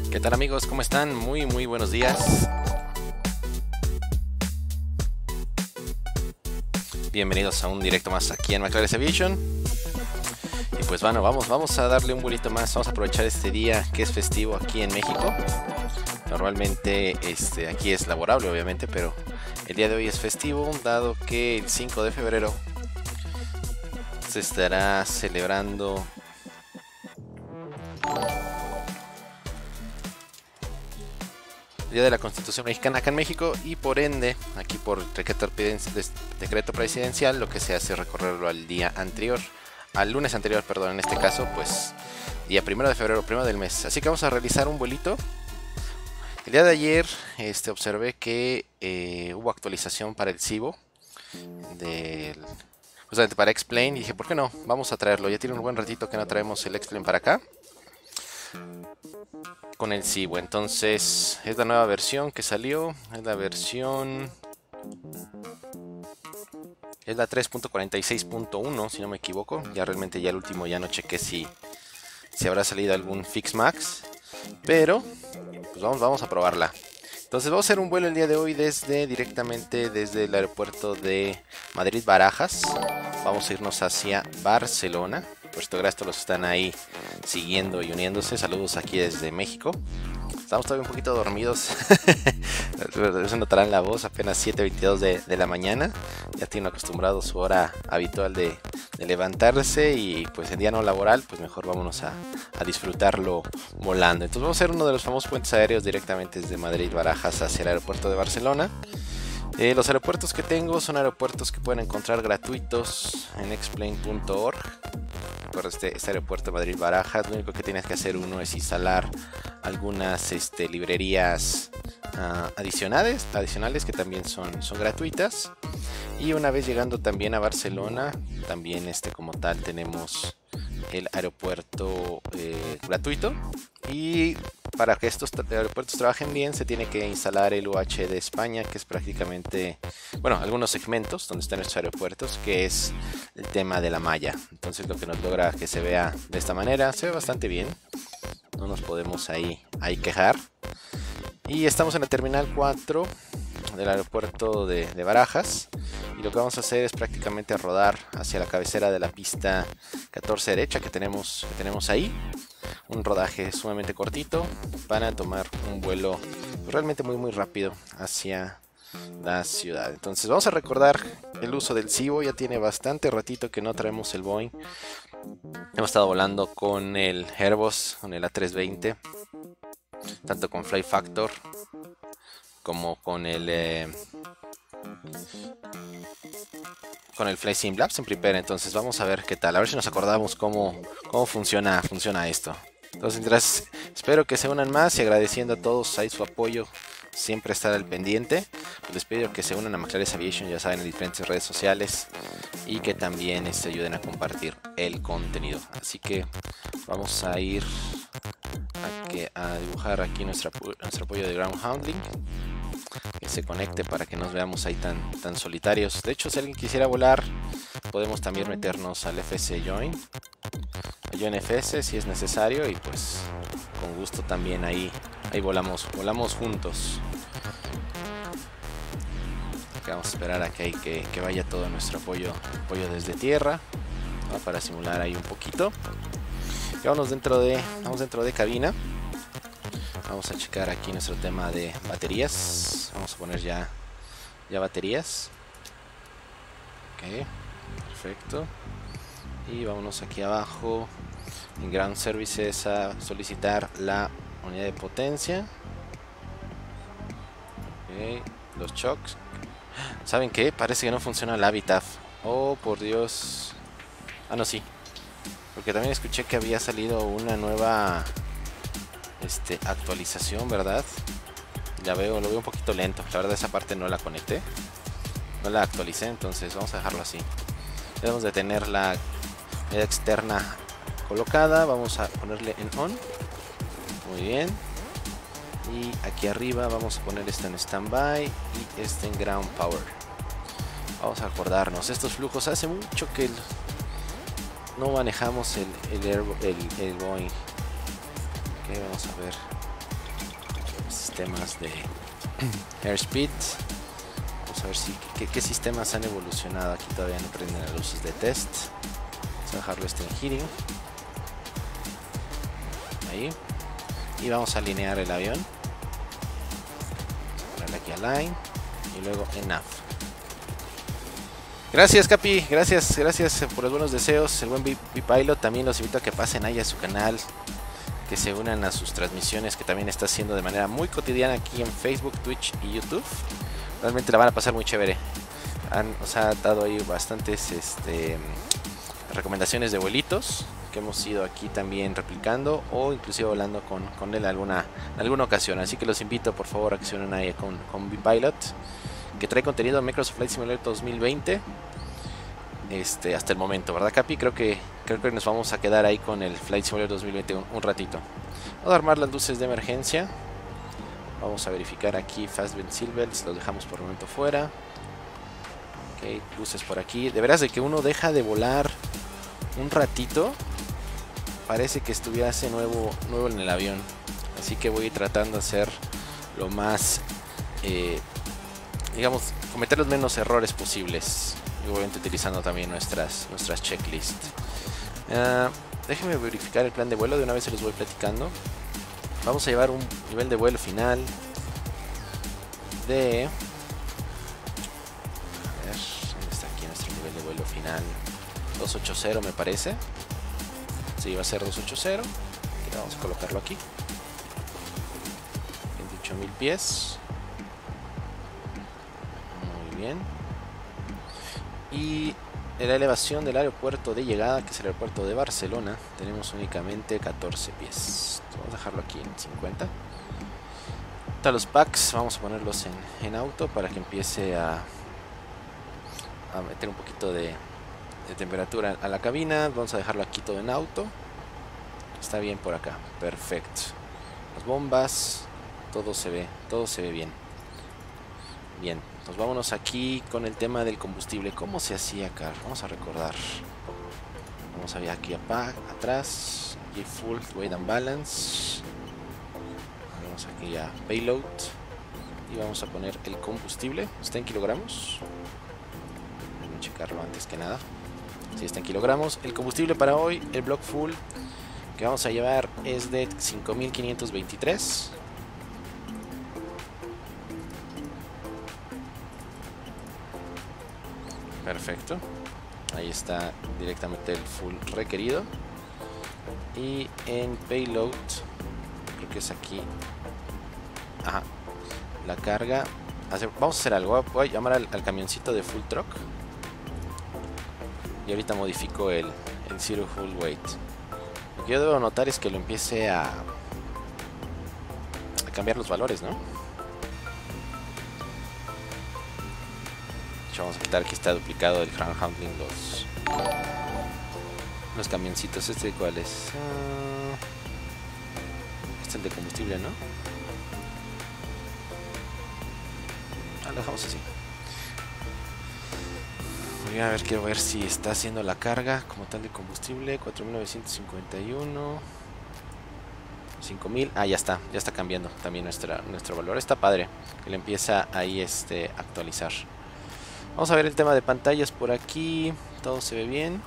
¿Qué tal amigos? ¿Cómo están? Muy buenos días. Bienvenidos a un directo más aquí en McLaren Aviation. Y pues bueno, vamos a darle un vuelito más. Vamos a aprovechar este día que es festivo aquí en México. Normalmente aquí es laborable obviamente, pero el día de hoy es festivo, dado que el 5 de febrero se estará celebrando el Día de la Constitución Mexicana acá en México, y por ende, aquí por decreto presidencial, lo que se hace es recorrerlo al día anterior, al lunes anterior, perdón, en este caso, pues día 1 de febrero, primero del mes. Así que vamos a realizar un vuelito. El día de ayer observé que hubo actualización para el Cibo, justamente para X-Plane, y dije, ¿por qué no? Vamos a traerlo. Ya tiene un buen ratito que no traemos el X-Plane para acá con el Cibo. Entonces es la nueva versión que salió, es la 3.46.1 si no me equivoco. Ya realmente ya el último ya no chequé si habrá salido algún fix max, pero pues vamos a probarla. Entonces vamos a hacer un vuelo el día de hoy directamente desde el aeropuerto de Madrid Barajas. Vamos a irnos hacia Barcelona. Por esto, gracias a los que están ahí siguiendo y uniéndose. Saludos aquí desde México. Estamos todavía un poquito dormidos. Se notarán la voz, apenas 7:22 de la mañana. Ya tienen acostumbrado su hora habitual de levantarse, y pues en día no laboral, pues mejor vámonos a disfrutarlo volando. Entonces vamos a hacer uno de los famosos puentes aéreos directamente desde Madrid Barajas hacia el aeropuerto de Barcelona. Los aeropuertos que tengo son aeropuertos que pueden encontrar gratuitos en xplane.org. Por este aeropuerto de Madrid Barajas, lo único que tienes que hacer uno es instalar algunas librerías adicionales que también son gratuitas. Y una vez llegando también a Barcelona, también como tal tenemos el aeropuerto gratuito. Y para que estos aeropuertos trabajen bien, se tiene que instalar el UH de España, que es prácticamente, bueno, algunos segmentos donde están nuestros aeropuertos, que es el tema de la malla. Entonces lo que nos logra que se vea de esta manera, se ve bastante bien, no nos podemos ahí quejar. Y estamos en la terminal 4 del aeropuerto de Barajas, y lo que vamos a hacer es prácticamente rodar hacia la cabecera de la pista 14 derecha que tenemos ahí. Un rodaje sumamente cortito para tomar un vuelo realmente muy rápido hacia la ciudad. Entonces vamos a recordar el uso del Cibo. Ya tiene bastante ratito que no traemos el Boeing. Hemos estado volando con el Airbus, con el A320, tanto con Fly Factor como con el Fly Sim Labs en Prepare. Entonces vamos a ver qué tal, a ver si nos acordamos cómo funciona esto. Entonces espero que se unan más, y agradeciendo a todos ahí su apoyo, siempre estar al pendiente. Pues les pido que se unan a McLaren Aviation, ya saben, en diferentes redes sociales, y que también ayuden a compartir el contenido. Así que vamos a ir a dibujar aquí nuestro apoyo de ground handling, que se conecte para que nos veamos ahí tan solitarios. De hecho, si alguien quisiera volar, podemos también meternos al FS Join, a Join FS si es necesario, y pues con gusto también ahí volamos juntos. Acá vamos a esperar a que vaya todo nuestro apoyo desde tierra, ¿no? Para simular ahí un poquito. Y vamos dentro de cabina. Vamos a checar aquí nuestro tema de baterías. Vamos a poner ya baterías. Ok, perfecto. Y vámonos aquí abajo en Ground Services a solicitar la unidad de potencia. Ok, los shocks. ¿Saben qué? Parece que no funciona el Habitat. Oh, por Dios. Ah, no, sí. Porque también escuché que había salido una nueva actualización, ¿verdad? Lo veo un poquito lento. La verdad, esa parte no la conecté, no la actualicé, entonces vamos a dejarlo así. Debemos de tener la media externa colocada. Vamos a ponerle en on. Muy bien. Y aquí arriba vamos a poner en standby y en ground power. Vamos a acordarnos, estos flujos hace mucho que no manejamos el Boeing. Ok, vamos a ver. sistemas de airspeed. Vamos a ver si qué sistemas han evolucionado. Aquí todavía no prenden las luces de test. Vamos a dejarlo en heating. Ahí. Y vamos a alinear el avión. Ponerle aquí align y luego enough. Gracias, Capi, gracias por los buenos deseos, el buen B-Pilot. También los invito a que pasen ahí a su canal, que se unan a sus transmisiones que también está haciendo de manera muy cotidiana aquí en Facebook, Twitch y YouTube. Realmente la van a pasar muy chévere. Nos ha dado ahí bastantes recomendaciones de vuelitos que hemos ido aquí también replicando o inclusive volando con él en alguna ocasión. Así que los invito por favor a que se unan ahí con B-Pilot, que trae contenido en Microsoft Flight Simulator 2020 hasta el momento, ¿verdad, Capi? Creo que nos vamos a quedar ahí con el Flight Simulator 2020 un ratito. Vamos a armar las luces de emergencia. Vamos a verificar aquí Fast Vent Seatbelts, los dejamos por el momento fuera. Ok, luces por aquí. De veras, de que uno deja de volar un ratito, parece que estuviese nuevo en el avión. Así que voy tratando de hacer lo más... digamos, cometer los menos errores posibles, y obviamente utilizando también nuestras checklists. Déjenme verificar el plan de vuelo, de una vez se los voy platicando. Vamos a llevar un nivel de vuelo final de... A ver, ¿dónde está aquí nuestro nivel de vuelo final? 280 me parece. Sí, va a ser 280. Vamos a colocarlo aquí. 28.000 pies. Bien. Y en la elevación del aeropuerto de llegada, que es el aeropuerto de Barcelona, tenemos únicamente 14 pies. Vamos a dejarlo aquí en 50. Ahorita los packs vamos a ponerlos en auto para que empiece a meter un poquito de temperatura a la cabina. Vamos a dejarlo aquí todo en auto. Está bien por acá, perfecto. Las bombas, todo se ve bien. Bien, pues vámonos aquí con el tema del combustible. ¿Cómo se hacía acá? Vamos a recordar. Vamos a ver aquí atrás. G full, weight and balance. Vamos aquí a payload. Y vamos a poner el combustible. ¿Está en kilogramos? Vamos a checarlo antes que nada. Sí, está en kilogramos. El combustible para hoy, el block full que vamos a llevar es de 5.523. Perfecto, ahí está directamente el full requerido. Y en payload, creo que es aquí. Ajá, la carga. Vamos a hacer algo, voy a llamar al camioncito de full truck y ahorita modifico el zero full weight. Lo que yo debo notar es que lo empiece a cambiar los valores, ¿no? Vamos a quitar, aquí está duplicado el ground handling, los camioncitos. ¿Este cuál es? Este es el de combustible, ¿no? Lo dejamos así. Voy a ver, quiero ver si está haciendo la carga como tal de combustible. 4.951, 5.000. Ah, ya está cambiando también nuestro valor. Está padre que le empieza ahí a actualizar. Vamos a ver el tema de pantallas por aquí. Todo se ve bien.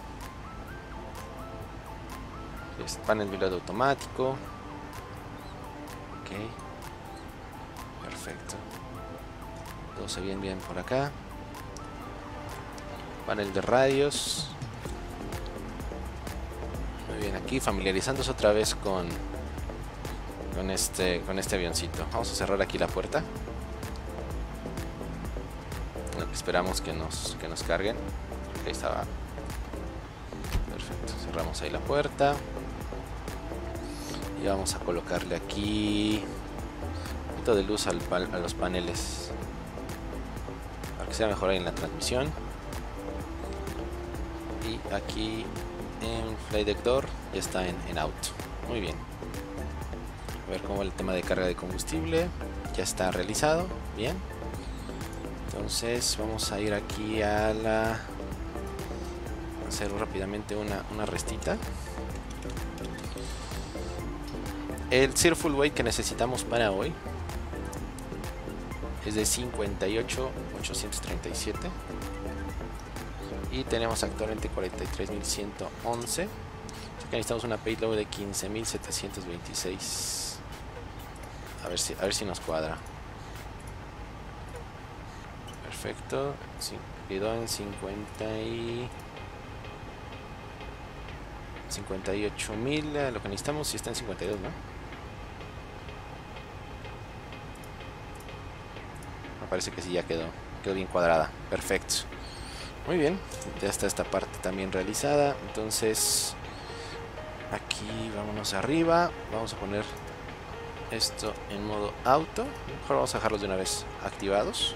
Panel de piloto automático. Ok. Perfecto. Todo se ve bien por acá. Panel de radios. Muy bien, aquí familiarizándose otra vez con este avioncito. Vamos a cerrar aquí la puerta. Esperamos que nos carguen. Ahí estaba. Perfecto, cerramos ahí la puerta y vamos a colocarle aquí un poquito de luz a los paneles para que sea mejor ahí en la transmisión. Y aquí en Flight Deck Door ya está en auto. Muy bien. A ver cómo el tema de carga de combustible ya está realizado. Bien. Entonces vamos a ir aquí a hacer rápidamente una restita. El zero full weight que necesitamos para hoy es de 58.837 y tenemos actualmente 43.111. Acá necesitamos una payload de 15.726. A ver si nos cuadra. Perfecto. Sí, quedó en 58.000. Lo que necesitamos sí está en 52, ¿no? Me parece que sí, ya quedó bien cuadrada. Perfecto. Muy bien, ya está esta parte también realizada. Entonces aquí vámonos arriba. Vamos a poner esto en modo auto. Mejor vamos a dejarlos de una vez activados.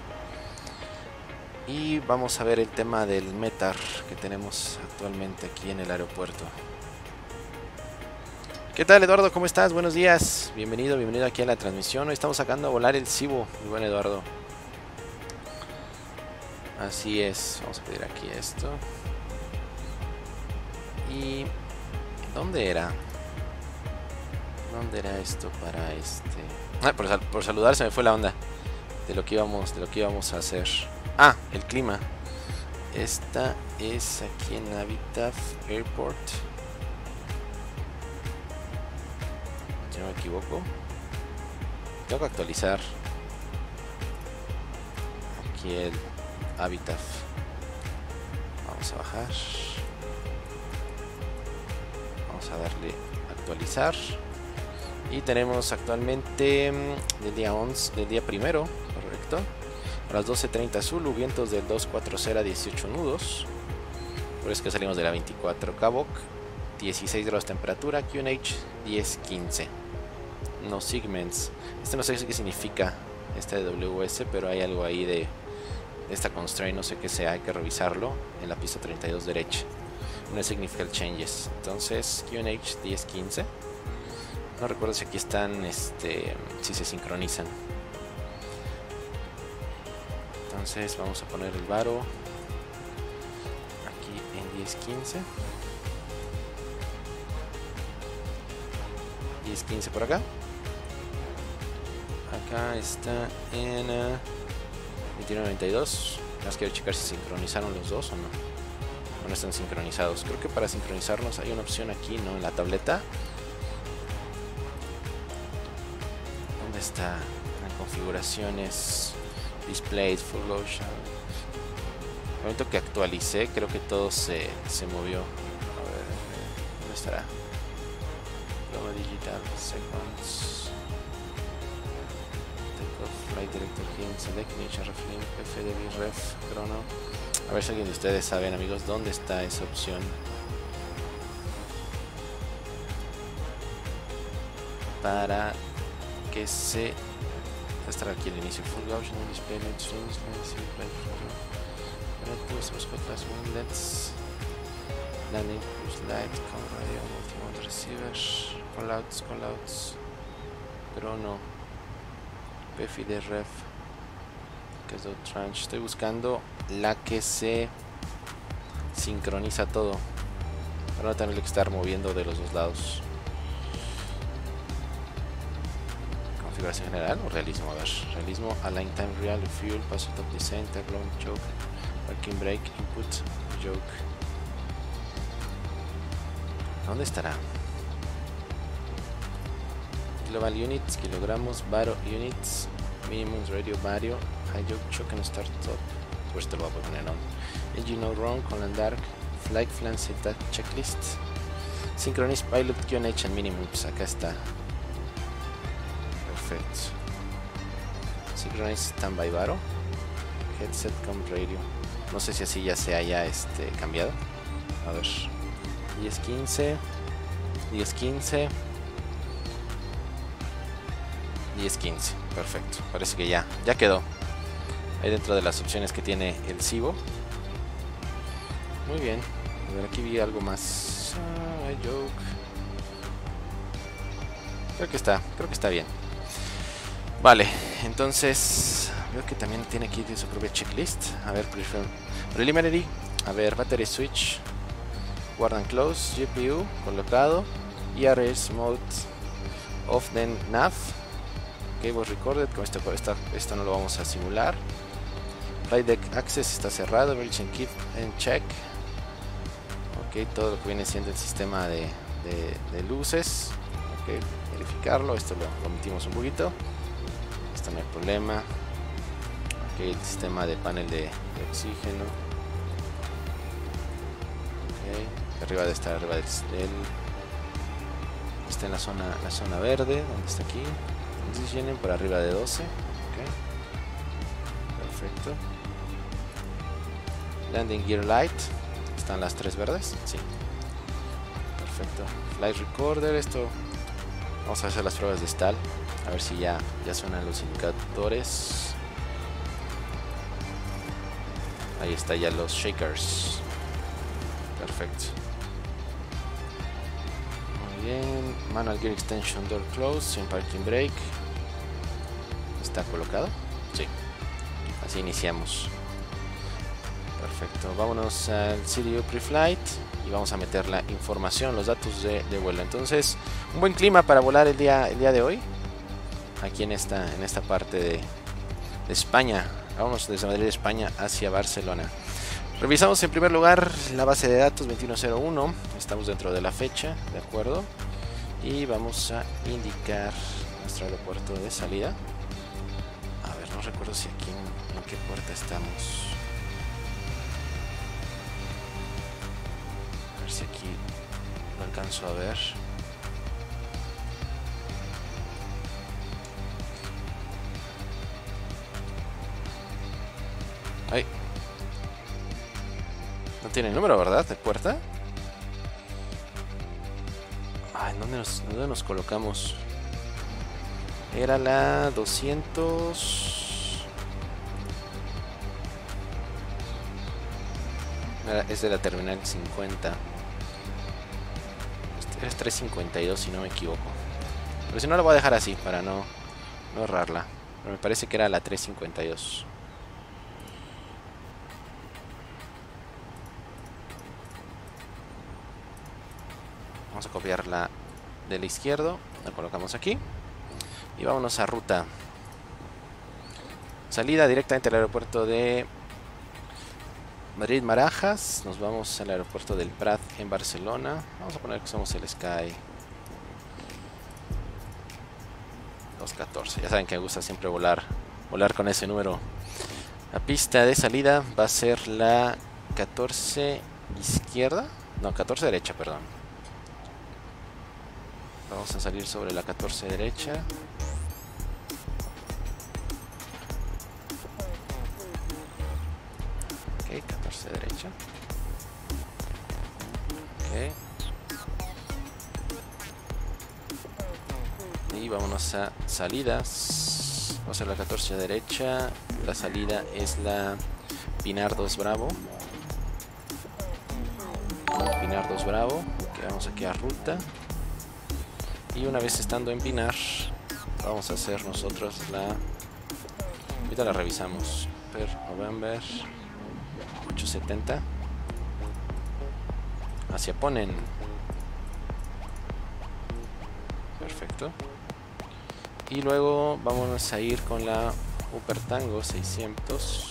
Y vamos a ver el tema del METAR que tenemos actualmente aquí en el aeropuerto. ¿Qué tal, Eduardo? ¿Cómo estás? Buenos días. Bienvenido aquí a la transmisión. Hoy estamos sacando a volar el Cibo. Muy buen, Eduardo. Así es. Vamos a pedir aquí esto. ¿Y dónde era? ¿Dónde era esto para este? Ah, por saludar se me fue la onda de lo que íbamos a hacer. Ah, el clima. Esta es aquí en Habitat Airport. Si no me equivoco. Tengo que actualizar aquí el Habitat. Vamos a bajar. Vamos a darle actualizar. Y tenemos actualmente del día 11, del día primero, correcto. A las 12:30 Zulu, vientos del 240 a 18 nudos. Por eso que salimos de la 24 Kavok. 16 grados temperatura, QNH 10-15. No segments. No sé qué significa esta de WS, pero hay algo ahí de esta constraint, no sé qué sea, hay que revisarlo en la pista 32 derecha. No significant changes. Entonces, QNH 10-15. No recuerdo si aquí están, si se sincronizan. Entonces vamos a poner el varo aquí en 10-15. 10-15 por acá. Acá está en 21.92. Más quiero checar si sincronizaron los dos o no. No están sincronizados. Creo que para sincronizarnos hay una opción aquí, ¿no? En la tableta. ¿Dónde está? En configuraciones, displays, full ocean. El momento que actualicé, creo que todo se movió. A ver, ¿dónde estará? Logo digital, seconds. Takeoff, flight director here, select nature reflink, FDB ref, chrono. A ver si alguien de ustedes saben, amigos, dónde está esa opción. Para que se estará aquí el inicio. Full Gaussian display, light streams, class winglets, landing cruise light, com radio, multimode receiver, callouts, chrono, PFD ref, que es tranche. Estoy buscando la que se sincroniza todo para no tener que estar moviendo de los dos lados. Configuración general o realismo. A ver, realismo, align time real, fuel, pass top design, tag long choke, parking brake, input, joke. ¿Dónde estará? Global units, kilogramos, baro units, minimum radio vario, high joke, choke and start top. Por esto lo voy a poner on. Engine no wrong, Colin Dark, flight plan setup checklist, synchronize pilot QNH and minimums. Acá está. Perfecto. Synchronize standby baro, headset com radio. No sé si así ya se haya cambiado. A ver. 10-15. 10-15. 10-15. Perfecto. Parece que ya quedó. Ahí dentro de las opciones que tiene el Cibo. Muy bien. A ver, aquí vi algo más. Joke. Creo que está bien. Vale, entonces veo que también tiene aquí su propia checklist. A ver, preliminary. A ver, battery switch, guard and close, GPU colocado, IRS mode off, then nav, Ok, voice recorded, con esto no lo vamos a simular. Flight deck access está cerrado, emergency keep en check. Ok, todo lo que viene siendo el sistema de luces. Ok, verificarlo, esto lo omitimos un poquito. Esto no hay problema. Ok, el sistema de panel de oxígeno. Ok, arriba de estar arriba del está en la zona verde, donde está aquí. Entonces llenen por arriba de 12. Ok, perfecto. Landing gear light. ¿Están las 3 verdes? Sí. Perfecto. Flight recorder. Esto vamos a hacer las pruebas de stall. A ver si ya suenan los indicadores. Ahí está ya los shakers. Perfecto. Muy bien. Manual gear extension door closed. Sin parking brake. ¿Está colocado? Sí. Así iniciamos. Perfecto, vámonos al CDU Preflight y vamos a meter la información, los datos de vuelo. Entonces, un buen clima para volar el día de hoy, aquí en esta parte de España. Vámonos desde Madrid, España, hacia Barcelona. Revisamos en primer lugar la base de datos 2101, estamos dentro de la fecha, ¿de acuerdo? Y vamos a indicar nuestro aeropuerto de salida. A ver, no recuerdo si aquí en qué puerta estamos. Si aquí lo alcanzo a ver. Ay. No tiene número, ¿verdad? De puerta. Ay, ¿dónde nos colocamos? Era la 200. Es de la terminal 50. Es 352 si no me equivoco. Pero si no la voy a dejar así para no errarla. Pero me parece que era la 352. Vamos a copiar la del izquierdo. La colocamos aquí. Y vámonos a ruta. Salida directamente al aeropuerto de Madrid-Barajas. Nos vamos al aeropuerto del Prat en Barcelona. Vamos a poner que somos el Sky 214. Ya saben que me gusta siempre volar con ese número. La pista de salida va a ser la 14 izquierda. No, 14 derecha, perdón. Vamos a salir sobre la 14 derecha. Ok, 14 derecha. Ok. Y vámonos a salidas. Vamos a hacer la 14 derecha. La salida es la Pinar 2 Bravo. Pinar 2 Bravo. Quedamos aquí a ruta. Y una vez estando en Pinar, vamos a hacer nosotros la... Ahorita la revisamos. Per November 870 hacia Ponen. Perfecto. Y luego vámonos a ir con la Upper Tango 600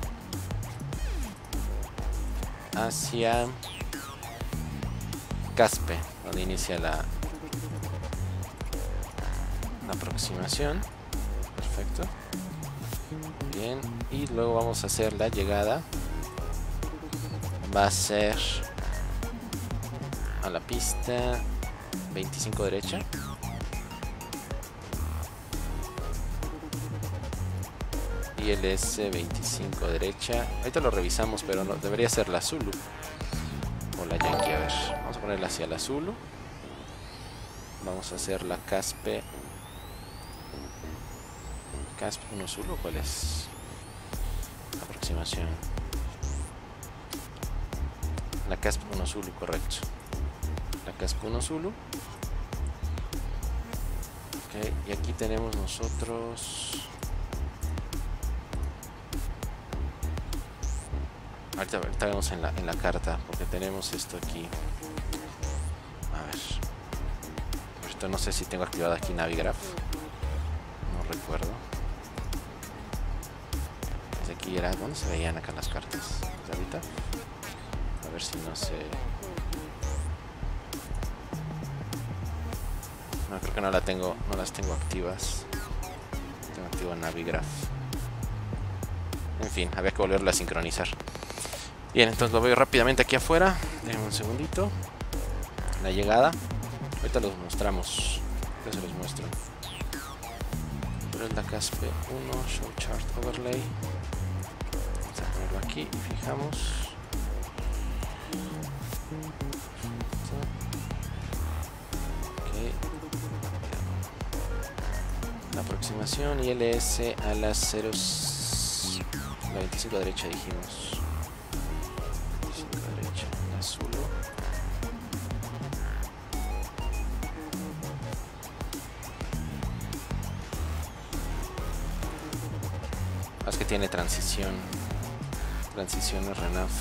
hacia Caspe, donde inicia la aproximación. Perfecto. Bien, y luego vamos a hacer la llegada. Va a ser a la pista 25 derecha. Y el S25 derecha. Ahorita lo revisamos, pero no, debería ser la Zulu o la Yankee. A ver, vamos a ponerla hacia la Zulu. Vamos a hacer la Caspe. ¿Caspe 1 Zulu? ¿Cuál es? Aproximación. La Caspe 1 Zulu, correcto. La Caspe 1 Zulu. Ok, y aquí tenemos nosotros... Ahorita vemos en la carta, porque tenemos esto aquí. A ver. Ahorita no sé si tengo activado aquí Navigraph. No recuerdo. Desde aquí era... ¿Dónde se veían acá las cartas? ¿Desde ahorita? A ver si no se... No, creo que no las tengo activas. Tengo activo Navigraph. En fin, había que volverlo a sincronizar. Bien, entonces lo veo rápidamente aquí afuera. Déjenme un segundito. La llegada. Ahorita los mostramos. Ya se los muestro. Pero es la Caspe 1, Show Chart Overlay. Vamos a ponerlo aquí y fijamos. Ok. La aproximación y LS a las 0. La 25 a derecha dijimos. 25 a derecha, en azul. Es que tiene transición RNAV.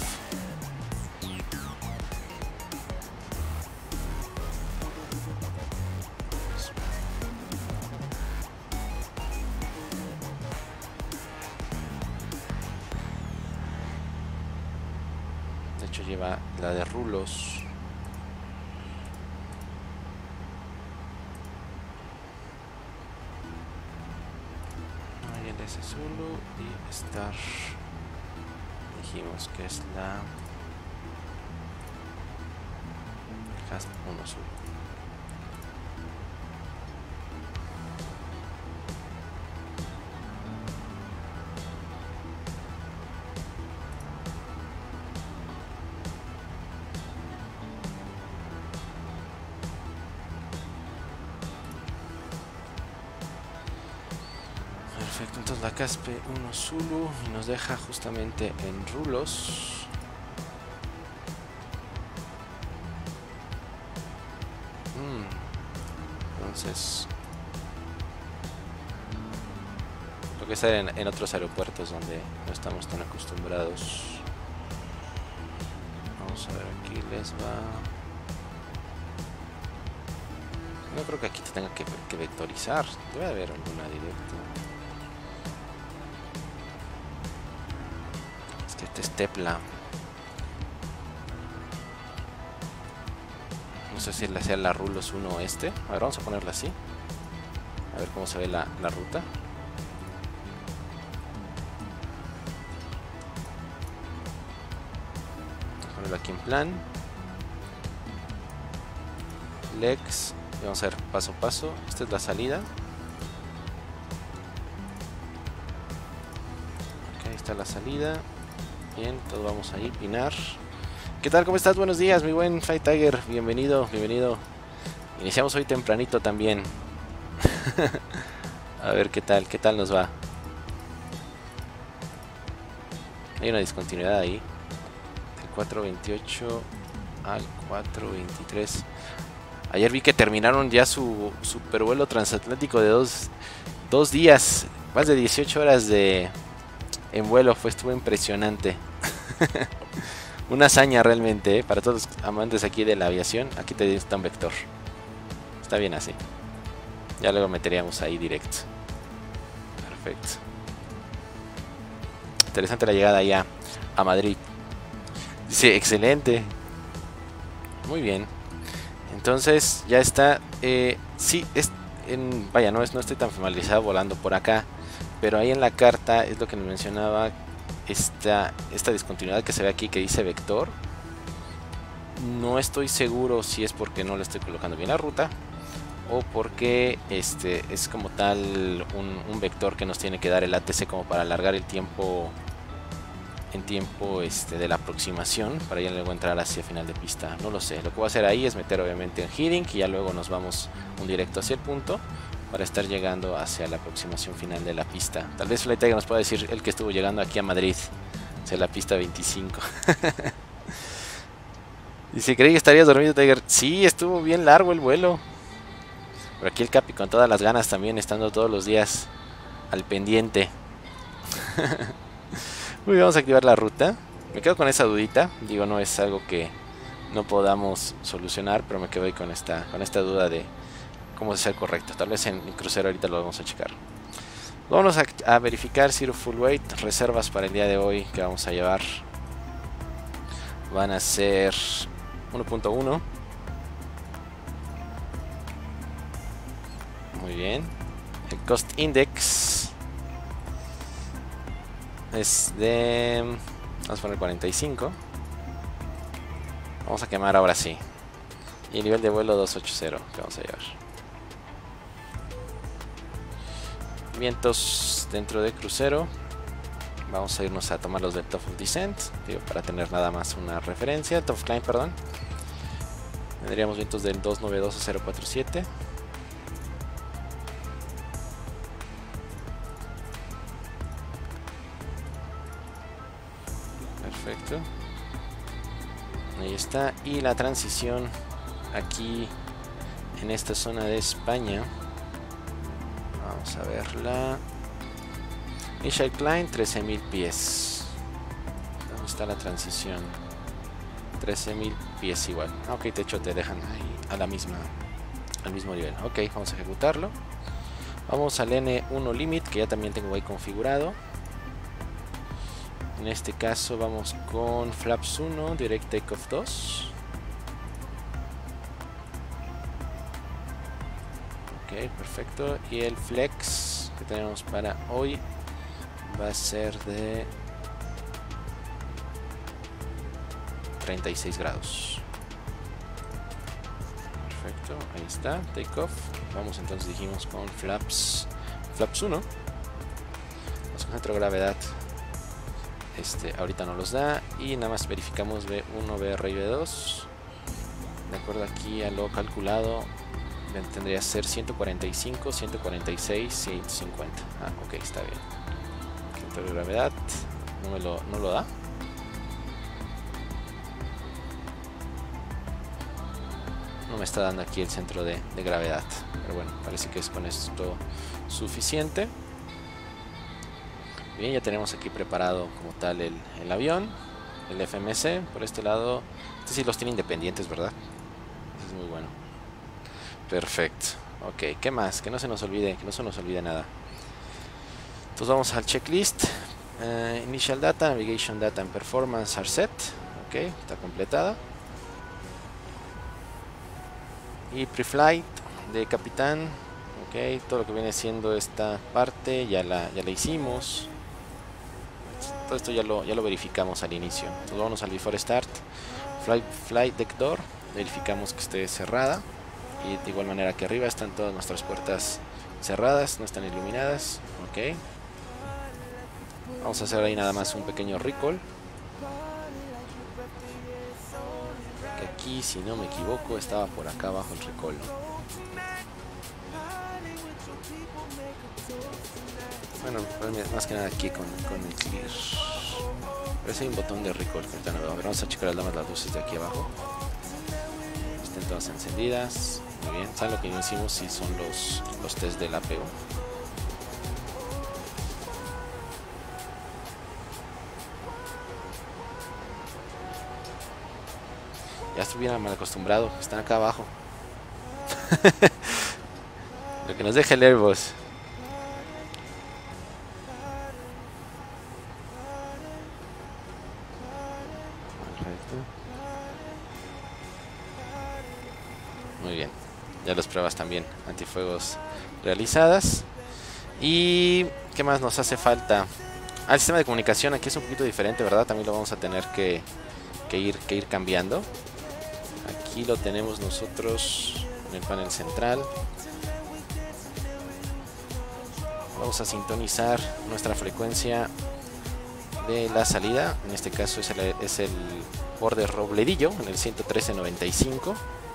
De hecho lleva la de rulos. LS Zulu y Star. Dijimos que es la Hasp 1 Zulu. Perfecto, entonces la Caspe 1 Zulu y nos deja justamente en rulos. Entonces, lo que está en otros aeropuertos donde no estamos tan acostumbrados. Vamos a ver, aquí les va. No creo que aquí te tenga que vectorizar. Debe haber alguna directa. Es que este es Tepla. No sé si sea la Rulos 1 este. A ver, vamos a ponerla así. A ver cómo se ve la ruta. Vamos a ponerlo aquí en plan. Lex. Y vamos a ver paso a paso. Esta es la salida. Ok, ahí está la salida. Bien, todos vamos ahí. Pinar. ¿Qué tal? ¿Cómo estás? Buenos días, mi buen Fight Tiger. Bienvenido, bienvenido. Iniciamos hoy tempranito también. A ver qué tal nos va. Hay una discontinuidad ahí. Del 4.28 al 4.23. Ayer vi que terminaron ya su supervuelo transatlántico de dos días. Más de 18 horas en vuelo. Estuvo impresionante. Una hazaña realmente, ¿eh? Para todos los amantes aquí de la aviación. Aquí te está un vector. Está bien así. Ya luego meteríamos ahí directo. Perfecto. Interesante la llegada ya a Madrid. Dice, excelente. Muy bien. Entonces ya está. Sí, vaya, no estoy tan familiarizado volando por acá. Pero ahí en la carta es lo que nos mencionaba. Esta discontinuidad que se ve aquí que dice vector. No estoy seguro si es porque no le estoy colocando bien la ruta o porque es como tal un vector que nos tiene que dar el ATC como para alargar el tiempo de la aproximación para ya luego entrar hacia final de pista. No lo sé. Lo que voy a hacer ahí es meter obviamente en heading y ya luego nos vamos un directo hacia el punto para estar llegando hacia la aproximación final de la pista. Tal vez Flight Tiger nos pueda decir el que estuvo llegando aquí a Madrid, hacia la pista 25. Dice, creí que estarías dormido, Tiger. Sí, estuvo bien largo el vuelo. Pero aquí el Capi con todas las ganas también, estando todos los días al pendiente. Muy bien, vamos a activar la ruta. Me quedo con esa dudita. Digo, no es algo que no podamos solucionar, pero me quedo ahí con esta duda de cómo es el correcto. Tal vez en crucero ahorita lo vamos a checar. Vamos a verificar Zero Full Weight. Reservas para el día de hoy que vamos a llevar van a ser 1.1. Muy bien. El Cost Index es de... vamos a poner 45. Vamos a quemar ahora sí. Y el nivel de vuelo 280 que vamos a llevar. Vientos dentro de crucero. Vamos a irnos a tomar los del Top of Descent, digo, para tener nada más una referencia. Top of Climb, perdón. Tendríamos vientos del 292 a 047. Perfecto. Ahí está. Y la transición aquí en esta zona de España. Vamos a verla. Initial Climb 13.000 pies. ¿Dónde está la transición? 13.000 pies igual. Ok, de hecho te dejan ahí a la misma, al mismo nivel. Ok, vamos a ejecutarlo. Vamos al N1 Limit, que ya también tengo ahí configurado. En este caso vamos con Flaps 1, Direct Takeoff 2. Ok, perfecto. Y el Flex que tenemos para hoy va a ser de 36 grados. Perfecto, ahí está, takeoff. Vamos entonces, dijimos, con Flaps 1. Vamos con centro de gravedad. Ahorita no los da. Y nada más verificamos B1, BR y B2. De acuerdo aquí a lo calculado, tendría que ser 145, 146, 150. Ah, ok, está bien. Centro de gravedad no lo da. No me está dando aquí el centro de gravedad, pero bueno, parece que es con esto suficiente. Bien, ya tenemos aquí preparado como tal el avión, el FMC. Por este lado, este sí los tiene independientes, ¿verdad? Eso es muy bueno. Perfecto. Ok, ¿qué más? Que no se nos olvide nada. Entonces vamos al checklist. Initial Data, Navigation Data and Performance are set. Ok, está completada. Y Preflight de Capitán. Ok, todo lo que viene siendo esta parte ya la hicimos. Todo esto ya lo verificamos al inicio. Entonces vamos al Before Start. Flight Deck Door. Verificamos que esté cerrada. Y de igual manera que arriba están todas nuestras puertas cerradas, no están iluminadas. Ok. Vamos a hacer ahí nada más un pequeño recall. Que aquí, si no me equivoco, estaba por acá abajo el recall. Bueno, más que nada aquí con el clear. Parece hay un botón de recall que ahorita no veo. Vamos a checar las luces de aquí abajo. Estén todas encendidas. Muy bien. ¿Saben lo que hicimos? Sí, son los test del apego. Ya estuviera mal acostumbrado. Están acá abajo. Lo que nos deja el Airbus. Perfecto. Muy bien. Ya las pruebas también antifuegos realizadas. ¿Y qué más nos hace falta? El sistema de comunicación aquí es un poquito diferente, ¿verdad? También lo vamos a tener que ir cambiando. Aquí lo tenemos nosotros en el panel central. Vamos a sintonizar nuestra frecuencia de la salida. En este caso es el borde Robledillo, en el 113.95.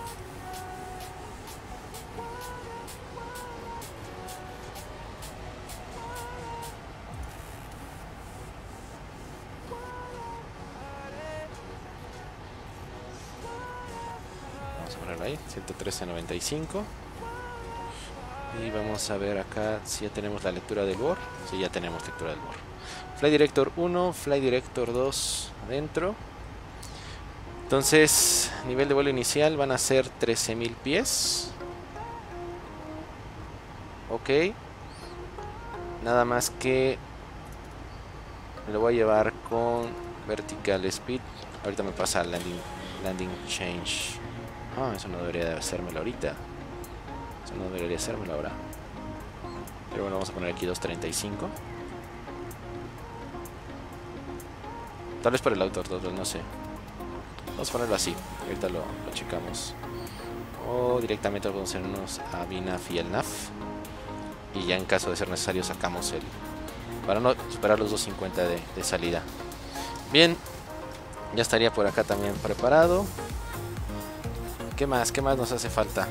Ahí, 113.95. Y vamos a ver acá si ya tenemos la lectura del BOR. Sí, ya tenemos lectura del BOR. Flight Director 1, Flight Director 2 adentro. Entonces, nivel de vuelo inicial van a ser 13.000 pies. Ok. Nada más que me lo voy a llevar con vertical speed. Ahorita me pasa landing change. Ah, eso no debería de hacérmelo ahorita. Eso no debería hacérmelo ahora. Pero bueno, vamos a poner aquí 235. Tal vez por el auto throttle, no sé. Vamos a ponerlo así. Ahorita lo checamos. O directamente lo podemos hacernos a VNAV y el NAV. Y ya en caso de ser necesario sacamos el... para no superar los 250 de salida. Bien. Ya estaría por acá también preparado. ¿Qué más? ¿Qué más nos hace falta?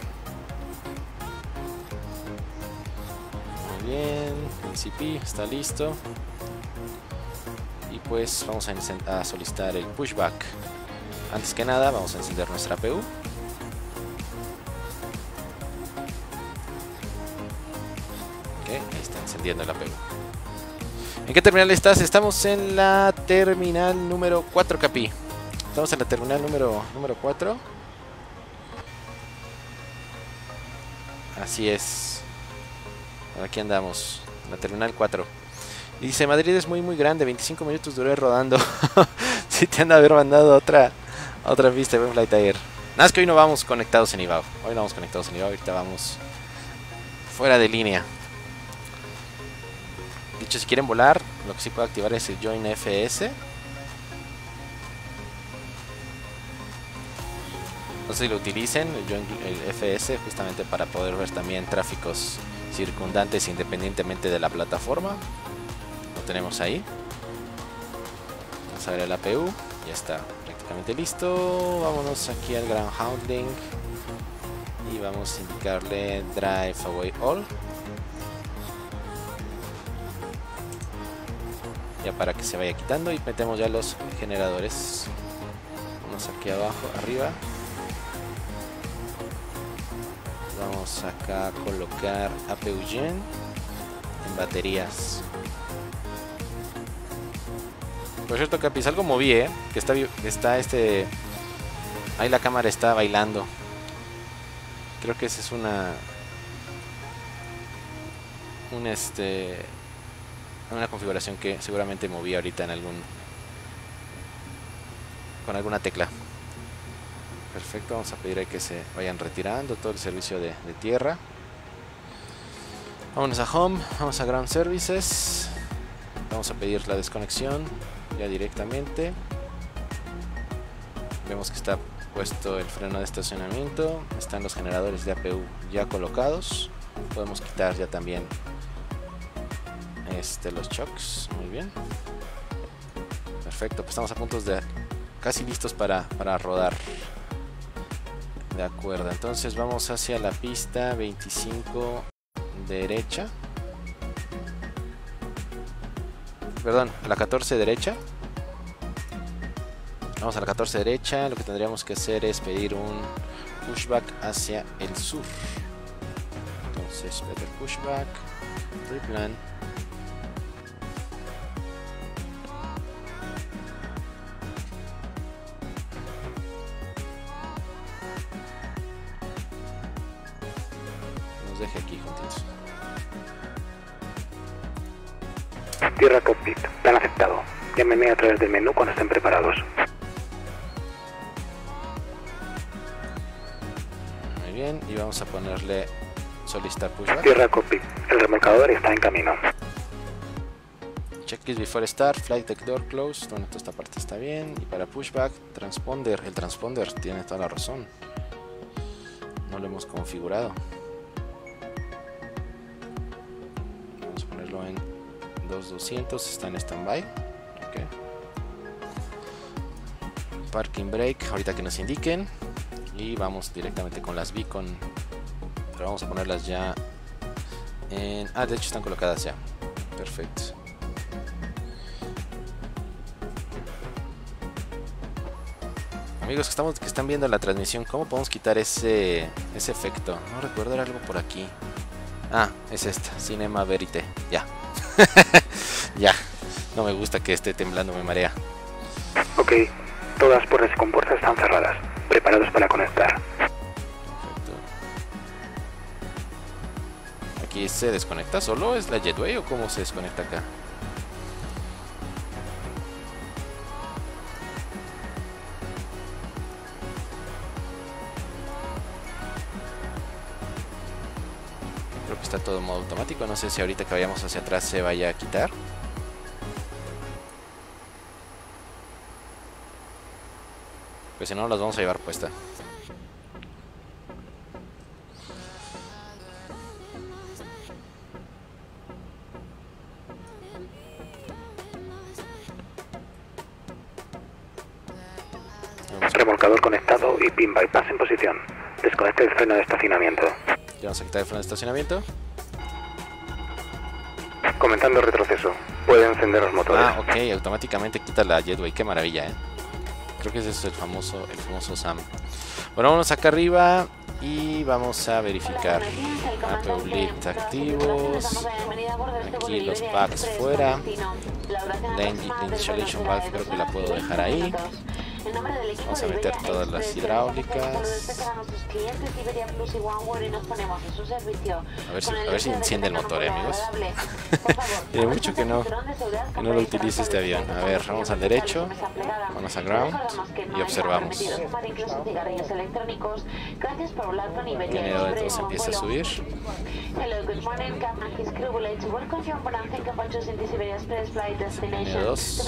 Muy bien. El CP está listo. Y pues vamos a solicitar el pushback. Antes que nada vamos a encender nuestra APU. Ok, ahí está encendiendo la APU. ¿En qué terminal estás? Estamos en la terminal número 4, Capi. Estamos en la terminal número 4. Así es. Aquí andamos, en la terminal 4. Y dice, Madrid es muy grande, 25 minutos duré rodando. Si te han de haber mandado otra pista de Flight Air. Nada, es que hoy no vamos conectados en IBAO. Ahorita vamos fuera de línea. Dicho, si quieren volar, lo que sí puedo activar es el Join FS. No sé si lo utilicen, el FS, justamente para poder ver también tráficos circundantes independientemente de la plataforma. Lo tenemos ahí. Vamos a ver el APU. Ya está prácticamente listo. Vámonos aquí al ground handling. Y vamos a indicarle Drive Away All. Ya para que se vaya quitando. Y metemos ya los generadores. Vamos aquí abajo, arriba. Vamos acá a colocar APU Gen en baterías. Por cierto, Capis, algo moví, que está ahí la cámara está bailando. Creo que esa es una configuración que seguramente moví ahorita con alguna tecla. Perfecto, vamos a pedir ahí que se vayan retirando todo el servicio de tierra. Vámonos a Home, vamos a Ground Services. Vamos a pedir la desconexión ya directamente. Vemos que está puesto el freno de estacionamiento. Están los generadores de APU ya colocados. Podemos quitar ya también los shocks. Muy bien. Perfecto, pues estamos a punto de casi listos para rodar. De acuerdo, entonces vamos hacia la pista 25 derecha. Perdón, a la 14 derecha. Vamos a la 14 derecha. Lo que tendríamos que hacer es pedir un pushback hacia el sur. Entonces, pedir pushback, replan. Deje aquí juntitos. Tierra cockpit, plan aceptado. Llámenme a través del menú cuando estén preparados. Muy bien, y vamos a ponerle solicitar pushback. Tierra cockpit, el remolcador está en camino. Checklist before start, flight deck door closed. Bueno, toda esta parte está bien. Y para pushback, transponder. El transponder tiene toda la razón. No lo hemos configurado. En 2200, está en standby. Okay. Parking brake, ahorita que nos indiquen. Y vamos directamente con las beacon. Pero vamos a ponerlas ya en... Ah, de hecho están colocadas ya. Perfecto. Amigos que están viendo la transmisión, ¿cómo podemos quitar ese efecto? No recuerdo, era algo por aquí. Ah, es esta, Cinema Verite. Ya. Ya. No me gusta que esté temblando, me marea. Ok, todas las puertas y compuertas están cerradas. Preparados para conectar. Perfecto. aquí se desconecta solo? ¿Es la Jetway o cómo se desconecta acá? Creo que está todo en modo automático. No sé si ahorita que vayamos hacia atrás se vaya a quitar. Pues si no, las vamos a llevar puesta. Remolcador conectado y pin bypass en posición. Desconecte el freno de estacionamiento. Ya vamos a quitar el freno de estacionamiento. Comenzando retroceso. Puede encender los motores. Ah, ok, automáticamente quita la Jetway. Qué maravilla, Creo que ese es el famoso SAM. Bueno, vámonos acá arriba y vamos a verificar. APU lift activos. Aquí los packs fuera. La installation valve creo que la puedo dejar ahí. Vamos a meter todas las hidráulicas. A ver si enciende el motor, amigos. Tiene mucho que no lo utilice este avión. A ver, vamos al derecho. Vamos a ground y observamos. Entonces empieza a subir. N2.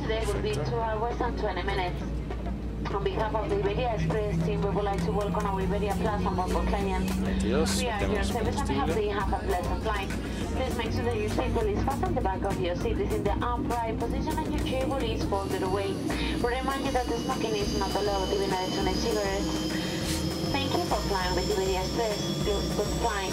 On behalf of the Iberia Express team, we would like to welcome our Iberia Plus on board Clarion. We are your service and hope that you have a pleasant flight. Please make sure that your seatbelt is fastened. The back of your seat is in the upright position and your table is folded away. We remind you that the smoking is not allowed, even electronic cigarettes. Thank you for flying with Iberia Express. Good flying.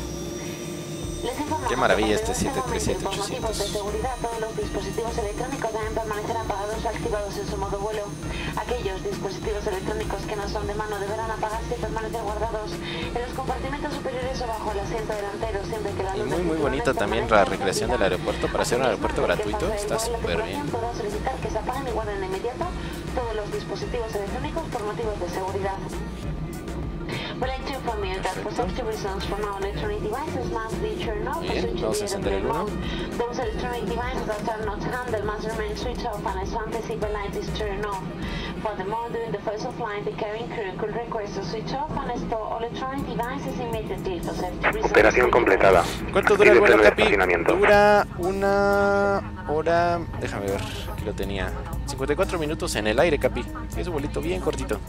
Qué maravilla este 737-800. De seguridad, todos los dispositivos electrónicos deben permanecer apagados o activados en su modo vuelo. Aquellos dispositivos electrónicos que no son de mano deberán apagarse y permanecer guardados en los compartimentos superiores o bajo el asiento delantero siempre que la luz. Y muy bonita también la recreación del aeropuerto para hacer un aeropuerto gratuito. Está súper bien. Puedo solicitar que se apaguen y guarden de inmediato todos los dispositivos electrónicos por motivos de seguridad. We'd like to inform you that for safety reasons from our electronic devices must be turned off. Bien, vamos a encender el 1. Those electronic devices that are not handled must remain switched off unless one seatbelt light is turned off. Furthermore, during the phase of flight, the cabin crew could request to switch off and store all electronic devices immediately for safety reasons. Operación completada. ¿Cuánto dura el vuelo, Capi? Dura 1 hora... Déjame ver, aquí lo tenía. 54 minutos en el aire, Capi. Es un vuelito bien cortito.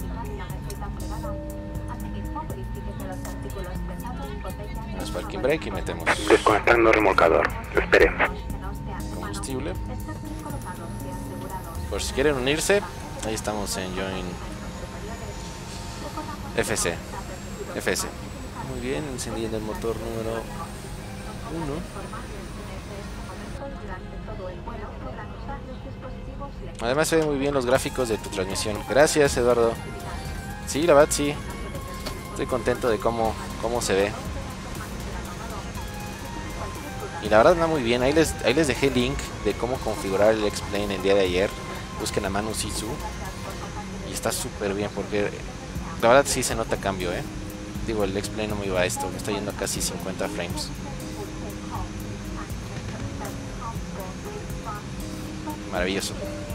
Parking brake y metemos desconectando remolcador. Espere. Combustible. Por si quieren unirse, ahí estamos en Join FS. Muy bien, encendiendo el motor número 1. Además se ven muy bien los gráficos de tu transmisión. Gracias, Eduardo. Sí, la verdad sí. Estoy contento de cómo se ve. Y la verdad anda muy bien. Ahí les dejé el link de cómo configurar el X-Plane el día de ayer. Busquen a Manu Sisu. Y está súper bien porque la verdad sí se nota cambio, Digo, el X-Plane no me iba a esto. Me está yendo a casi 50 frames. Maravilloso.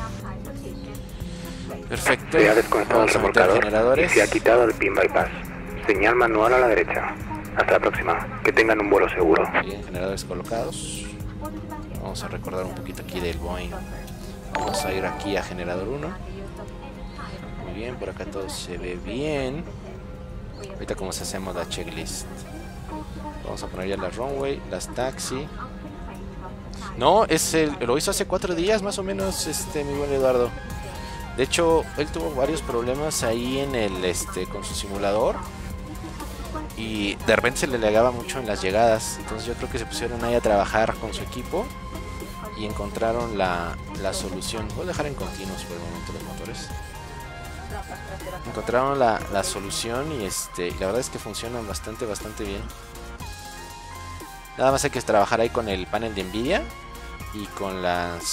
Perfecto. Se ha desconectado el remolcador y se ha quitado el pin bypass. Señal manual a la derecha. Hasta la próxima. Que tengan un vuelo seguro. Bien, generadores colocados. Vamos a recordar un poquito aquí del Boeing. Vamos a ir aquí a generador 1. Muy bien, por acá todo se ve bien. Ahorita como si hacemos la checklist. Vamos a poner ya la runway, las taxi. No, lo hizo hace 4 días más o menos, mi buen Eduardo. De hecho, él tuvo varios problemas ahí en el con su simulador. Y de repente se le lagaba mucho en las llegadas. Entonces yo creo que se pusieron ahí a trabajar con su equipo y encontraron la solución. Voy a dejar en continuos por el momento los motores. Encontraron la solución y la verdad es que funcionan bastante bien. Nada más hay que trabajar ahí con el panel de Nvidia y con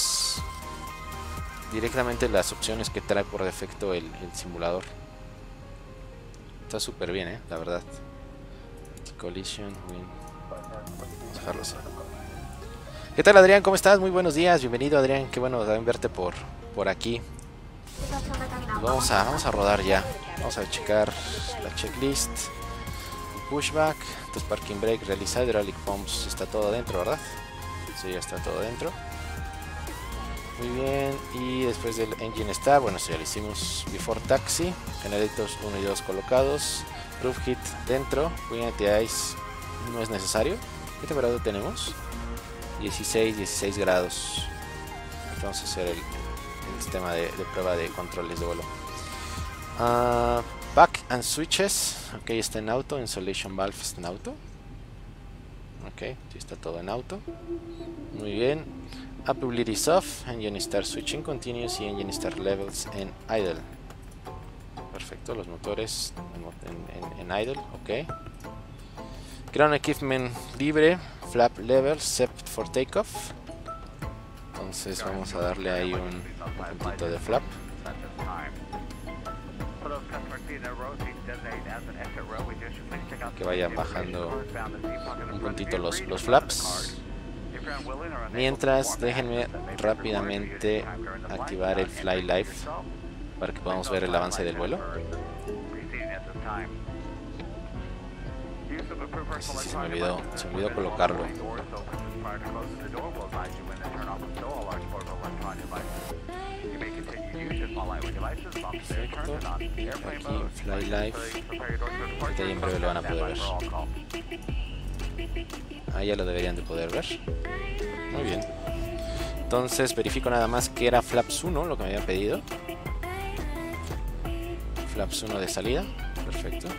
directamente las opciones que trae por defecto el simulador. Está súper bien, la verdad. Collision, win. Vamos a dejarlo así. ¿Qué tal, Adrián? ¿Cómo estás? Muy buenos días. Bienvenido, Adrián. Qué bueno también verte por aquí. Vamos a rodar ya. Vamos a checar la checklist. Pushback. Entonces parking brake realizado. Hydraulic pumps está todo adentro, ¿verdad? Sí, ya está todo adentro. Muy bien. Y después del engine start, bueno, esto ya lo hicimos. Before taxi. Generators 1 y 2 colocados. Roof heat dentro. Coolant ice no es necesario. ¿Qué temperatura tenemos? 16 grados. Vamos a hacer el sistema de prueba de controles de vuelo. Back and switches. Ok, está en auto. Insulation valve está en auto. Ok, sí está todo en auto. Muy bien. Appability off. Engine start switching continuous y engine start levels en idle. Perfecto, los motores en idle. Ok. Ground equipment libre. Flap level set for takeoff. Entonces vamos a darle ahí un puntito de flap. Que vayan bajando un puntito los flaps. Mientras, déjenme rápidamente activar el Fly Live para que podamos ver el avance del vuelo. Sí, se me olvidó colocarlo. Perfecto. Aquí Fly Live. Ahorita en breve lo van a poder ver. Ahí ya lo deberían de poder ver. Muy bien. Entonces verifico nada más que era Flaps 1 lo que me habían pedido. Flaps 1 de salida. Perfecto.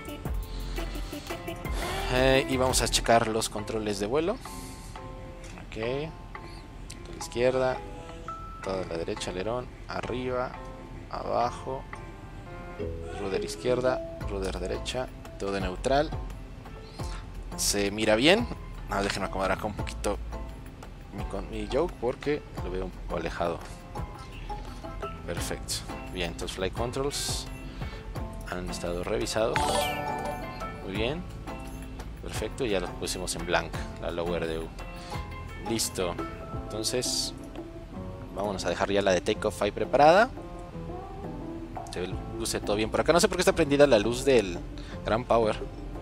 Y vamos a checar los controles de vuelo. Ok. A la izquierda. Toda la derecha, alerón. Arriba. Abajo. Rudder izquierda. Rudder derecha. Todo neutral. Se mira bien. Ahora déjenme acomodar acá un poquito mi yoke porque lo veo un poco alejado. Perfecto. Bien, entonces flight controls han estado revisados. Muy bien. Perfecto, ya lo pusimos en blank, la lower DU. Listo. Entonces, vámonos a dejar ya la de takeoff ahí preparada. Se luce todo bien por acá. No sé por qué está prendida la luz del Grand Power.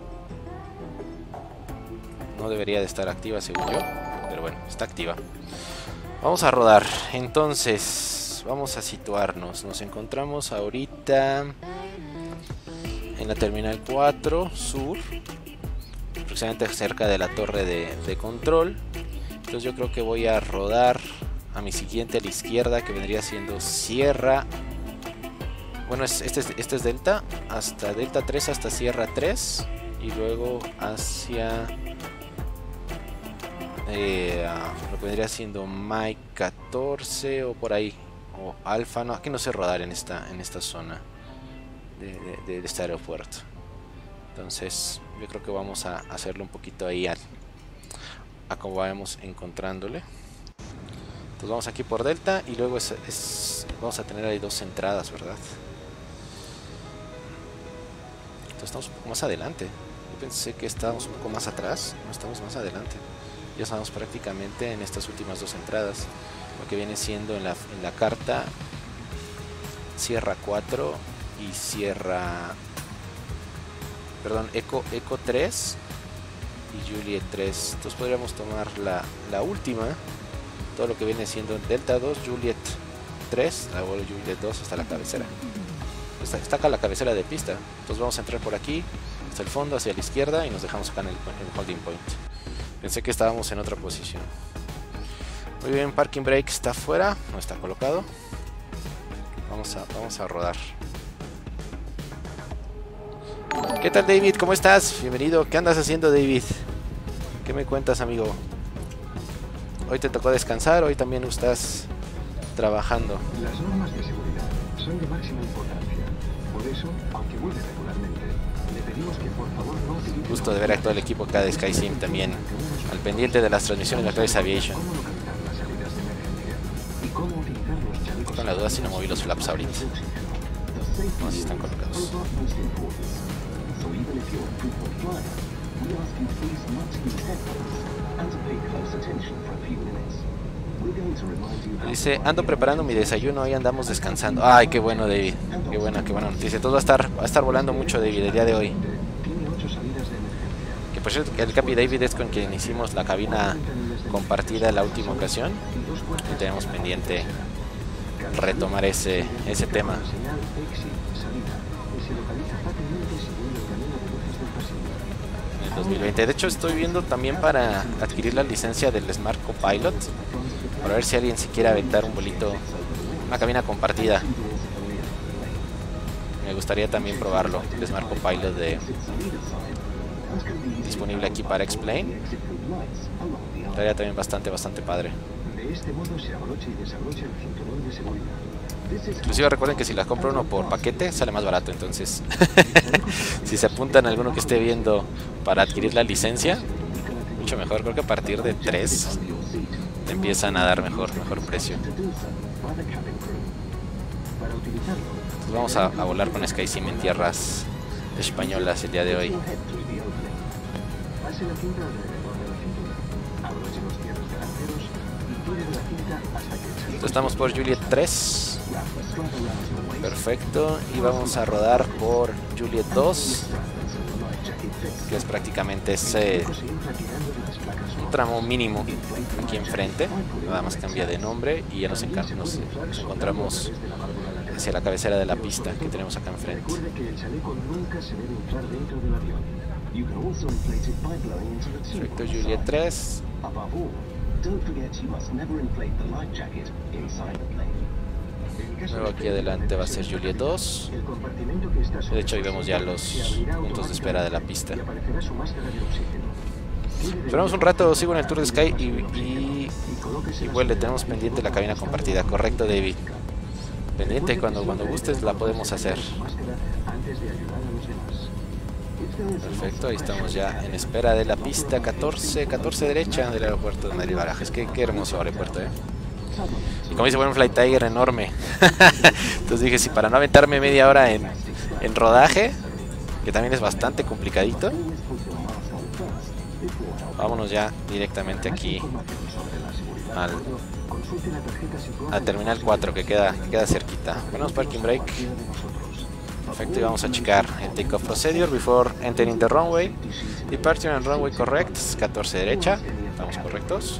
No debería de estar activa según yo, pero bueno, está activa. Vamos a rodar. Entonces, vamos a situarnos. Nos encontramos ahorita en la terminal 4 sur, aproximadamente cerca de la torre de control. Entonces yo creo que voy a rodar a mi siguiente a la izquierda, que vendría siendo Sierra. Bueno, este es Delta, hasta Delta 3 hasta Sierra 3 y luego hacia lo que vendría siendo Mike 14 o por ahí, o Alfa. No, aquí no sé rodar en esta zona de este aeropuerto. Entonces yo creo que vamos a hacerlo un poquito ahí a como vayamos encontrándole. Entonces vamos aquí por Delta y luego vamos a tener ahí dos entradas, ¿verdad? Entonces estamos un poco más adelante. Yo pensé que estábamos un poco más atrás. No, estamos más adelante. Ya estamos prácticamente en estas últimas dos entradas. Lo que viene siendo en la carta Sierra 4 y Sierra... Perdón, Eco 3 y Juliet 3. Entonces podríamos tomar la última. Todo lo que viene siendo Delta 2, Juliet 3, la vuelo Juliet 2 hasta la cabecera. Está acá la cabecera de pista. Entonces vamos a entrar por aquí, hasta el fondo, hacia la izquierda, y nos dejamos acá en el holding point. Pensé que estábamos en otra posición. Muy bien, parking brake está afuera, no está colocado. Vamos a rodar. ¿Qué tal, David? ¿Cómo estás? Bienvenido. ¿Qué andas haciendo, David? ¿Qué me cuentas, amigo? Hoy te tocó descansar, hoy también estás trabajando. Las normas de seguridad son de máxima importancia. Por eso, aunque vuelve regularmente, le pedimos que por favor no utilice... Gusto de ver a todo el equipo acá de SkySim también, al pendiente de las transmisiones de Aclares Aviation. Con la duda si no moví los flaps ahorita. No, si están colocados. Dice, ando preparando mi desayuno y andamos descansando. Ay, qué bueno, David. Qué buena noticia. Todo va a estar volando mucho, David, el día de hoy. Que por cierto, el Capi David es con quien hicimos la cabina compartida la última ocasión. Y tenemos pendiente retomar ese tema. En el 2020. De hecho, estoy viendo también para adquirir la licencia del Smart Copilot. Para ver si alguien se quiere aventar un bolito, una cabina compartida. Me gustaría también probarlo, el Smart Copilot disponible aquí para X-Plane. Estaría también bastante padre. Inclusive recuerden que si la compro uno por paquete sale más barato, entonces si se apuntan a alguno que esté viendo para adquirir la licencia, mucho mejor. Creo que a partir de 3 te empiezan a dar mejor precio. Entonces vamos a volar con SkySim en tierras españolas el día de hoy. Entonces estamos por Juliet 3. Perfecto. Y vamos a rodar por Juliet 2, que es prácticamente ese un tramo mínimo aquí enfrente. Nada más cambia de nombre y ya nos encontramos hacia la cabecera de la pista que tenemos acá enfrente. Perfecto, Juliet 3. Luego aquí adelante va a ser Juliet 2. De hecho ahí vemos ya los puntos de espera de la pista. Esperamos un rato, sigo en el tour de Sky y igual le tenemos pendiente la cabina compartida. Correcto, David. Pendiente, cuando gustes la podemos hacer. Perfecto, ahí estamos ya en espera de la pista 14 derecha del aeropuerto de Madrid-Barajas. Qué hermoso aeropuerto, Y como dice, bueno, un Flight Tiger enorme. Entonces dije, si para no aventarme media hora en rodaje, que también es bastante complicadito, vámonos ya directamente aquí al Terminal 4, que queda cerquita. Ponemos Parking Brake. Perfecto, y vamos a checar el takeoff procedure before entering the runway. Departure and runway correct, 14 derecha. Estamos correctos.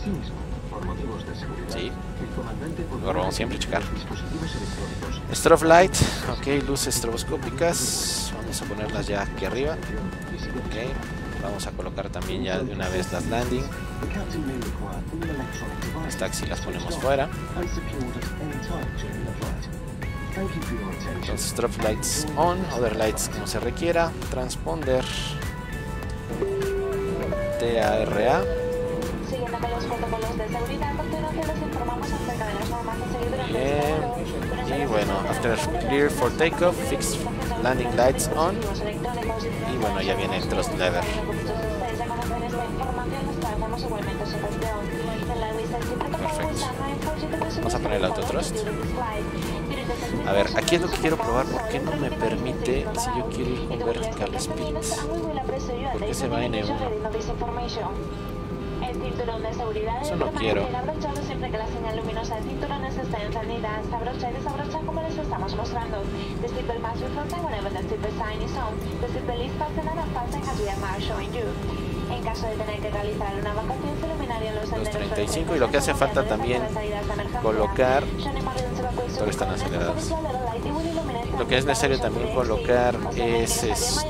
Sí. Ahora vamos siempre a checar. Strobe light, ok, luces estroboscópicas. Vamos a ponerlas ya aquí arriba. Ok, vamos a colocar también ya de una vez las landing. Las taxis las ponemos fuera. Entonces, strobe lights on, other lights como se requiera. Transponder TARA. Siguiendo con los protocolos de seguridad, les informamos acerca de las normas de seguridad. Bien. Y bueno, after clear for takeoff, fix landing lights on. Y bueno, ya viene el thrust lever. Perfecto. Vamos a poner el auto thrust. A ver, aquí es lo que quiero probar. ¿Por qué no me permite, si yo quiero ir con vertical speed? ¿Por qué se va en N1? Eso no quiero. Siempre que la señal luminosa de cinturones esté encendida, hasta abrocha y desabrocha como les estamos mostrando. The seatbelt must be fastened whenever the seatbelt sign is on. The seatbelt is fastened and unfastened as we are now showing you. En caso de tener que realizar una evacuación, se iluminarían los senderos. 35, y lo que hace falta también colocar. Todos están acelerados. Lo que es necesario también colocar es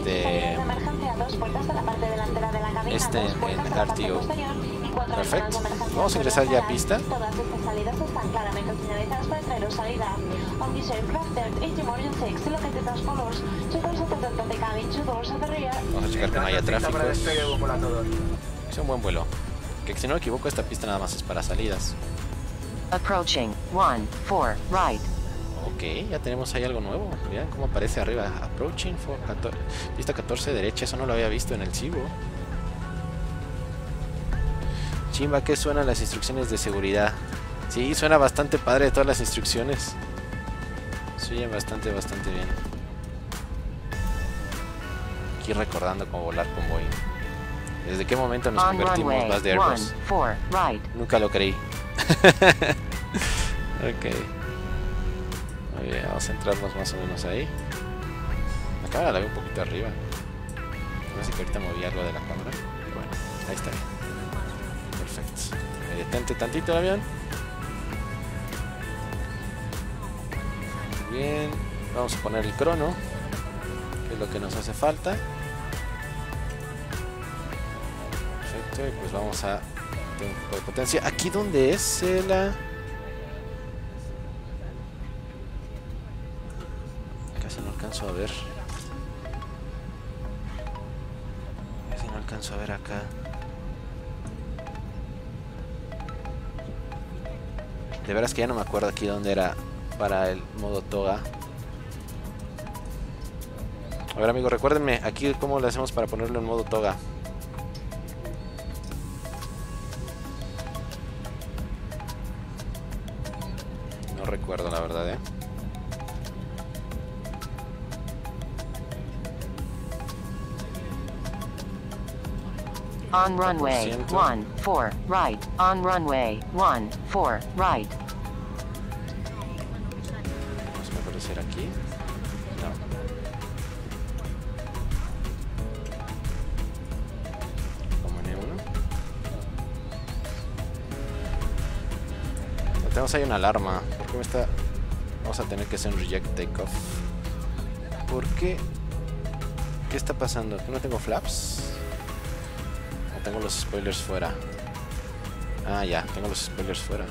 en RTO. Perfecto. Vamos a ingresar ya a pista. Todas estas salidas están claramente señalizadas para entrada o salida. On this aircraft, there are 8 emergency exits located as follows. 2 doors at the front of the cabin, 2 doors at the rear. Vamos a checar que no haya tráfico. Es un buen vuelo. Que si no me equivoco, esta pista nada más es para salidas. Approaching 14 right. Ok, ya tenemos ahí algo nuevo. Vean cómo aparece arriba. Approaching for pista 14 derecha. Eso no lo había visto en el Cibo. Chimba, ¿qué suenan las instrucciones de seguridad? Sí, suena bastante padre todas las instrucciones. Suenan bastante bien. Aquí recordando cómo volar con Boeing. ¿Desde qué momento nos convertimos más de Airbus? Nunca lo creí. Ok. Muy bien, vamos a centrarnos más o menos ahí. La cámara la veo un poquito arriba. No sé que ahorita moví algo de la cámara. Bueno, ahí está. Perfecto. Detente tantito el avión. Muy bien. Vamos a poner el crono, que es lo que nos hace falta. Perfecto. Y pues vamos a tener un poco de potencia. ¿Aquí dónde es la...? Casi no alcanzo a ver. Casi no alcanzo a ver acá. De veras que ya no me acuerdo aquí dónde era para el modo toga. A ver, amigos, recuérdenme aquí cómo lo hacemos para ponerlo en modo toga. No recuerdo, la verdad, On runway 14 right. On runway 14 right. No se me puede hacer aquí. No. Como en E1. Tenemos ahí una alarma. ¿Por qué me está...? Vamos a tener que hacer un reject takeoff. ¿Por qué? ¿Qué está pasando? ¿Que no tengo flaps? Tengo los spoilers fuera. Ah, ya, tengo los spoilers fuera.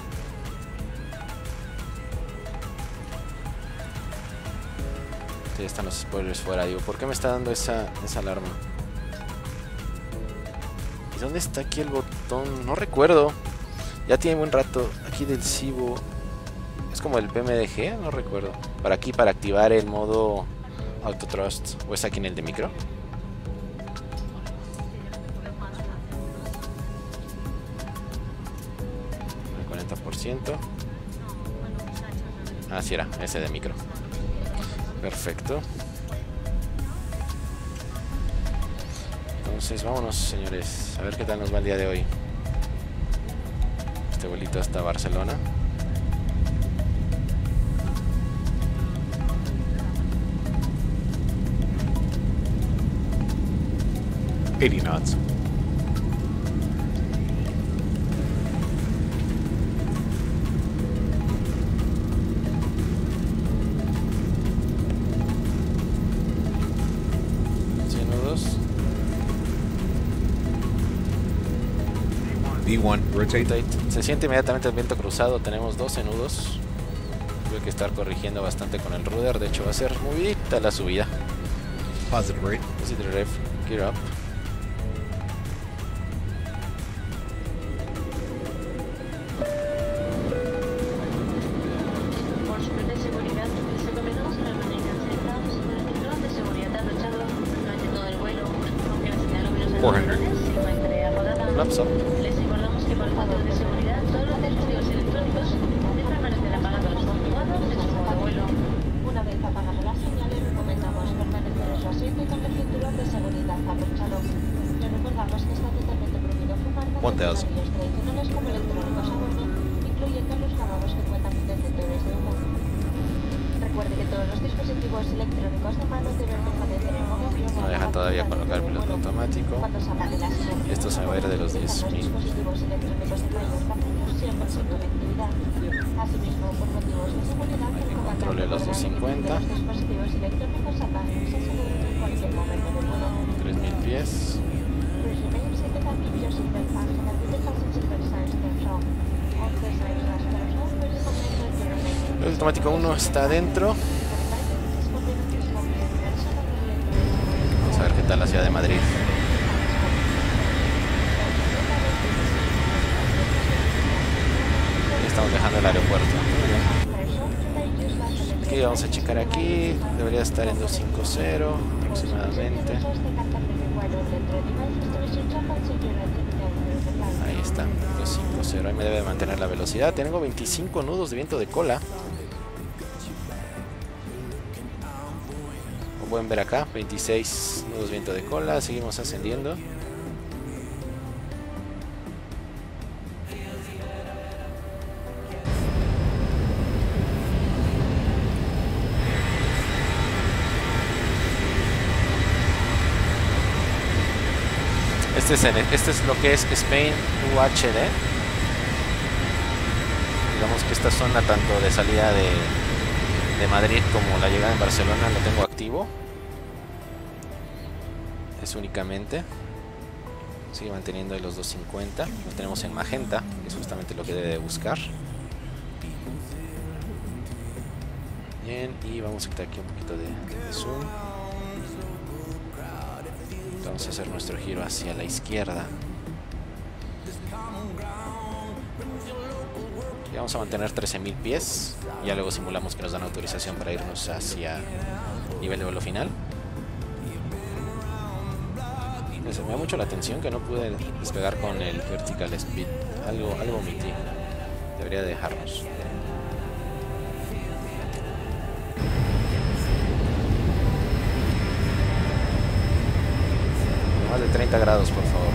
Sí, están los spoilers fuera. Digo, ¿por qué me está dando esa alarma? ¿Y dónde está aquí el botón? No recuerdo. Ya tiene buen rato. Aquí del Cibo. Es como el PMDG, no recuerdo. Para aquí, para activar el modo Auto Thrust. ¿O es aquí en el de micro? 40%. Ah, sí era, ese de micro. Perfecto. Entonces vámonos, señores, a ver qué tal nos va el día de hoy. Este vuelito hasta Barcelona. knots. V1, rotate. Se siente inmediatamente el viento cruzado. Tenemos 12 nudos. Tuve que estar corrigiendo bastante con el rudder. De hecho, va a ser movidita la subida. Positive rate. Positive rev. Gear up. Por su de seguridad, les recomendamos que la mantengan sentados con el cinturón de seguridad abrochado durante todo el vuelo, aunque la señal luminosa 400. se encuentre apagada. Flaps up. Les recordamos que por falta de seguridad todos los dispositivos electrónicos deben permanecer apagados o activados en su modo vuelo. Una vez apagada la señal, les recomendamos permanecer en su asiento y con el cinturón de seguridad abrochado. Les recordamos que está totalmente prohibido fumar con dispositivos tradicionales como electrónicos a bordo, incluyendo los lavabos que cuentan con detectores de humo. Recuerde que todos los dispositivos electrónicos de mano deben permanecer en modo avión. No deja todavía colocar el piloto automático. Cuando se apague la señal, Esto se va a ir de los 10.000. los dispositivos electrónicos de mano vacíos siempre sin conectividad. Asimismo, por motivos de seguridad, Controle los 250. los dispositivos electrónicos apaguen y se aceleren en cualquier momento del vuelo. 3000 pies. El automático 1 está adentro. Vamos a ver qué tal la ciudad de Madrid. Ya estamos dejando el aeropuerto. Aquí vamos a checar aquí. Debería estar en 250 aproximadamente. Ahí está, 250. Ahí me debe mantener la velocidad. Tengo 25 nudos de viento de cola. Como pueden ver acá, 26 nudos de viento de cola. Seguimos ascendiendo. Este es lo que es Spain UHD. Digamos que esta zona tanto de salida de Madrid como la llegada en Barcelona lo tengo activo. Es únicamente. Sigue manteniendo los 250. Lo tenemos en magenta, que es justamente lo que debe de buscar. Bien, y vamos a quitar aquí un poquito de zoom. Vamos a hacer nuestro giro hacia la izquierda. Y vamos a mantener 13.000 pies. Ya luego simulamos que nos dan autorización para irnos hacia nivel de vuelo final. Me da mucho la atención que no pude despegar con el vertical speed. Algo omití. Debería dejarnos. Más de 30 grados, por favor.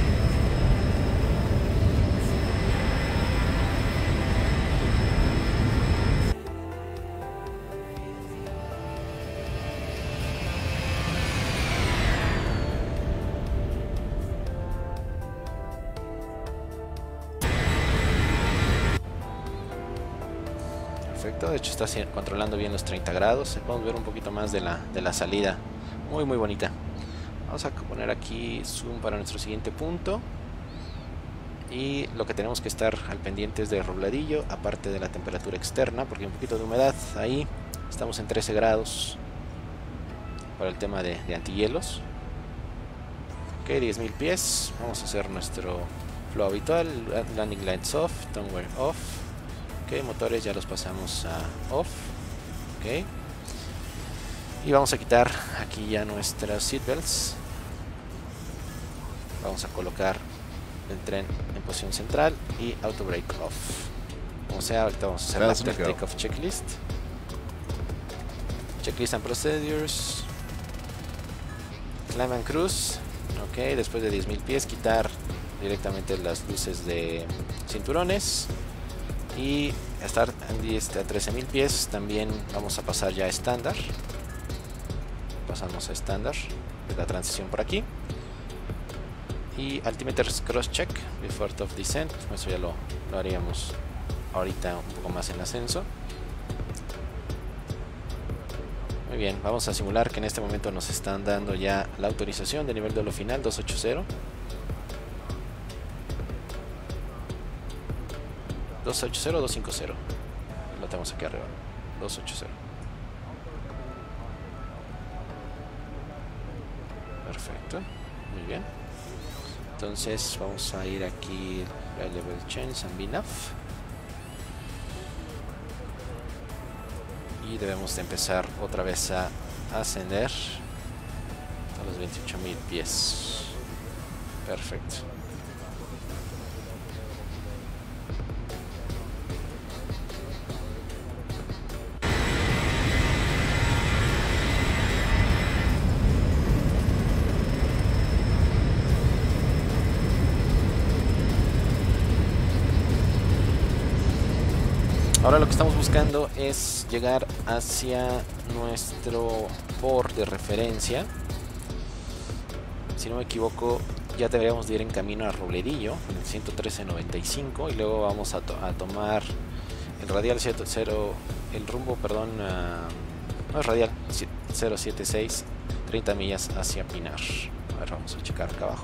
Perfecto, de hecho está controlando bien los 30 grados. Podemos ver un poquito más de la salida. Muy bonita. Vamos a poner aquí zoom para nuestro siguiente punto. Y lo que tenemos que estar al pendiente es de robladillo, aparte de la temperatura externa, porque hay un poquito de humedad ahí. Estamos en 13 grados para el tema de antihielos. Ok, 10.000 pies. Vamos a hacer nuestro flow habitual. Landing lights off, downward off. Ok, motores ya los pasamos a off. Ok. Y vamos a quitar aquí ya nuestras seatbelts. Vamos a colocar el tren en posición central y auto brake off. Como sea, ahorita vamos a hacer la after takeoff checklist. Checklist and procedures. Climb and cruise. Ok, después de 10.000 pies, quitar directamente las luces de cinturones. Y estar a 13.000 pies también vamos a pasar ya a estándar. Pasamos a estándar, es la transición por aquí. Y altimeters cross check before top descent. Eso ya lo haríamos ahorita un poco más en ascenso. Muy bien, vamos a simular que en este momento nos están dando ya la autorización de nivel de vuelo final 280. 280 o 250. Lo tenemos aquí arriba. 280. Perfecto. Muy bien. Entonces vamos a ir aquí a level change and enough. Y debemos de empezar otra vez a ascender a los 28.000 pies. Perfecto. Ahora lo que estamos buscando es llegar hacia nuestro port de referencia. Si no me equivoco, ya deberíamos de ir en camino a Robledillo, en el 113.95, y luego vamos a tomar el radial el rumbo, perdón, no es radial, 076, 30 millas hacia Pinar. A ver, vamos a checar acá abajo.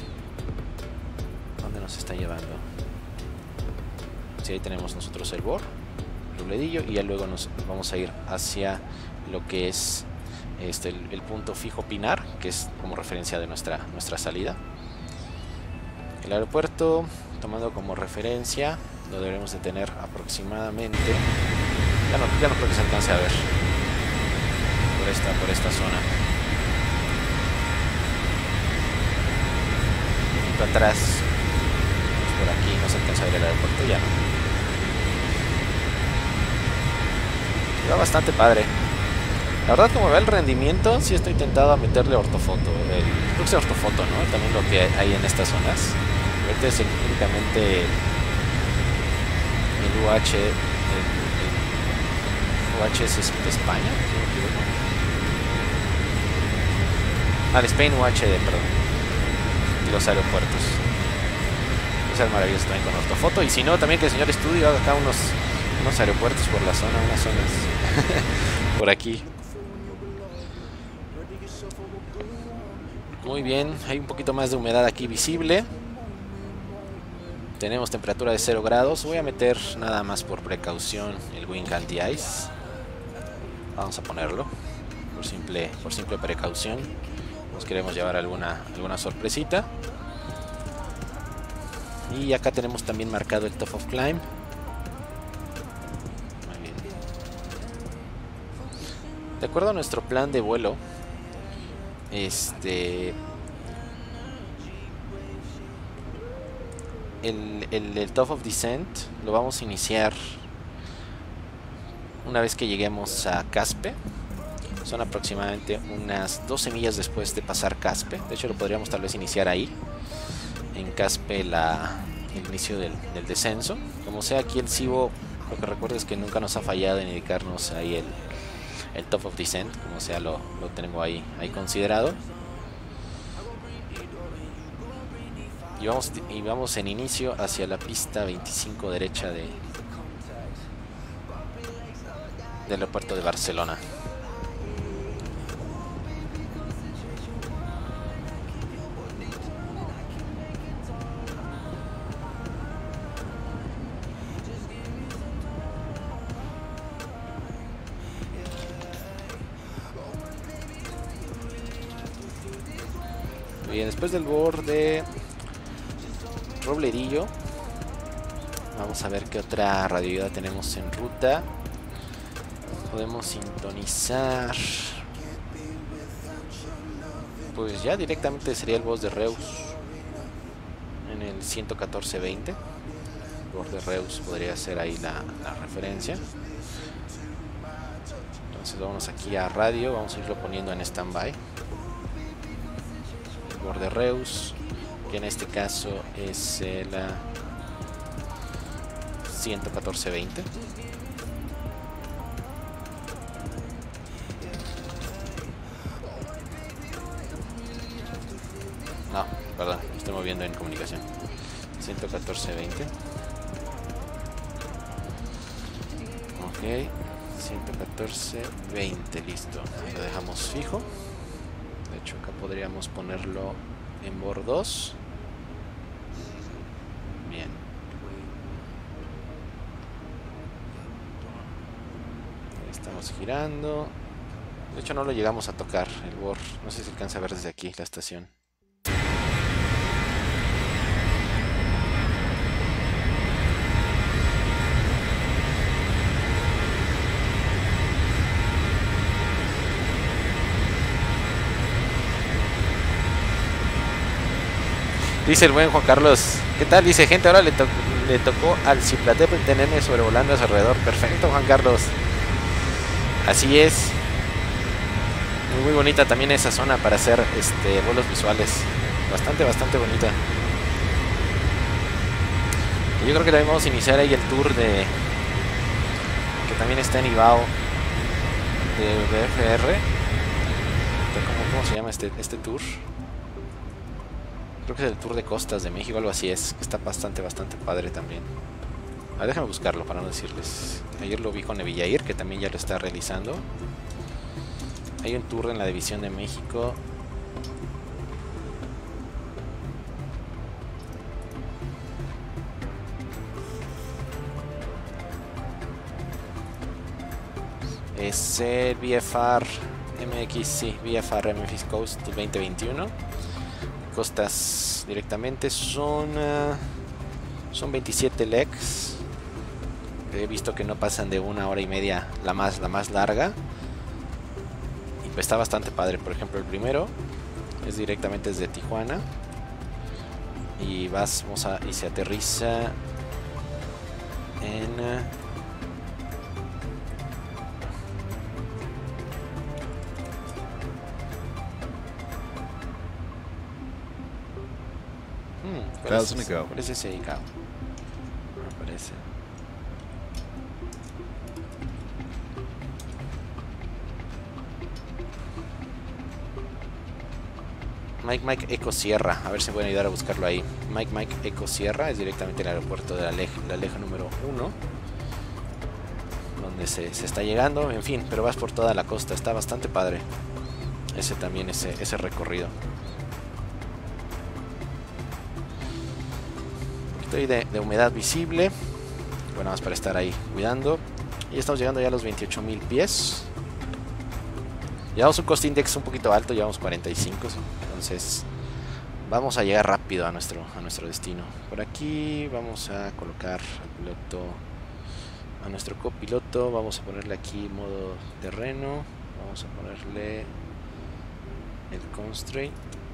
¿Dónde nos está llevando? Sí, ahí tenemos nosotros el BOR, Robledillo, y ya luego nos vamos a ir hacia lo que es el punto fijo Pinar, que es como referencia de nuestra salida. El aeropuerto, tomando como referencia, lo deberemos de tener aproximadamente, ya no creo que se alcance a ver por esta zona. Un poquito atrás, por aquí no se alcanza a ver el aeropuerto, ya no. Va bastante padre. La verdad, como ve el rendimiento, sí estoy tentado a meterle ortofoto. Creo que es ortofoto, ¿no? También lo que hay en estas zonas. Ahorita es únicamente el UH. El UH es de España, si no me equivoco. El Spain UHD, perdón. y los aeropuertos. Es maravilloso también con ortofoto. Y si no, también que el señor estudio haga acá unos aeropuertos por la zona, unas zonas por aquí. Muy bien, hay un poquito más de humedad aquí visible. Tenemos temperatura de 0 grados. Voy a meter nada más por precaución el Wing Anti-Ice. Vamos a ponerlo por simple precaución. Nos queremos llevar alguna sorpresita. Y acá tenemos también marcado el Top of Climb. Muy bien. De acuerdo a nuestro plan de vuelo, el Top of Descent lo vamos a iniciar una vez que lleguemos a Caspe. Son aproximadamente unas 12 millas después de pasar Caspe. De hecho, lo podríamos tal vez iniciar ahí. En Caspe el inicio del descenso. Como sea, aquí el Cibo, lo que recuerdo es que nunca nos ha fallado en indicarnos ahí el Top of Descent. Como sea, lo tengo ahí considerado. Y vamos en inicio hacia la pista 25 derecha del aeropuerto de Barcelona. Bien, después del borde Robledillo, vamos a ver qué otra radioayuda tenemos en ruta. Podemos sintonizar, pues ya directamente sería el bus de Reus en el 11420. El bus de Reus podría ser ahí la referencia. Entonces vamos aquí a radio, vamos a irlo poniendo en standby. De Reus, que en este caso es el 11420. No, perdón, me estoy moviendo en comunicación. 11420. Ok, 11420, listo. Lo dejamos fijo. De hecho, acá podríamos ponerlo en bord 2. Bien. Ahí estamos girando. De hecho, no lo llegamos a tocar el bord. No sé si se alcanza a ver desde aquí la estación. Dice el buen Juan Carlos, ¿qué tal? Dice, gente, ahora le tocó al Ciplatep tenerme sobrevolando a su alrededor. Perfecto, Juan Carlos. Así es. Muy bonita también esa zona para hacer vuelos visuales. Bastante bonita. Y yo creo que también vamos a iniciar ahí el tour que también está en Ibao de BFR. ¿Cómo se llama este tour? Creo que es el Tour de Costas de México, algo así es. Está bastante padre también. A ver, déjame buscarlo para no decirles. Ayer lo vi con Evillair, que también ya lo está realizando. Hay un tour en la División de México. Es el VFR MX, sí, VFR MX Coast 2021. Costas directamente son 27 legs. He visto que no pasan de 1 hora y media la más larga. Y pues está bastante padre. Por ejemplo, el primero es directamente desde Tijuana. Y y se aterriza en ¿cuál es ese ICAO? Me parece. Mike Eco Sierra, a ver si me pueden ayudar a buscarlo ahí. Mike Eco Sierra es directamente el aeropuerto de la Aleja número 1, donde se está llegando, en fin, pero vas por toda la costa, está bastante padre ese recorrido. Un poquito ahí de humedad visible, bueno, más para estar ahí cuidando. Y estamos llegando ya a los 28.000 pies. Llevamos un cost index un poquito alto, llevamos 45, entonces vamos a llegar rápido a nuestro destino. Por aquí vamos a colocar al piloto, a nuestro copiloto, vamos a ponerle aquí modo terreno, vamos a ponerle el constraint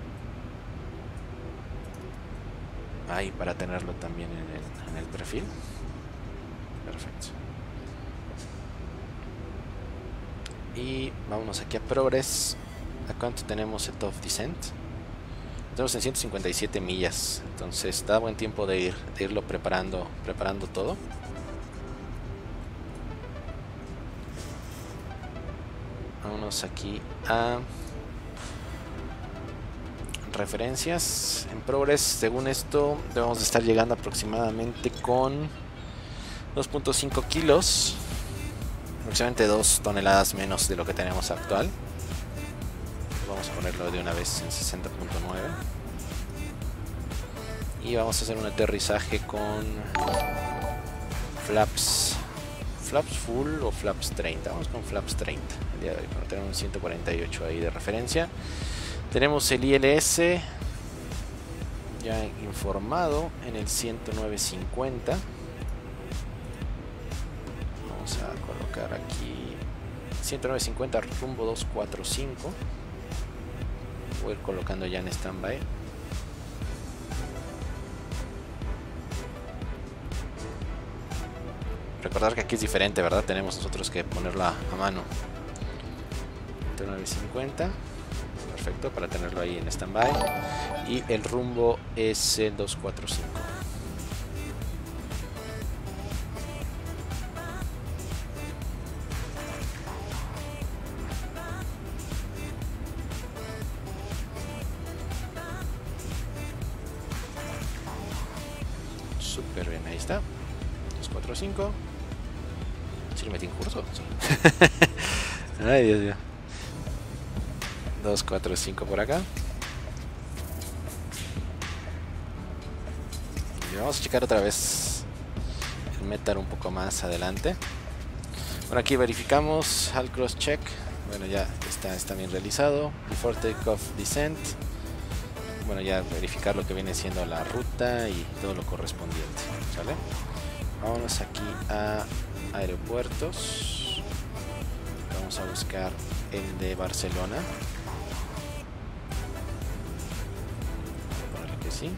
ahí para tenerlo también en el perfil. Perfecto. Y vámonos aquí a Progress. ¿A cuánto tenemos el Top Descent? Tenemos en 157 millas. Entonces da buen tiempo de irlo preparando todo. Vámonos aquí a referencias. En Progress, según esto, debemos de estar llegando aproximadamente con 2.5 kilos. Aproximadamente 2 toneladas menos de lo que tenemos actual. Vamos a ponerlo de una vez en 60.9. Y vamos a hacer un aterrizaje con flaps full o flaps 30. Vamos con flaps 30 el día de hoy, para tener un 148 ahí de referencia. Tenemos el ILS ya informado en el 109.50. Vamos a colocar aquí 109.50 rumbo 245. Voy a ir colocando ya en standby. Recordar que aquí es diferente, ¿verdad? Tenemos nosotros que ponerla a mano. 109.50. Perfecto, para tenerlo ahí en standby. Y el rumbo es el 245. Súper bien, ahí está. 245. Si le metí en curso. Sí. Ay, Dios mío. 245 por acá. Y vamos a checar otra vez el metal un poco más adelante. Bueno, aquí verificamos al cross check. Bueno, ya está bien realizado. Before takeoff descent. Bueno, ya verificar lo que viene siendo la ruta y todo lo correspondiente, ¿sale? Vámonos aquí a aeropuertos. Vamos a buscar el de Barcelona. Para que sí.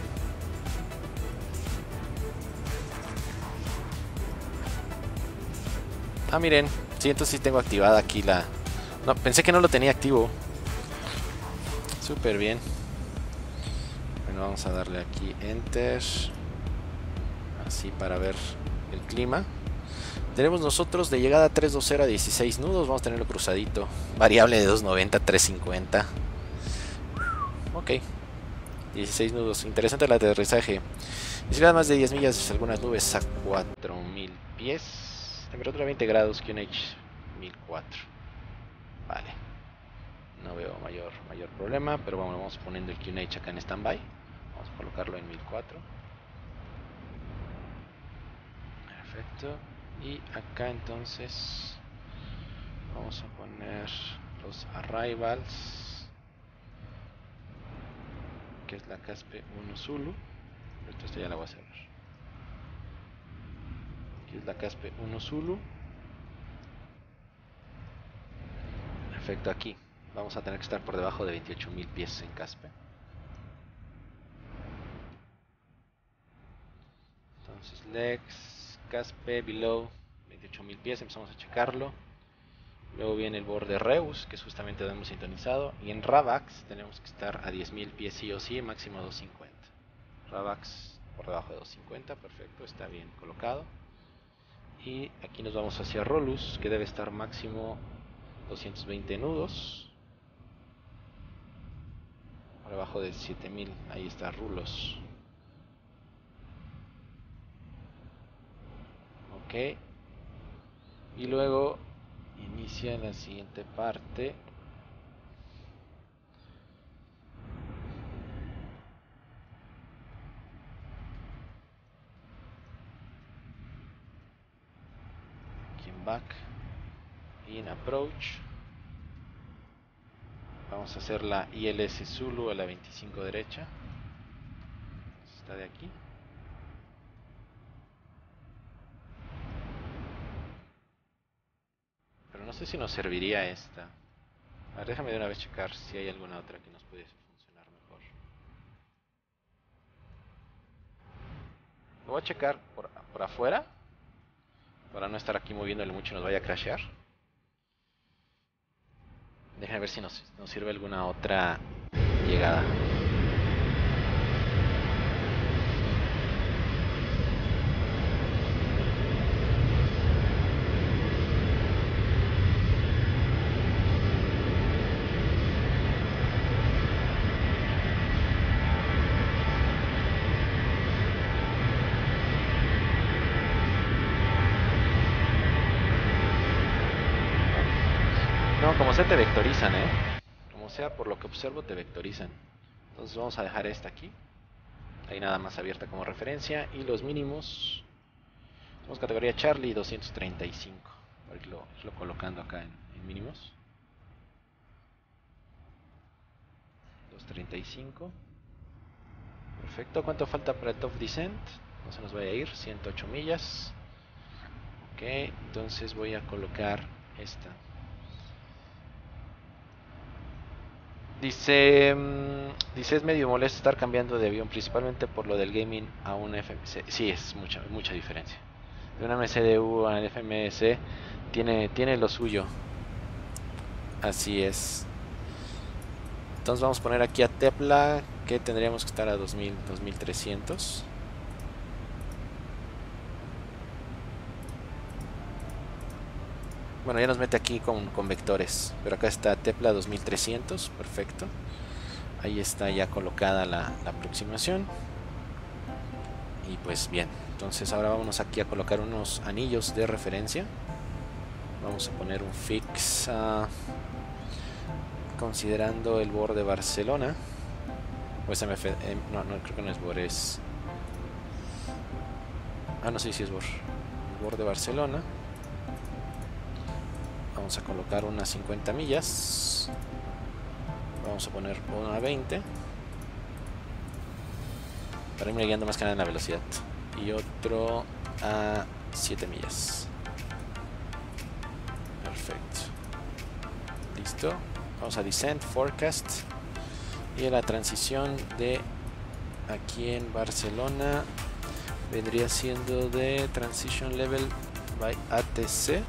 Ah, miren, sí, entonces sí tengo activada aquí la... No, pensé que no lo tenía activo. Súper bien. Bueno, vamos a darle aquí Enter. Así para ver el clima. Tenemos nosotros de llegada 320 a 16 nudos. Vamos a tenerlo cruzadito. Variable de 290 a 350. Ok. 16 nudos. Interesante el aterrizaje. Visibilidad más de 10 millas. Algunas nubes a 4000 pies. Temperatura 20 grados. QNH 1004. Vale. No veo mayor problema. Pero bueno, vamos poniendo el QNH acá en standby. Vamos a colocarlo en 1004. Perfecto. Y acá entonces vamos a poner los arrivals, que es la Caspe 1 Zulu. Esto ya la voy a cerrar. Aquí es la Caspe 1 Zulu. Perfecto, aquí vamos a tener que estar por debajo de 28.000 pies en Caspe. Entonces Lex, Caspe, below 28.000 pies, empezamos a checarlo. Luego viene el borde Reus, que es justamente donde hemos sintonizado. Y en Ravax tenemos que estar a 10.000 pies sí o sí, máximo 250. Ravax por debajo de 250, perfecto, está bien colocado. Y aquí nos vamos hacia Rolus, que debe estar máximo 220 nudos. por abajo de 7000. Ahí está, rulos. Ok. Y luego inicia la siguiente parte. Aquí en back y en approach. Vamos a hacer la ILS Zulu a la 25 derecha. Está de aquí. Pero no sé si nos serviría esta. A ver, déjame de una vez checar si hay alguna otra que nos pudiese funcionar mejor. Lo voy a checar por afuera, para no estar aquí moviéndole mucho y nos vaya a crashear. Déjame ver si nos sirve alguna otra llegada. No, como sea te vectorizan, como sea, por lo que observo te vectorizan. Entonces vamos a dejar esta aquí. Ahí nada más abierta como referencia. Y los mínimos, tenemos categoría Charlie 235. Para irlo colocando acá en mínimos. 235. Perfecto. ¿Cuánto falta para el top descent? No se nos vaya a ir. 108 millas. Ok, entonces voy a colocar esta. Dice, es medio molesto estar cambiando de avión, principalmente por lo del gaming a un FMC. Sí, es mucha diferencia. De una MCDU al FMC tiene lo suyo. Así es. Entonces vamos a poner aquí a Tepla, que tendríamos que estar a 2300. Bueno, ya nos mete aquí con vectores, pero acá está Tepla 2300, perfecto. Ahí está ya colocada la aproximación. Y pues bien, entonces ahora vámonos aquí a colocar unos anillos de referencia. Vamos a poner un fix considerando el borde Barcelona. O es MF, no, creo que no es borde, es... no sé si es borde. El borde Barcelona. Vamos a colocar unas 50 millas. Vamos a poner una a 20 para irme guiando más que nada en la velocidad. Y otro a 7 millas. Perfecto. Listo. Vamos a Descent, Forecast. Y la transición de aquí en Barcelona vendría siendo de Transition Level by ATC.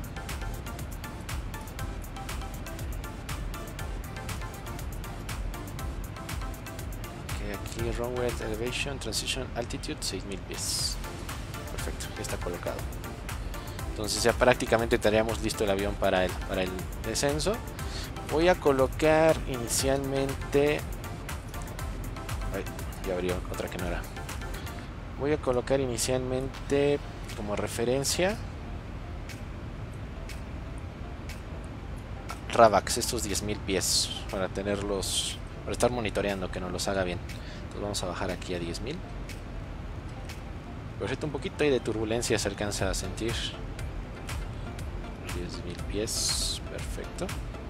Aquí Runway Elevation, Transition Altitude 6000 pies. Perfecto, ya está colocado. Entonces ya prácticamente estaríamos listo el avión para el descenso. Voy a colocar inicialmente... Ay, ya abrió otra que no era. Voy a colocar inicialmente como referencia Ravax, estos 10.000 pies, para tenerlos, para estar monitoreando que nos los haga bien. Entonces vamos a bajar aquí a 10.000. Perfecto, un poquito ahí de turbulencia se alcanza a sentir. 10.000 pies, perfecto.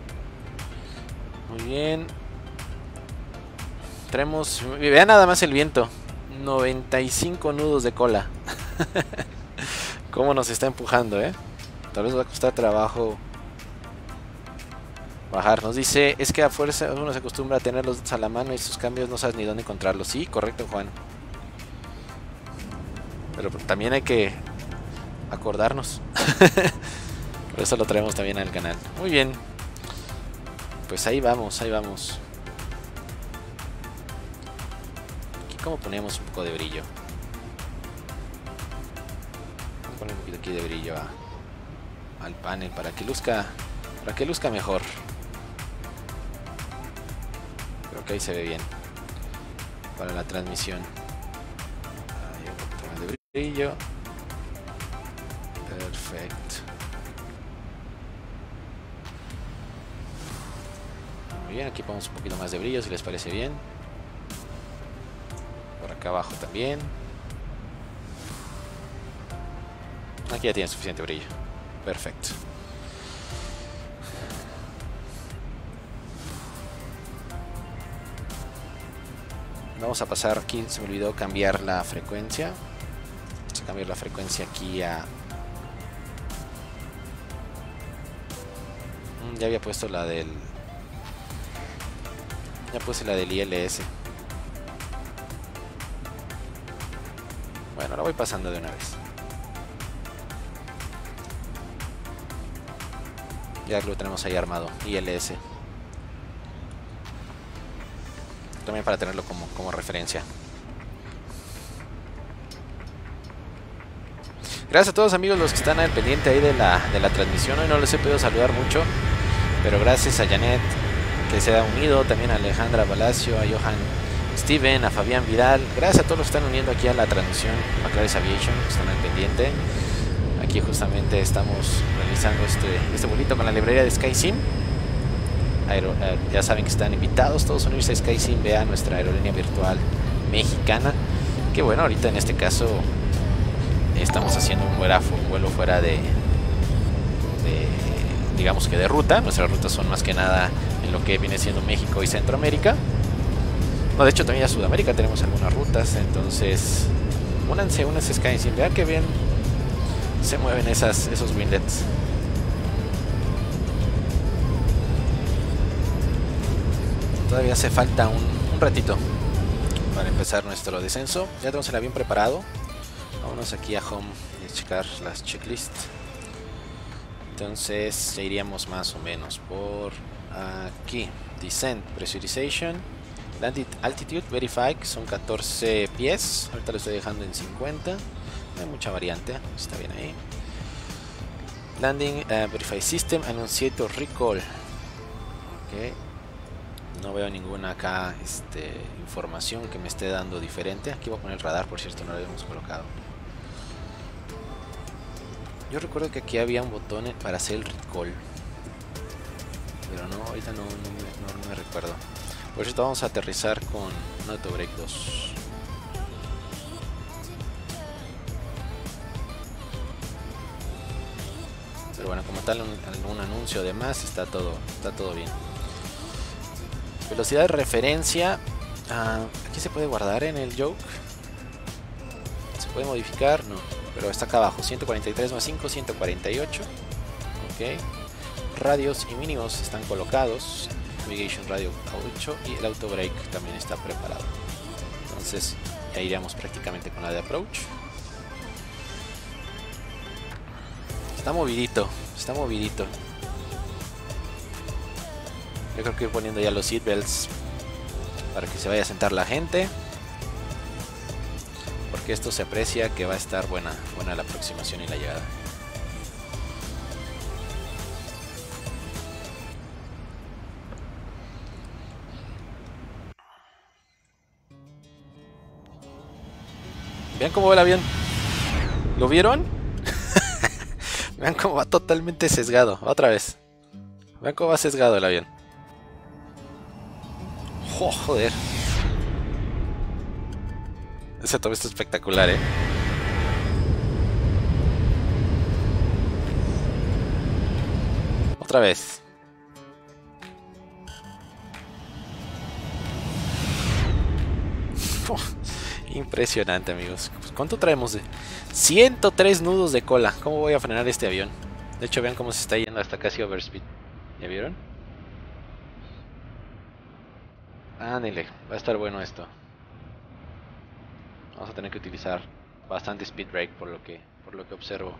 Muy bien. Traemos, vean nada más el viento, 95 nudos de cola. Cómo nos está empujando, tal vez va a costar trabajo bajar. Nos dice, es que a fuerza uno se acostumbra a tener los dedos a la mano y sus cambios no sabes ni dónde encontrarlos. Sí, correcto, Juan. Pero también hay que acordarnos. Por eso lo traemos también al canal. Muy bien. Pues ahí vamos, ahí vamos. Aquí como ponemos un poco de brillo. Vamos a poner un poquito aquí de brillo al panel para que luzca mejor. Creo que ahí se ve bien. para la transmisión. Ahí un poquito más de brillo. Perfecto. Muy bien, aquí ponemos un poquito más de brillo si les parece bien. Por acá abajo también. Aquí ya tiene suficiente brillo. Perfecto. Vamos a pasar aquí, se me olvidó cambiar la frecuencia. Vamos a cambiar la frecuencia aquí a... Ya había puesto la del... Ya puse la del ILS. Bueno, la voy pasando de una vez. Ya lo tenemos ahí armado, ILS. También para tenerlo como referencia. Gracias a todos amigos los que están al pendiente ahí de la transmisión. Hoy no les he podido saludar mucho, pero gracias a Janet que se ha unido, también a Alejandra Palacio, a Johan Steven, a Fabián Vidal. Gracias a todos los que están uniendo aquí a la transmisión Maclares Aviation, que están al pendiente. Aquí justamente estamos realizando este vuelito con la librería de SkySim. Ya saben que están invitados todos a unirse a SkySim, vean nuestra aerolínea virtual mexicana. Que bueno, ahorita en este caso estamos haciendo un vuelo fuera de digamos que de ruta. Nuestras rutas son más que nada en lo que viene siendo México y Centroamérica. No, de hecho también a Sudamérica tenemos algunas rutas. Entonces únanse a SkySim, vean que bien se mueven esos winglets. Todavía hace falta un ratito para empezar nuestro descenso. Ya tenemos el avión preparado. Vámonos aquí a Home y a checar las checklists. Entonces ya iríamos más o menos por aquí. Descent, Pressurization, Landing Altitude, Verify, que son 14 pies. Ahorita lo estoy dejando en 50. No hay mucha variante, está bien ahí. Landing, Verify System, Annunciator Recall. Ok. No veo ninguna acá información que me esté dando diferente. Aquí voy a poner el radar, por cierto, no lo habíamos colocado. Yo recuerdo que aquí había un botón para hacer el recall, pero no, ahorita no me recuerdo. Por cierto, vamos a aterrizar con un Autobreak 2. Pero bueno, como tal, algún anuncio de más, está todo bien. Velocidad de referencia. Aquí se puede guardar en el joke. Se puede modificar, no, pero está acá abajo. 143 más 5, 148. Ok. Radios y mínimos están colocados. Navigation Radio 8 y el auto break también está preparado. Entonces ya iríamos prácticamente con la de approach. Está movidito, está movidito. Yo creo que ir poniendo ya los seatbelts para que se vaya a sentar la gente, porque esto se aprecia que va a estar buena la aproximación y la llegada. Vean cómo va el avión. ¿Lo vieron? Vean cómo va totalmente sesgado. Otra vez. Vean cómo va sesgado el avión. Oh, joder. Ese toma está espectacular, Otra vez. Impresionante, amigos. ¿Cuánto traemos? 103 nudos de cola. ¿Cómo voy a frenar este avión? De hecho, vean cómo se está yendo hasta casi overspeed. ¿Ya vieron? Ándale, va a estar bueno esto. Vamos a tener que utilizar bastante speed brake por lo que observo.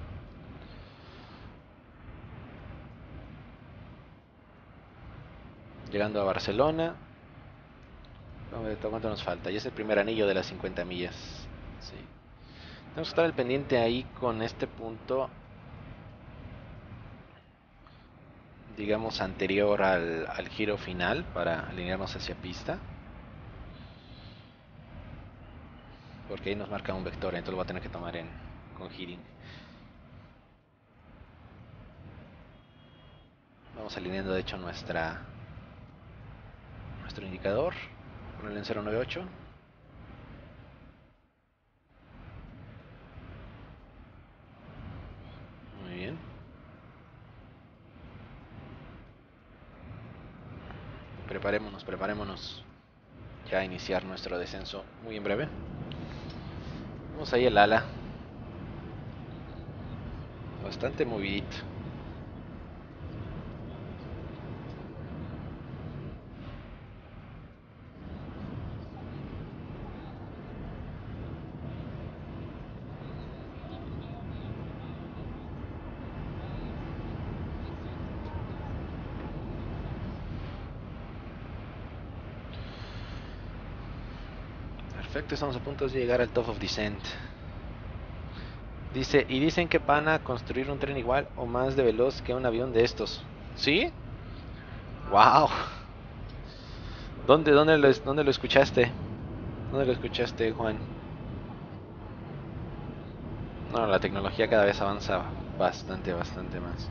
Llegando a Barcelona. ¿Cuánto nos falta? Ya es el primer anillo de las 50 millas. Sí. Tenemos que estar al pendiente ahí con este punto, digamos, anterior al giro final para alinearnos hacia pista. porque ahí nos marca un vector, entonces lo voy a tener que tomar con heating. Vamos alineando de hecho nuestro indicador con el en 098. Muy bien. Preparémonos ya a iniciar nuestro descenso muy en breve. Vamos ahí el ala, bastante movidito. Perfecto, estamos a punto de llegar al top of descent. Dicen que van a construir un tren igual o más de veloz que un avión de estos. ¿Sí? ¡Wow! ¿Dónde lo escuchaste? ¿Dónde lo escuchaste, Juan? No, la tecnología cada vez avanza bastante más.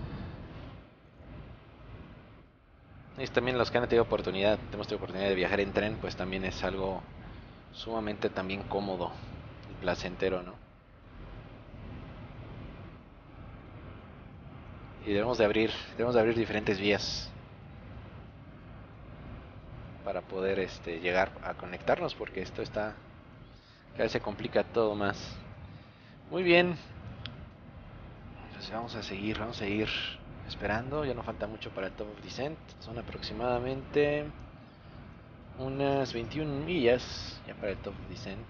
Y también los que hemos tenido oportunidad de viajar en tren, pues también es algo sumamente también cómodo y placentero, ¿no? Y debemos de abrir diferentes vías para poder llegar a conectarnos, porque esto cada vez se complica todo más. Muy bien, entonces vamos a seguir esperando. Ya no falta mucho para el top of descent, son aproximadamente unas 21 millas ya para el top of descent.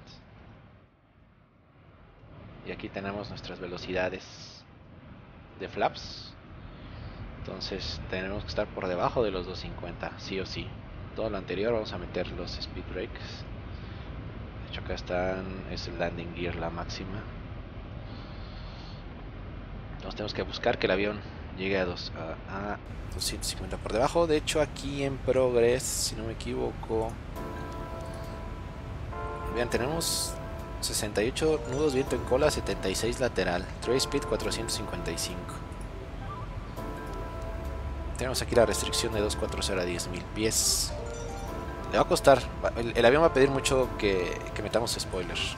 Y aquí tenemos nuestras velocidades de flaps. Entonces tenemos que estar por debajo de los 250, sí o sí. Todo lo anterior vamos a meter los speed brakes. De hecho acá es el landing gear, la máxima. Entonces tenemos que buscar que el avión llegue a 250 por debajo. De hecho aquí en Progress, si no me equivoco, vean, tenemos 68 nudos viento en cola, 76 lateral, trade speed 455. Tenemos aquí la restricción de 240 a 10.000 pies. Le va a costar, el avión va a pedir mucho que metamos spoilers.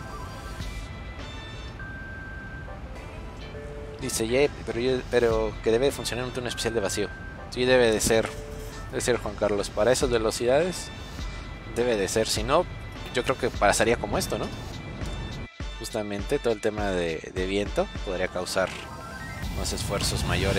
Dice, pero que debe de funcionar un turno especial de vacío. Sí, debe de ser Juan Carlos. Para esas velocidades debe de ser. Si no, yo creo que pasaría como esto, ¿no? Justamente todo el tema de viento podría causar unos esfuerzos mayores.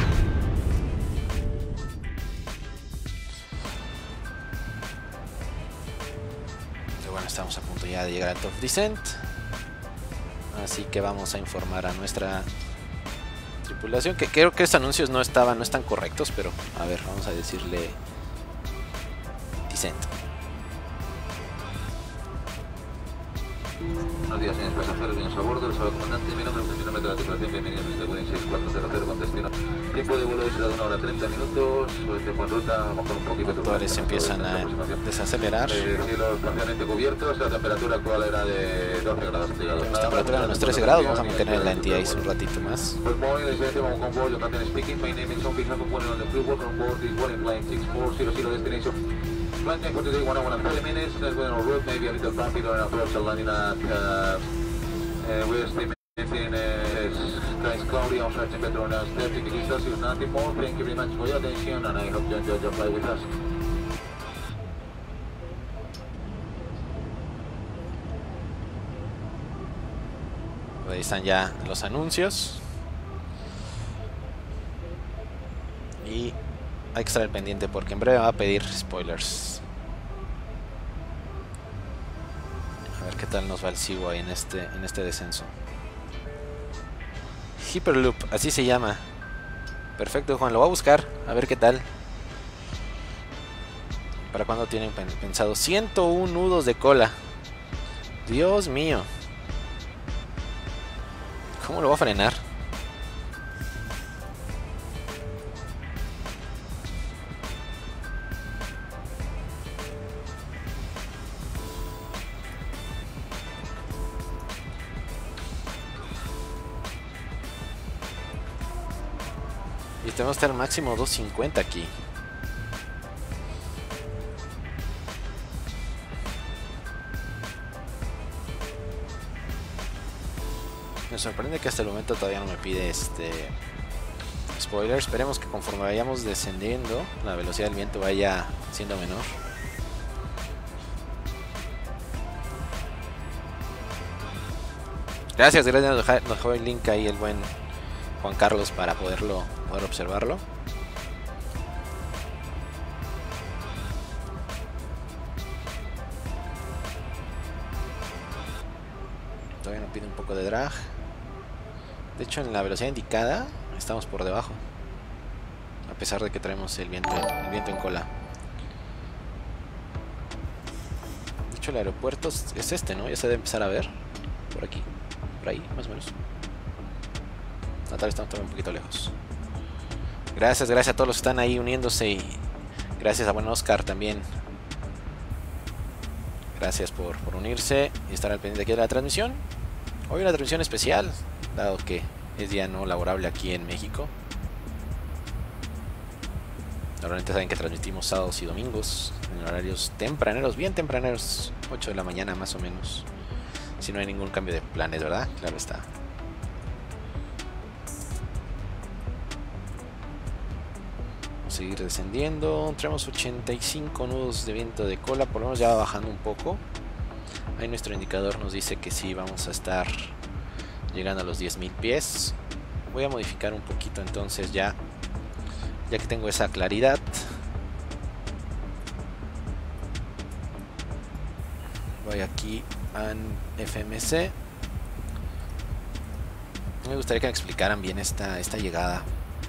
Pero bueno, estamos a punto ya de llegar al top descent. Así que vamos a informar a nuestra tripulación, que creo que estos anuncios no están correctos, pero a ver, vamos a decirle descent. Buenos días, señores pasajeros, bienvenidos a bordo. Les habla el comandante. Mi nombre es el kilómetro de la tripulación. Bienvenidos a este Boeing 6400 con destino. Tiempo de vuelo será de 1 hora 30 minutos. Tiempo en ruta, a lo mejor un poquito. Los motores empiezan a desacelerar. Cielos parcialmente cubiertos. La temperatura actual era de 12 grados centígrados. La temperatura de unos 13 grados. Vamos a mantener la NTIC un ratito más. Good morning, ladies and gentlemen. On board, your captain speaking. My name is John Pizarro, on the crew. Welcome on board this Boeing flying 6400 destination. Flight time for today 1 hour and 30 minutes. Let's go on our route, maybe a little bumpy on our approach, landing at we're estimating skies cloudy, outside temperature around 30 degrees Celsius, nothing more. Thank you very much for your attention, and I hope you enjoy your flight with us. Ahí están ya los anuncios. Y hay que estar al pendiente porque en breve va a pedir spoilers. A ver qué tal nos va el Seaway en este descenso. Hyperloop, así se llama. Perfecto, Juan, lo voy a buscar, a ver qué tal. ¿Para cuándo tienen pensado? 101 nudos de cola. Dios mío. ¿Cómo lo voy a frenar? Y tenemos que estar máximo 250 aquí. Me sorprende que hasta el momento todavía no me pide spoiler. Esperemos que conforme vayamos descendiendo la velocidad del viento vaya siendo menor. Gracias, nos dejó el link ahí el buen Juan Carlos para poder observarlo. Todavía nos pide un poco de drag. De hecho, en la velocidad indicada estamos por debajo, a pesar de que traemos el viento en cola. De hecho, el aeropuerto es este, ¿no? Ya se debe empezar a ver por aquí, por ahí, más o menos. Tal vez estamos todavía un poquito lejos. Gracias a todos los que están ahí uniéndose, y gracias a buen Oscar también. Gracias por unirse y estar al pendiente aquí de la transmisión. Hoy una transmisión especial, dado que es día no laborable aquí en México. Normalmente saben que transmitimos sábados y domingos en horarios tempraneros, bien tempraneros, 8 de la mañana más o menos. Si no hay ningún cambio de planes, ¿verdad? Claro está. Seguir descendiendo. Tenemos 85 nudos de viento de cola, por lo menos ya va bajando un poco. Ahí nuestro indicador nos dice que sí vamos a estar llegando a los 10.000 pies. Voy a modificar un poquito entonces ya que tengo esa claridad. Voy aquí a FMC. Me gustaría que me explicaran bien esta llegada.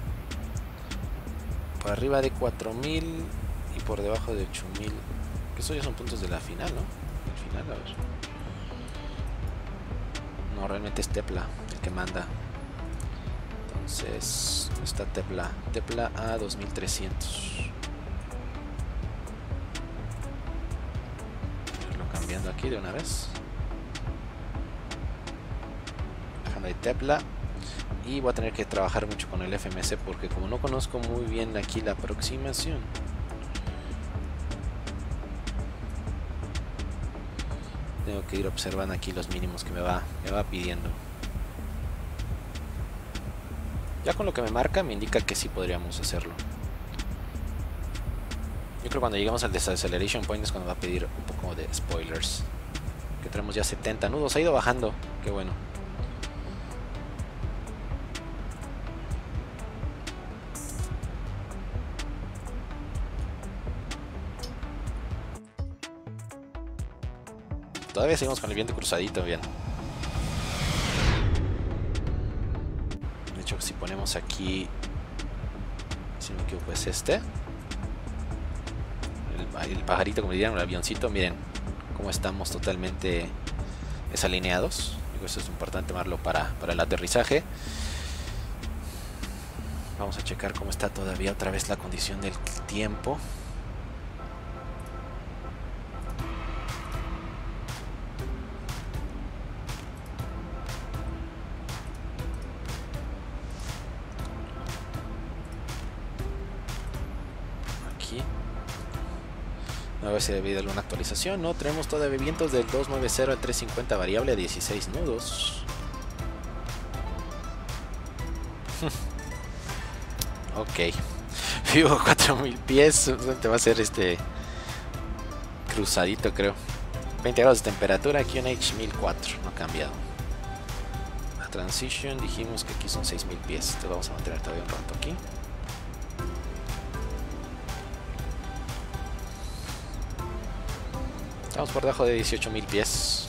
Por arriba de 4000 y por debajo de 8000. Que eso ya son puntos de la final, ¿no? El final, a ver. No, realmente es Tepla el que manda. Entonces, está Tepla a 2300. Irlo cambiando aquí de una vez. Dejando ahí Tepla. Y voy a tener que trabajar mucho con el FMC porque como no conozco muy bien aquí la aproximación, tengo que ir observando aquí los mínimos que me va pidiendo. Ya con lo que me marca me indica que sí podríamos hacerlo. Yo creo que cuando lleguemos al Deceleration Point es cuando va a pedir un poco de spoilers. Que tenemos ya 70 nudos, ha ido bajando, qué bueno. Todavía seguimos con el viento cruzadito, bien. De hecho, si ponemos aquí, si no me equivoco, es el pajarito, como dirían, el avioncito. Miren cómo estamos totalmente desalineados. Digo, eso es importante tomarlo para el aterrizaje. Vamos a checar cómo está todavía otra vez la condición del tiempo. A ver si ha habido alguna actualización. No, tenemos todavía vientos del 290 al 350 variable a 16 nudos. Ok. Vivo 4000 pies. Te va a ser cruzadito, creo. 20 grados de temperatura. Aquí en H 1004. No ha cambiado. La transition dijimos que aquí son 6000 pies. Entonces vamos a mantener todavía un rato aquí. Estamos por debajo de 18.000 pies.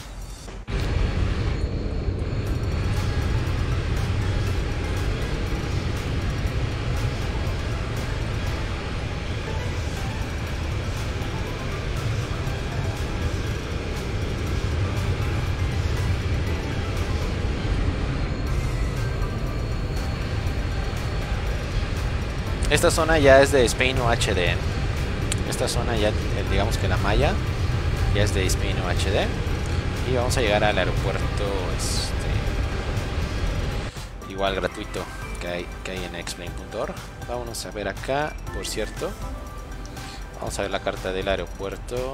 Esta zona ya es de Spain UHD. Esta zona ya, digamos que la malla ya es de Spain UHD. Y vamos a llegar al aeropuerto igual gratuito que hay en explain.org. Vámonos a ver acá, por cierto. Vamos a ver la carta del aeropuerto.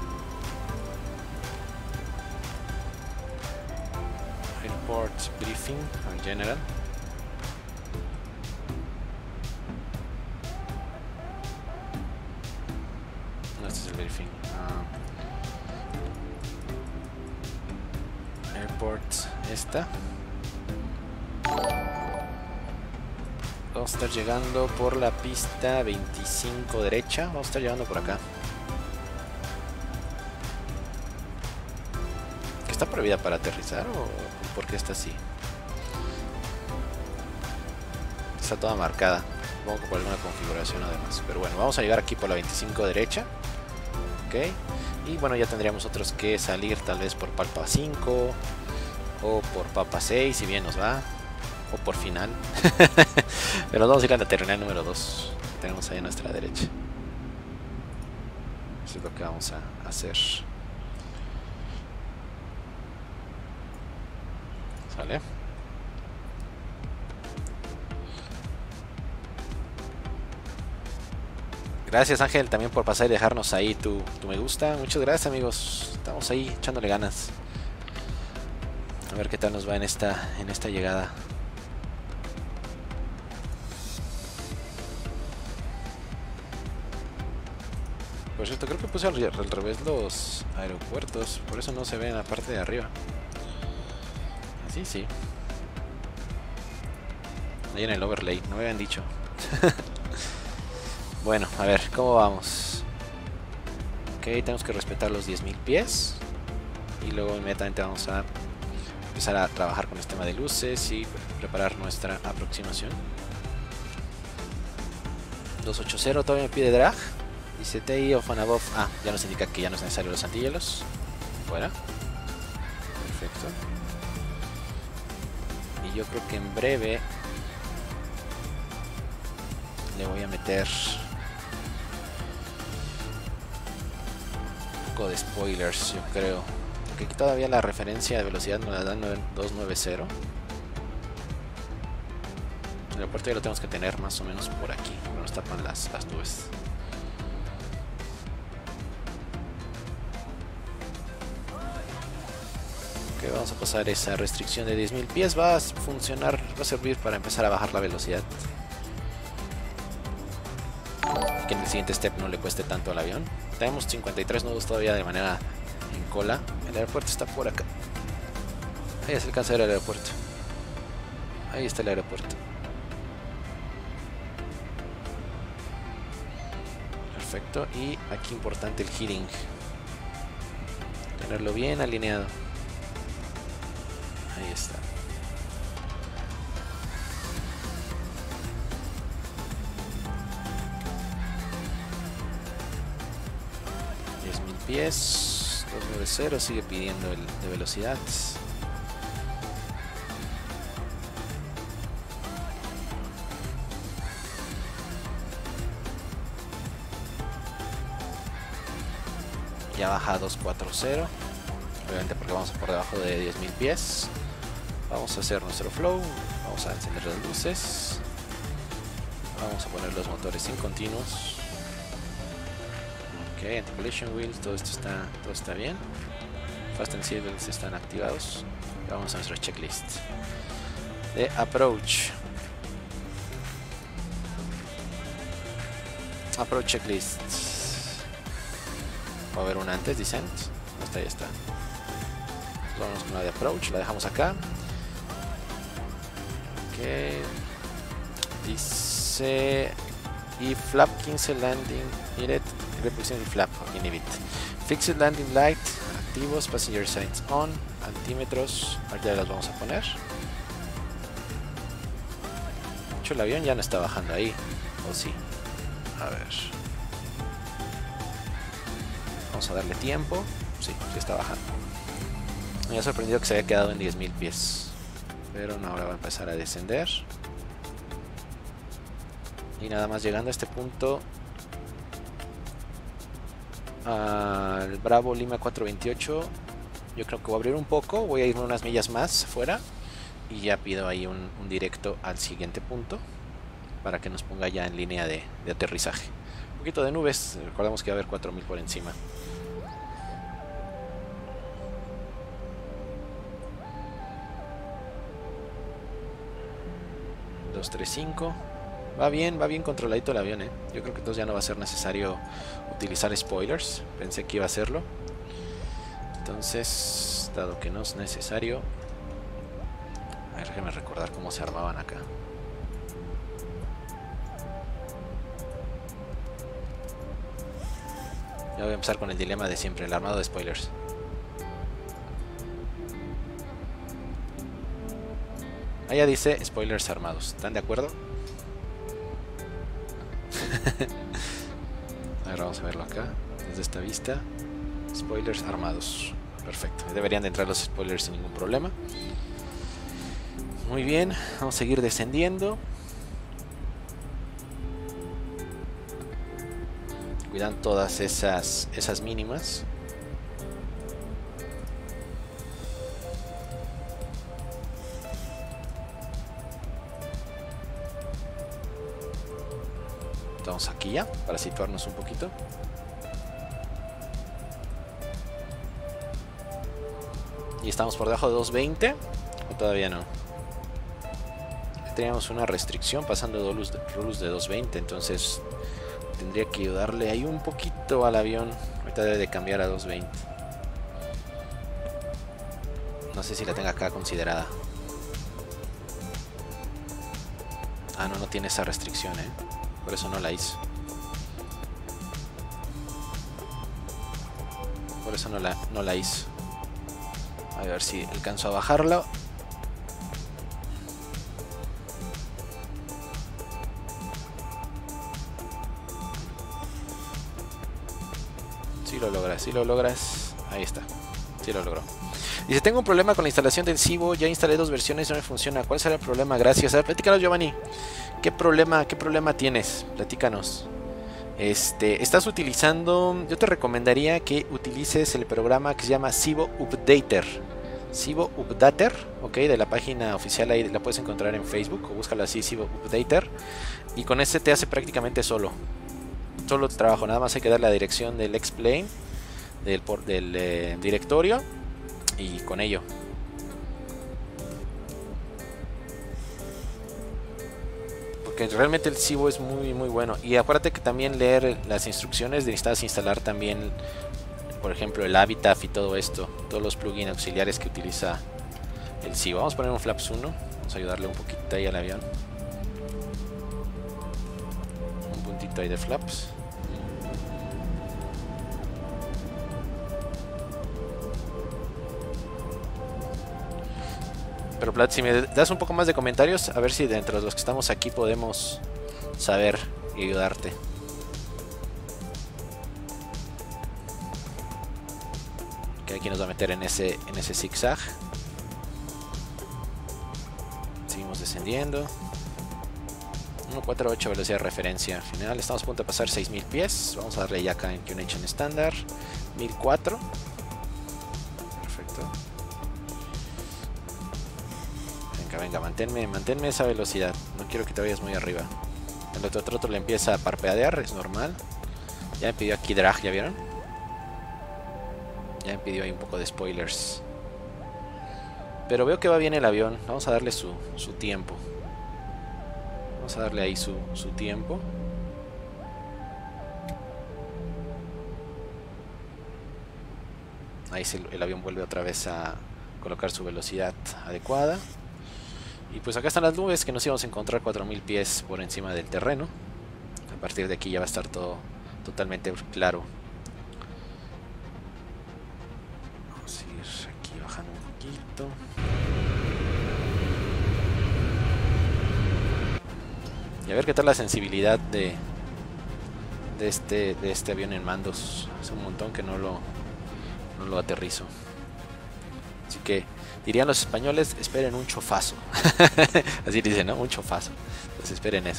Airport briefing en general. No, este es el briefing. Airport, esta. Vamos a estar llegando por la pista 25 derecha. Vamos a estar llegando por acá. ¿Que está prohibida para aterrizar o por qué está así? Está toda marcada. Supongo que por alguna configuración además. Pero bueno, vamos a llegar aquí por la 25 derecha. Ok. Y bueno, ya tendríamos otros que salir tal vez por Papa 5 o por Papa 6, si bien nos va. O por final. Pero nos vamos a ir a la terminal número 2 que tenemos ahí a nuestra derecha. Eso es lo que vamos a hacer. ¿Sale? Gracias Ángel también por pasar y dejarnos ahí tu me gusta. Muchas gracias amigos. Estamos ahí echándole ganas. A ver qué tal nos va en esta llegada. Por cierto, creo que puse al revés los aeropuertos. Por eso no se ve en la parte de arriba. Así sí. Ahí en el overlay, no me habían dicho. Bueno, a ver, ¿cómo vamos? Ok, tenemos que respetar los 10.000 pies. Y luego inmediatamente vamos a empezar a trabajar con el sistema de luces y preparar nuestra aproximación. 280 todavía me pide drag. Dice TI off and above. Ah, ya nos indica que ya no es necesario los antihielos. Fuera. Perfecto. Y yo creo que en breve le voy a meter un poco de spoilers, yo creo. Porque aquí todavía la referencia de velocidad nos la dan 290. El aeropuerto ya lo tenemos que tener más o menos por aquí. No nos tapan las nubes. Ok, vamos a pasar esa restricción de 10.000 pies. Va a funcionar, va a servir para empezar a bajar la velocidad. Y que en el siguiente step no le cueste tanto al avión. Tenemos 53 nudos todavía de manera en cola. El aeropuerto está por acá. Ahí se alcanza a ver el aeropuerto. Ahí está el aeropuerto. Perfecto. Y aquí importante el heading. Tenerlo bien alineado. Ahí está. Pies 290, sigue pidiendo el de velocidad. Ya baja a 240, obviamente porque vamos por debajo de 10.000 pies. Vamos a hacer nuestro flow, vamos a encender las luces, vamos a poner los motores sin continuos. Ok, anti-collision wheels, todo está bien. Fast and seatbelts están activados. Vamos a nuestra checklist de approach. Approach checklist. Va a haber una antes, descent. Hasta ahí está. Vamos con la de approach, la dejamos acá. Ok. Dice if flap 15 landing needed. Reposición del flap inhibit. Fixed landing light activos, passenger signs on, altímetros, ya las vamos a poner. De hecho el avión ya no está bajando ahí, o sí. A ver. Vamos a darle tiempo. Sí, sí está bajando. Me ha sorprendido que se haya quedado en 10.000 pies. Pero no, ahora va a empezar a descender. Y nada más llegando a este punto. Al Bravo Lima 428, yo creo que voy a abrir un poco, voy a irme unas millas más afuera Y ya pido ahí un directo al siguiente punto para que nos ponga ya en línea de aterrizaje. Un poquito de nubes, recordamos que va a haber 4000 por encima. $235. Va bien controladito el avión, Yo creo que entonces ya no va a ser necesario utilizar spoilers. Pensé que iba a hacerlo. Entonces, dado que no es necesario, a ver, déjenme recordar cómo se armaban acá. Ya voy a empezar con el dilema de siempre, el armado de spoilers. Allá dice spoilers armados. ¿Están de acuerdo? A ver, vamos a verlo acá, desde esta vista. Spoilers armados. Perfecto. Deberían de entrar los spoilers sin ningún problema. Muy bien, vamos a seguir descendiendo. Cuidan todas esas mínimas. Estamos aquí ya, para situarnos un poquito. ¿Y estamos por debajo de 220? ¿O todavía no? Teníamos una restricción pasando de rules de 220, entonces tendría que ayudarle ahí un poquito al avión. Ahorita debe de cambiar a 220. No sé si la tenga acá considerada. Ah, no tiene esa restricción, por eso no la hizo. Por eso no la hizo. A ver si alcanzo a bajarlo. Si lo logras. Ahí está. Si lo logró. Dice, tengo un problema con la instalación del Cibo. Ya instalé 2 versiones y no me funciona. ¿Cuál será el problema? Gracias. A ver, platícanos, Giovanni. ¿Qué problema tienes? Platícanos. Estás utilizando... Yo te recomendaría que utilices el programa que se llama Cibo Updater. Cibo Updater, ok, de la página oficial, ahí la puedes encontrar en Facebook o búscalo así, Cibo Updater. Y con este te hace prácticamente solo tu trabajo. Nada más hay que dar la dirección del X-Plane, del directorio, y con ello. Porque realmente el Cibo es muy bueno. Y acuérdate que también leer las instrucciones, necesitas instalar también, por ejemplo, el Habitat y todo esto, todos los plugins auxiliares que utiliza el Cibo. Vamos a poner un Flaps 1, vamos a ayudarle un poquito ahí al avión. Un puntito ahí de flaps. Pero Plat, si me das un poco más de comentarios, a ver si dentro de los que estamos aquí podemos saber y ayudarte. Que aquí nos va a meter en ese zigzag. Seguimos descendiendo. 148 velocidad de referencia final. Estamos a punto de pasar 6000 pies. Vamos a darle ya acá en QNH estándar. 1004. Perfecto. Venga, manténme esa velocidad. No quiero que te vayas muy arriba. El otro le empieza a parpadear, es normal. Ya me pidió aquí drag, ¿ya vieron? Ya me pidió ahí un poco de spoilers. Pero veo que va bien el avión. Vamos a darle su tiempo. Vamos a darle ahí su tiempo. Ahí el avión vuelve otra vez a colocar su velocidad adecuada. Y pues acá están las nubes que nos íbamos a encontrar 4000 pies por encima del terreno. A partir de aquí ya va a estar todo totalmente claro. Vamos a ir aquí bajando un poquito. Y a ver qué tal la sensibilidad de este avión en mandos. Hace un montón que no lo aterrizo. Así que dirían los españoles, esperen un chofazo. Así dicen, ¿no? Un chofazo. Pues esperen eso.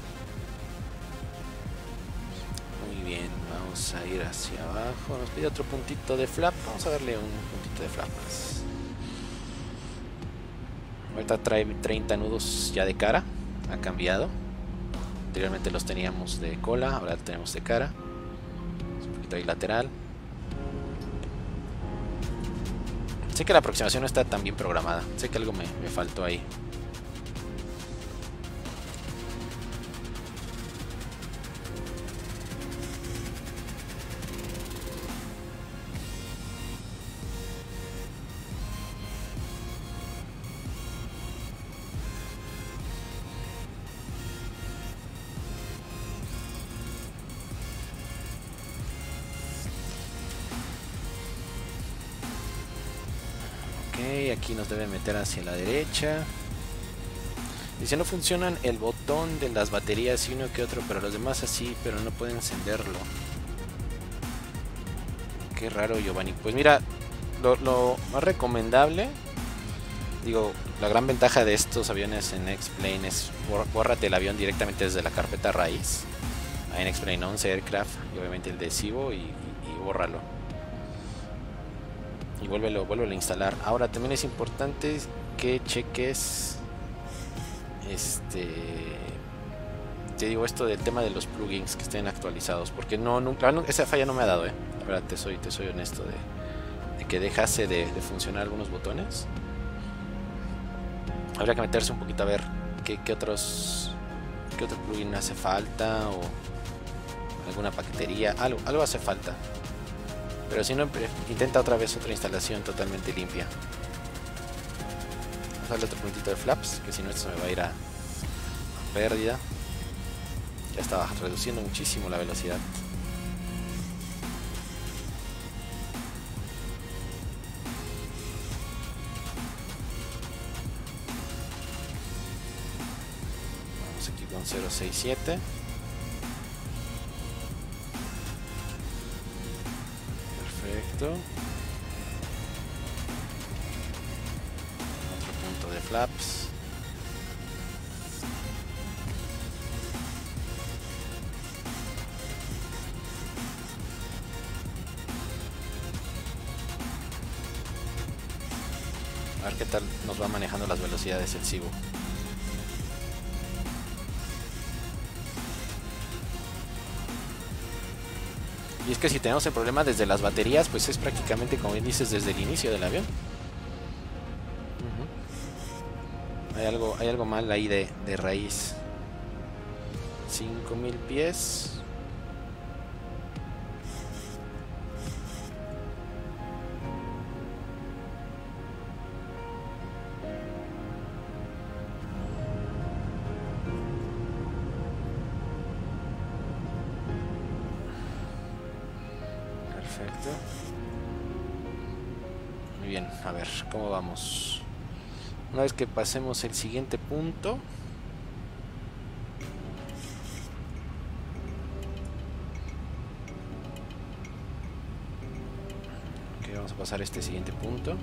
Muy bien, vamos a ir hacia abajo. Nos pide otro puntito de flap. Vamos a darle un puntito de flap más. Ahorita trae 30 nudos ya de cara. Ha cambiado. Anteriormente los teníamos de cola, ahora los tenemos de cara. Un poquito ahí lateral. Sé que la aproximación no está tan bien programada. Sé que algo me faltó ahí. Aquí nos debe meter hacia la derecha. Dice, no funcionan el botón de las baterías y uno que otro, pero los demás así, pero no pueden encenderlo. Qué raro, Giovanni. Pues mira, lo más recomendable, digo, la gran ventaja de estos aviones en X-Plane es bórrate el avión directamente desde la carpeta raíz. Ahí en X-Plane 11 Aircraft y obviamente el de Cibo y bórralo. Y vuélvelo a instalar. Ahora también es importante que cheques te digo esto del tema de los plugins que estén actualizados, porque nunca esa falla no me ha dado, la verdad te soy honesto, de que dejase de funcionar algunos botones. Habría que meterse un poquito a ver qué otro plugin hace falta, o alguna paquetería, algo hace falta. Pero si no, intenta otra vez otra instalación totalmente limpia. Vamos a darle otro puntito de flaps, que si no esto se me va a ir a pérdida. Ya estaba reduciendo muchísimo la velocidad. Vamos aquí con 067. Perfecto. Otro punto de flaps. A ver qué tal nos va manejando las velocidades el Cibo. Y es que si tenemos el problema desde las baterías, pues es prácticamente, como bien dices, desde el inicio del avión. Hay algo mal ahí de raíz. 5000 pies. Perfecto. Muy bien, a ver, ¿cómo vamos? Una vez que pasemos el siguiente punto, ok, vamos a pasar este siguiente punto.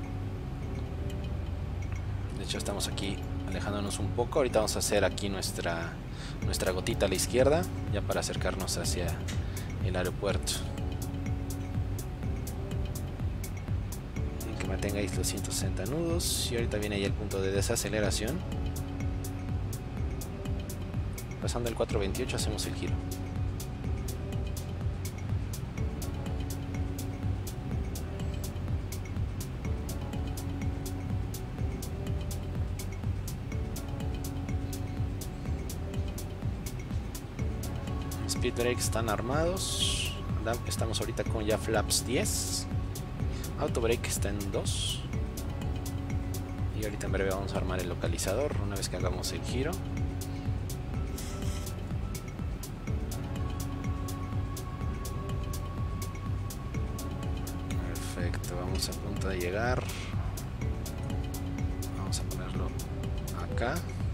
De hecho estamos aquí alejándonos un poco. Ahorita vamos a hacer aquí nuestra gotita a la izquierda, ya para acercarnos hacia el aeropuerto. Que mantengáis los 160 nudos. Y ahorita viene ahí el punto de desaceleración. Pasando el 428 hacemos el giro. Speed brakes están armados. Estamos ahorita con ya flaps 10. Auto brake está en 2. Y ahorita en breve vamos a armar el localizador una vez que hagamos el giro. Perfecto, vamos a punto de llegar. Vamos a ponerlo acá.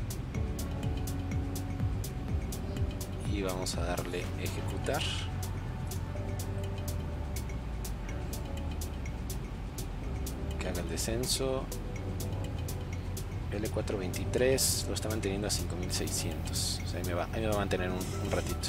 Y vamos a darle ejecutar. Que haga el descenso. L423 lo está manteniendo a 5600. O sea, ahí me va a mantener un ratito.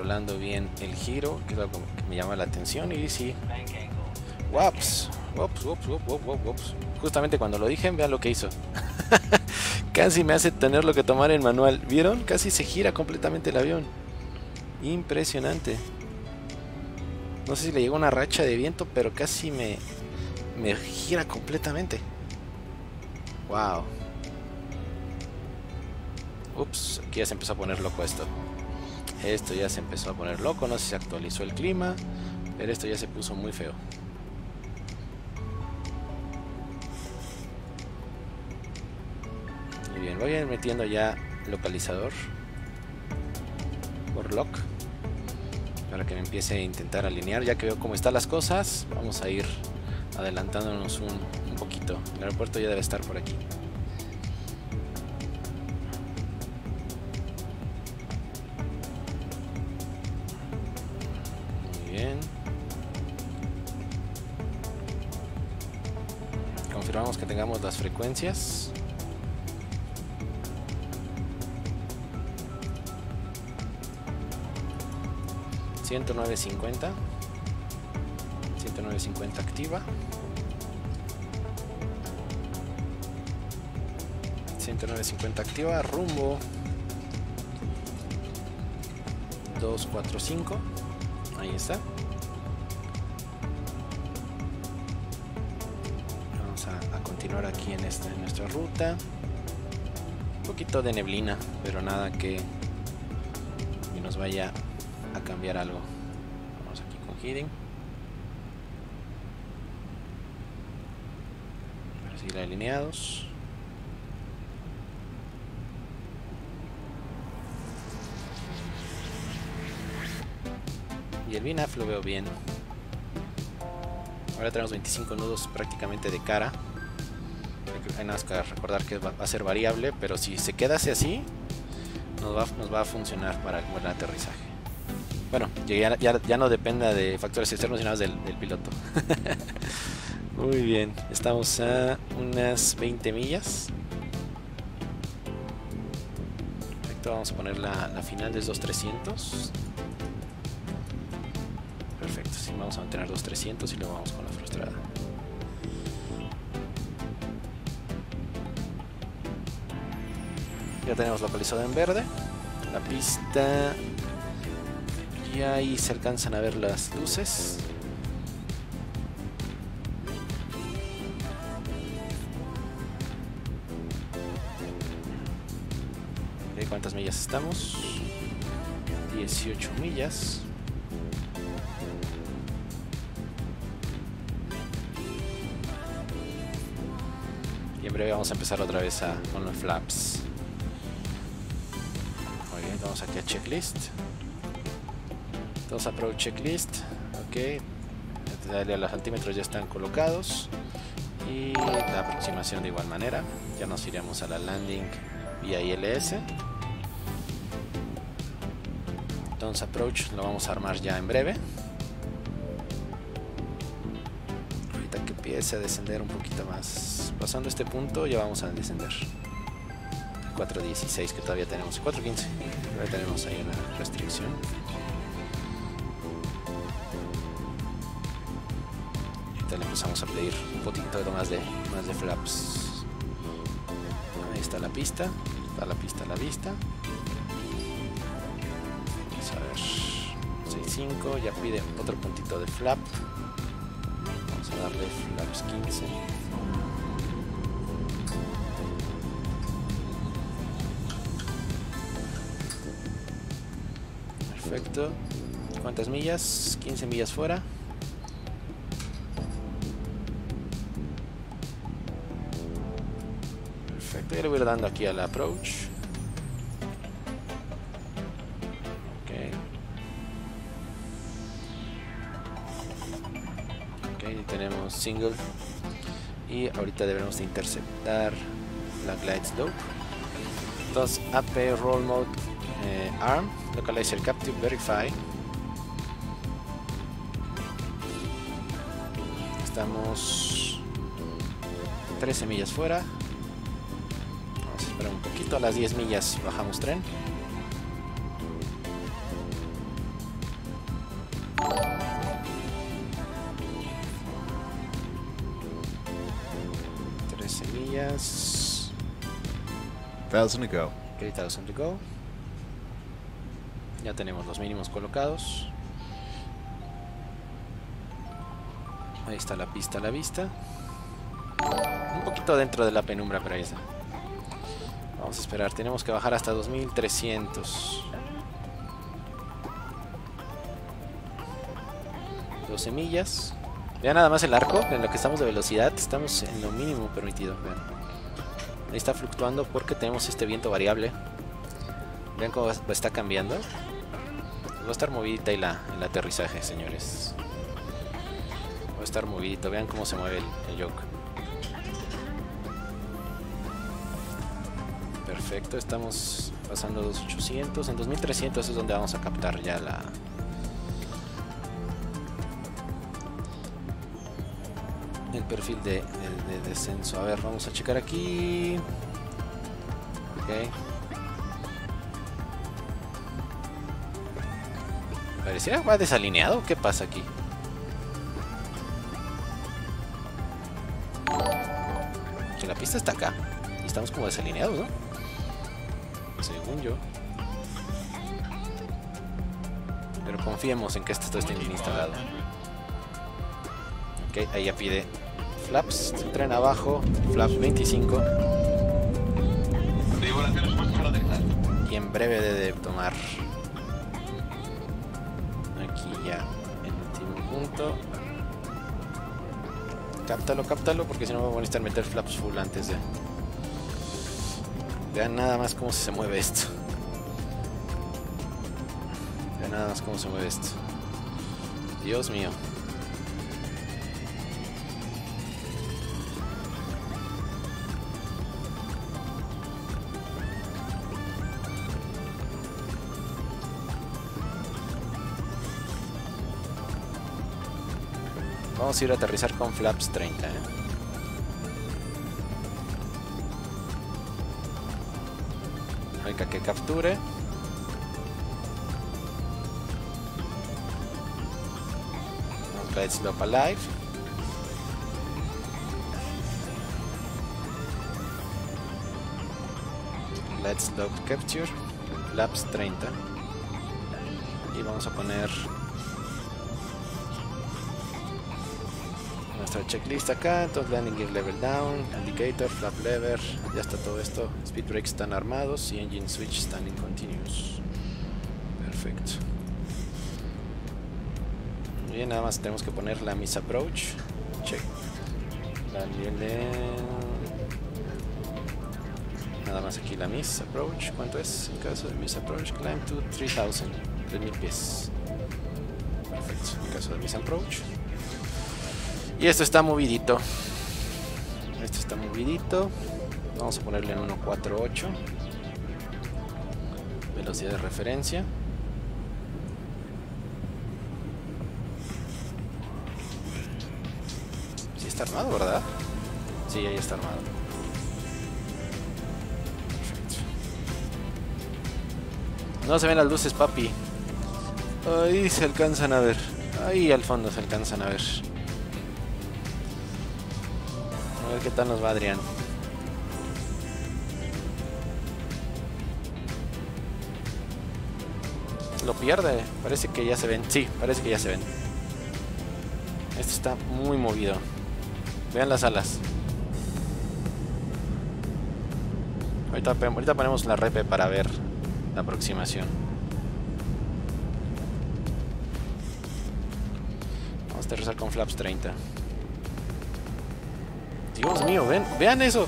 controlando bien el giro, que es algo que me llama la atención. Y sí, Waps. Justamente cuando lo dije, vean lo que hizo. Casi me hace tenerlo que tomar en manual. ¿Vieron? Casi se gira completamente el avión. Impresionante. No sé si le llegó una racha de viento, pero casi me gira completamente. Wow. Ups, aquí ya se empezó a poner loco esto. Esto ya se empezó a poner loco. No sé si se actualizó el clima, pero esto ya se puso muy feo. Muy bien, voy a ir metiendo ya localizador por lock para que me empiece a intentar alinear. Ya que veo cómo están las cosas, vamos a ir adelantándonos un poquito. El aeropuerto ya debe estar por aquí. Muy bien. Confirmamos que tengamos las frecuencias. $109.50 activa, 109.50 activa, rumbo 245, ahí está. Vamos a continuar aquí en nuestra ruta. Un poquito de neblina, pero nada que nos vaya a cambiar algo. Vamos aquí con heading para seguir alineados. Y el VNAV lo veo bien. Ahora tenemos 25 nudos prácticamente de cara. Hay nada más que recordar que va a ser variable, pero si se queda así nos va a funcionar para el buen aterrizaje. Bueno, ya no dependa de factores externos sino del piloto. Muy bien, estamos a unas 20 millas. Perfecto, vamos a poner la final de 2300. Perfecto, sí, vamos a mantener 2300 y luego vamos con la frustrada. Ya tenemos localizado en verde la pista. Y ahí se alcanzan a ver las luces. ¿De cuántas millas estamos? 18 millas. Y en breve vamos a empezar otra vez con los flaps. Muy bien, vamos aquí a checklist. Entonces approach checklist, ok, los altímetros ya están colocados y la aproximación de igual manera. Ya nos iremos a la landing vía ILS. Entonces approach lo vamos a armar ya en breve. Ahorita que empiece a descender un poquito más, pasando este punto ya vamos a descender. 4.16 que todavía tenemos, 4.15, todavía tenemos ahí una restricción. Le empezamos a pedir un poquito más de flaps. Ahí está la pista, a la vista. Vamos a ver, 6.5, ya pide otro puntito de flap. Vamos a darle flaps 15. Perfecto. ¿Cuántas millas? 15 millas fuera. Perfecto, ya le voy a ir dando aquí al approach. Ok, tenemos single. Y ahorita debemos de interceptar la glide slope. Entonces, AP roll mode arm, localizer captive, verify. Estamos 13 millas fuera. Vamos a esperar un poquito, a las 10 millas bajamos tren. millas. 1,000 to go. Ok, 1,000 to go. Ya tenemos los mínimos colocados. Ahí está la pista a la vista. Un poquito dentro de la penumbra, pero ahí está. Vamos a esperar, tenemos que bajar hasta 2300. 12 millas. Vean nada más el arco, en lo que estamos de velocidad, estamos en lo mínimo permitido. Vean. Ahí está fluctuando porque tenemos este viento variable. Vean cómo está cambiando. Va a estar movidita ahí el aterrizaje, señores. Va a estar movidito, vean cómo se mueve el yoke. Perfecto, estamos pasando 2800. En 2300 es donde vamos a captar ya el perfil de descenso. A ver, vamos a checar aquí. Ok. Pareciera que va desalineado. ¿Qué pasa aquí? Que la pista está acá. Y estamos como desalineados, ¿no? Según yo. Pero confiemos en que esto esté bien instalado. Ok, ahí ya pide flaps. Tren abajo. Flaps 25. Y en breve debe tomar. Aquí ya el último punto. Cáptalo, porque si no me voy a necesitar meter flaps full antes de... Vean nada más cómo se mueve esto. Vean nada más cómo se mueve esto. Dios mío. Vamos a ir a aterrizar con flaps 30, ¿eh? Venga, que capture. Let's slope alive. Let's slope capture. Flaps 30. Y vamos a poner nuestra checklist acá. Entonces landing gear level down, indicator, flap lever, ya está todo esto. Speed brakes están armados y engine switch están in continuous. Perfecto. Bien, nada más tenemos que poner la miss approach. Check. La nivel de... Nada más aquí la miss approach. ¿Cuánto es en caso de miss approach? Climb to 3000. 3000 pies. Perfecto. En caso de miss approach. Y esto está movidito. Vamos a ponerle en 1.48. Velocidad de referencia. Sí está armado, ¿verdad? Sí, ahí está armado. Perfecto. No se ven las luces, papi. Ahí se alcanzan a ver. Ahí al fondo se alcanzan a ver. A ver qué tal nos va Adrián. Lo pierde. Parece que ya se ven. Sí, parece que ya se ven. Esto está muy movido. Vean las alas. Ahorita ponemos la repe para ver la aproximación. Vamos a aterrizar con flaps 30. Dios mío, vean eso.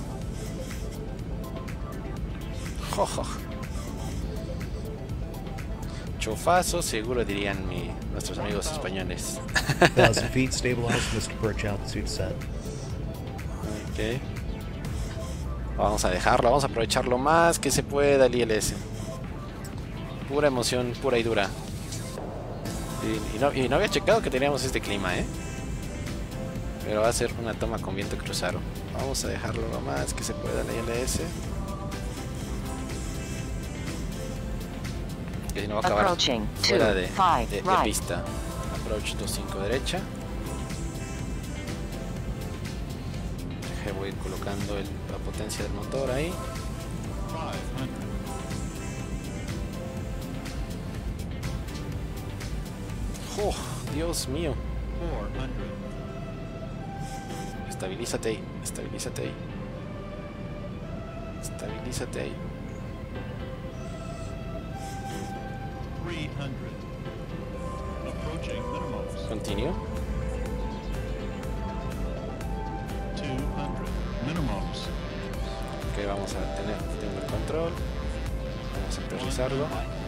Chofazo, seguro dirían nuestros amigos españoles. 1,000 feet, stabilized, Mr. Perch altitude set. Ok. Vamos a dejarlo, vamos a aprovechar lo más que se pueda el ILS. Pura emoción, pura y dura. Y no había checado que teníamos este clima, ¿eh? Pero va a ser una toma con viento cruzado. Vamos a dejarlo lo más que se pueda el ILS. Que si no va a acabar fuera de pista. Approach 25 derecha. Voy a ir colocando la potencia del motor ahí. ¡Oh, Dios mío! Estabilízate ahí, estabilízate ahí. Estabilízate ahí. 300. Approaching minimums. Continue. 200. Minimums. Ok, vamos a tengo el control. Vamos a aterrizarlo.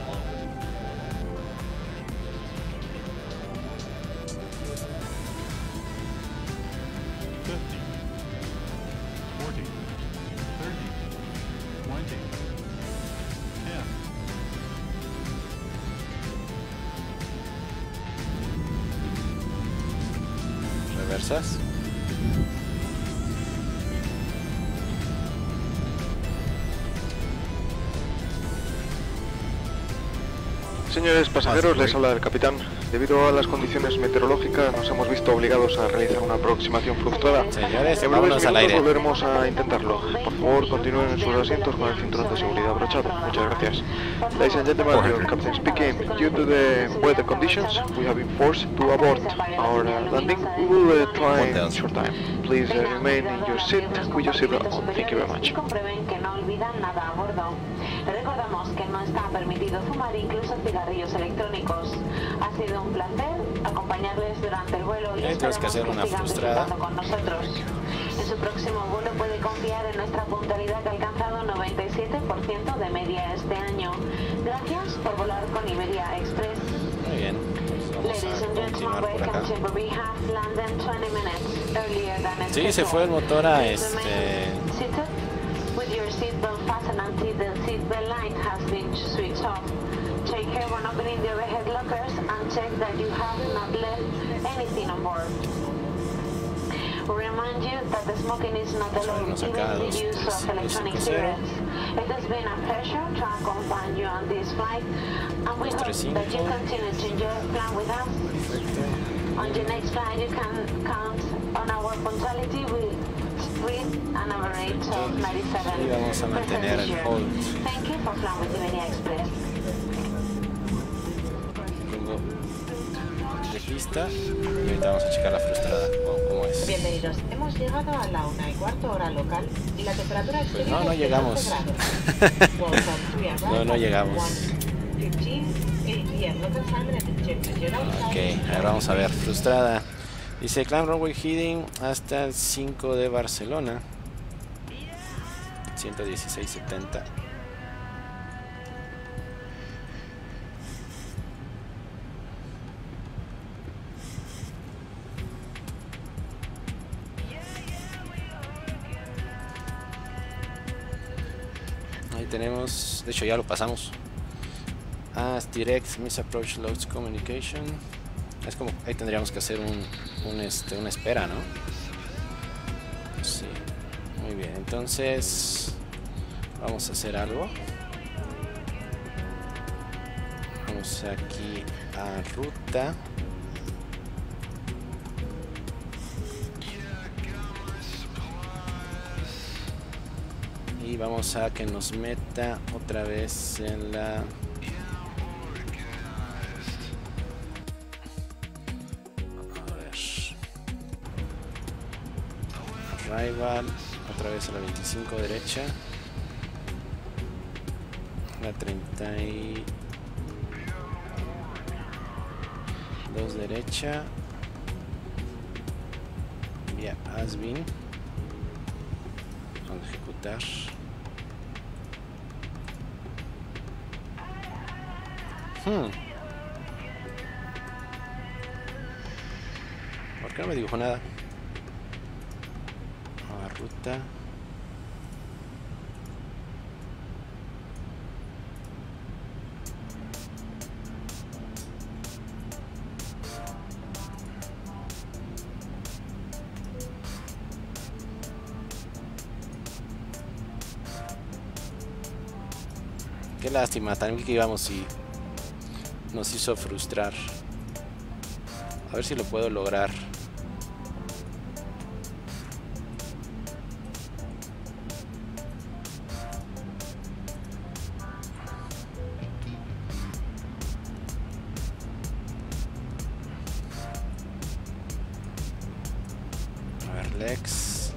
Reversas. Señores pasajeros, les habla el capitán. Debido a las condiciones meteorológicas nos hemos visto obligados a realizar una aproximación frustrada. Señores, en vámonos al aire. Volveremos a intentarlo. Por favor, continúen en sus asientos con el cinturón de seguridad abrochado. Muchas gracias. Ladies and gentlemen, your captain speaking. Due to the weather conditions, we have been forced to abort our landing. We will try in short time. Please remain in your seat with your seatbelt on. Thank you very much. Comprueben que no olvidan nada a bordo. Les recordamos que no está permitido fumar incluso cigarrillos electrónicos. Ha sido un placer acompañarles durante el vuelo y esperamos que sigan disfrutando con nosotros. En su próximo vuelo puede confiar en nuestra puntualidad que ha alcanzado 97% de media este año. Gracias por volar con Iberia Express. Muy bien. Vamos a continuar por acá. Sí, se fue el motor a With your seatbelt fastened until the seatbelt line has been switched off. Take care when opening the overhead lockers and check that you have not left anything on board. We remind you that the smoking is not allowed, even the use of electronic cigarettes. It has been a pleasure to accompany you on this flight, and we hope that you continue to enjoy the plan with us. On your next flight, you can count on our punctuality with an average of 97. Y vamos a mantener el hold. Thank you for flying with Iberia Express. Tengo de pista y ahorita vamos a checar la frustrada. ¿Cómo es? Bienvenidos. Hemos llegado a la 1:15 hora local y la temperatura exterior pues no llegamos. No llegamos. Ok, ahora vamos a ver. Frustrada. Dice Climb Runway Heading hasta el 5 de Barcelona. 116.70. Ahí tenemos, de hecho ya lo pasamos. As direct misapproach loads communication. Es como, ahí tendríamos que hacer una espera, ¿no? Sí, muy bien, entonces vamos a hacer algo. Vamos aquí a ruta. Y vamos a que nos meta otra vez en la... Arrival, otra vez a la 25 derecha, la 32 derecha, vía Asbin, vamos a ejecutar. ¿Por qué no me dibujó nada? Ruta. Qué lástima, también que íbamos y nos hizo frustrar. A ver si lo puedo lograr. Lex.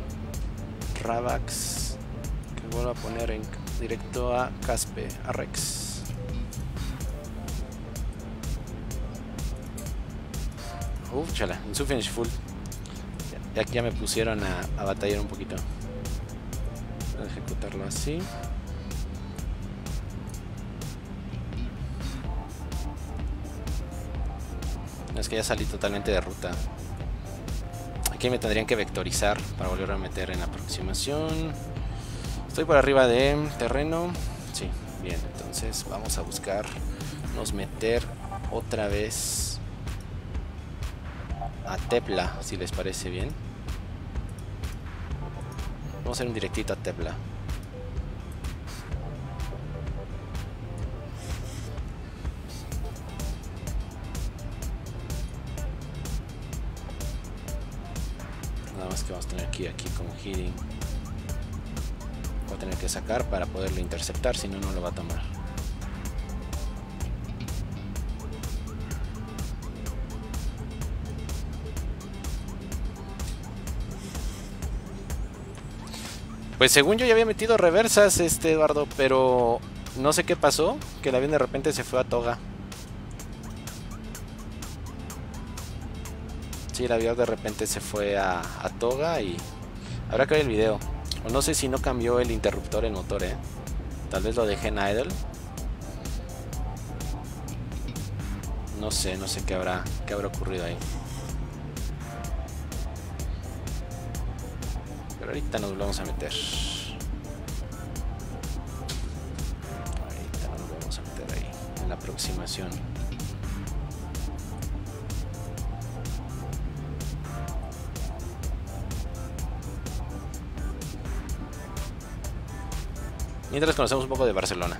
Ravax. Que vuelvo a poner en directo a Caspe, a Rex. Chala, en su finish full. Y aquí ya me pusieron a batallar un poquito. Voy a ejecutarlo así. Es que ya salí totalmente de ruta. Aquí me tendrían que vectorizar para volver a meter en aproximación. Estoy por arriba de terreno. Sí, bien, entonces vamos a buscarnos meter otra vez a Tepla, si les parece bien. Vamos a hacer un directito a Tepla. Nada más que vamos a tener aquí como hitting. Voy a tener que sacar para poderlo interceptar, si no, no lo va a tomar. Pues según yo ya había metido reversas, Eduardo, pero no sé qué pasó, que el avión de repente se fue a toga. Sí, el avión de repente se fue a toga y habrá que ver el video. O no sé si no cambió el interruptor, el motor, tal vez lo dejé en idle. No sé qué habrá ocurrido ahí. Pero ahorita nos vamos a meter. Ahorita nos vamos a meter ahí, en la aproximación. Mientras conocemos un poco de Barcelona.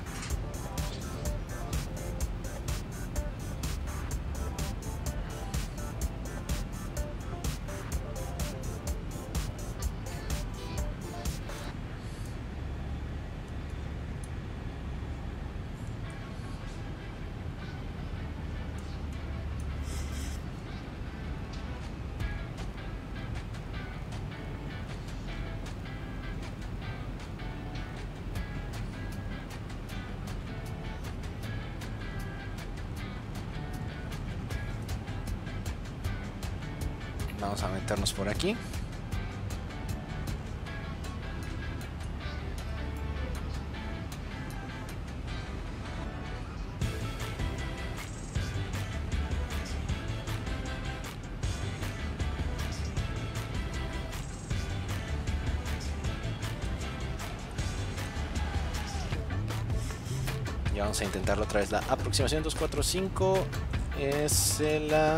Vamos a meternos por aquí. Y vamos a intentarlo otra vez. La aproximación 245 es la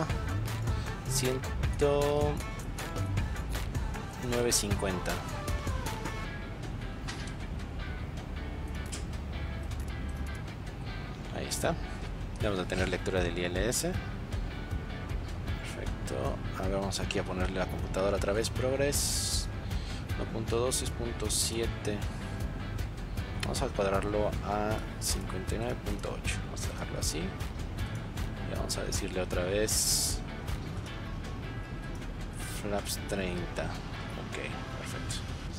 950. Ahí está. Vamos a tener lectura del ILS. Perfecto. Ahora vamos aquí a ponerle la computadora otra vez. Progress 1.2 es 0.7. Vamos a cuadrarlo a 59.8. Vamos a dejarlo así. Y vamos a decirle otra vez flaps 30. Ok, perfecto.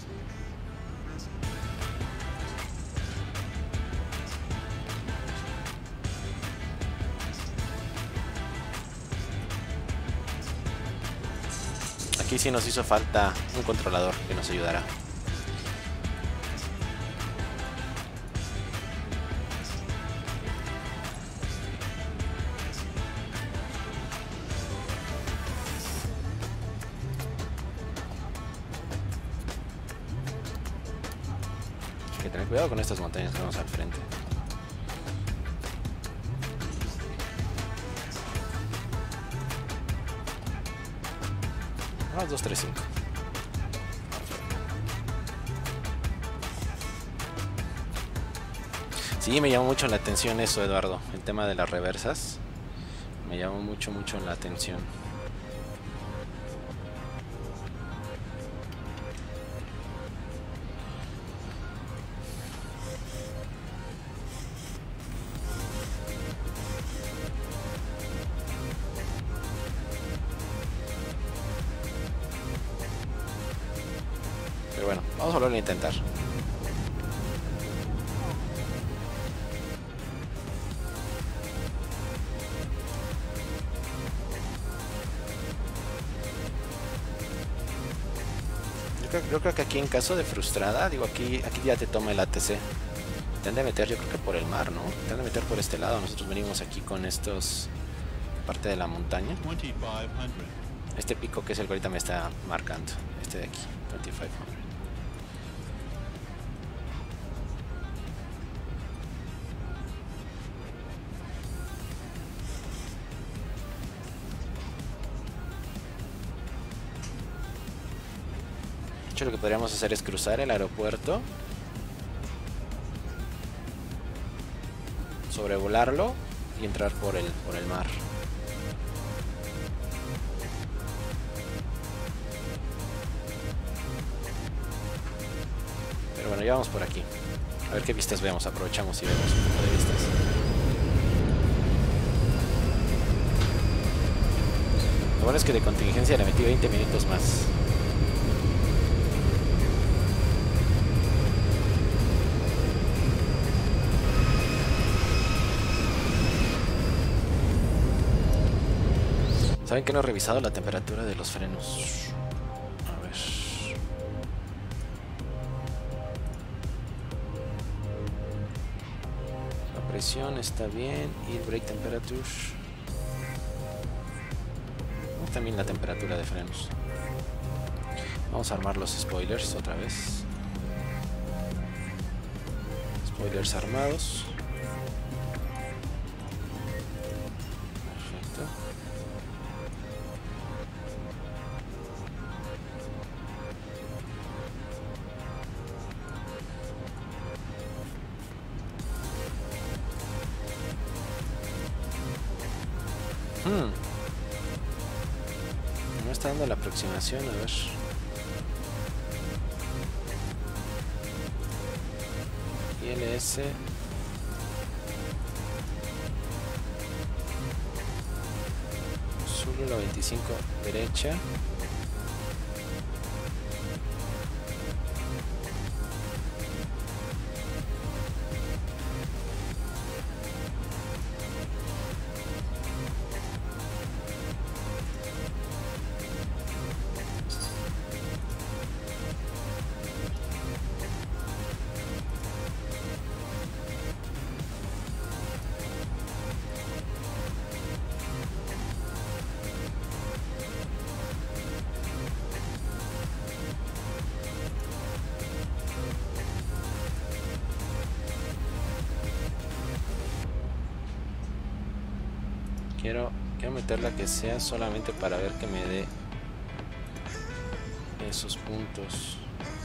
Aquí sí nos hizo falta un controlador que nos ayudara. Hay que tener cuidado con estas montañas que vamos al frente. Vamos 235. Sí, me llamó mucho la atención eso, Eduardo. El tema de las reversas. Me llamó mucho la atención. bueno, vamos a volverlo a intentar. Yo creo que aquí en caso de frustrada, digo, aquí ya te toma el ATC. Te han de meter, yo creo que por el mar, ¿no? Te han de meter por este lado. Nosotros venimos aquí con estos, parte de la montaña. Este pico que es el que ahorita me está marcando. Este de aquí, 2500. De hecho, lo que podríamos hacer es cruzar el aeropuerto, sobrevolarlo y entrar por el mar. Pero bueno, ya vamos por aquí. A ver qué vistas vemos. Aprovechamos y vemos un poco de vistas. Lo bueno es que de contingencia le metí 20 minutos más. ¿Saben que no he revisado la temperatura de los frenos? A ver. La presión está bien. Y el brake temperature. También la temperatura de frenos. Vamos a armar los spoilers otra vez. Spoilers armados. Perfecto. No está dando la aproximación, a ver. ILS. Zulu la 25 derecha. Quiero meterla que sea solamente para ver que me dé esos puntos.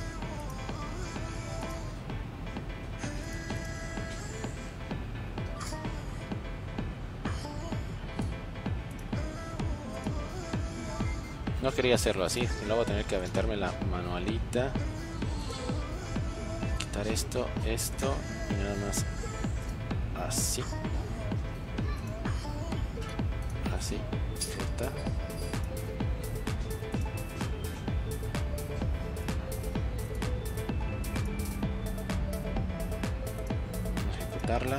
No quería hacerlo así, luego voy a tener que aventarme la manualita. Quitar esto y nada más así. Así, suelta. Ejecutarla.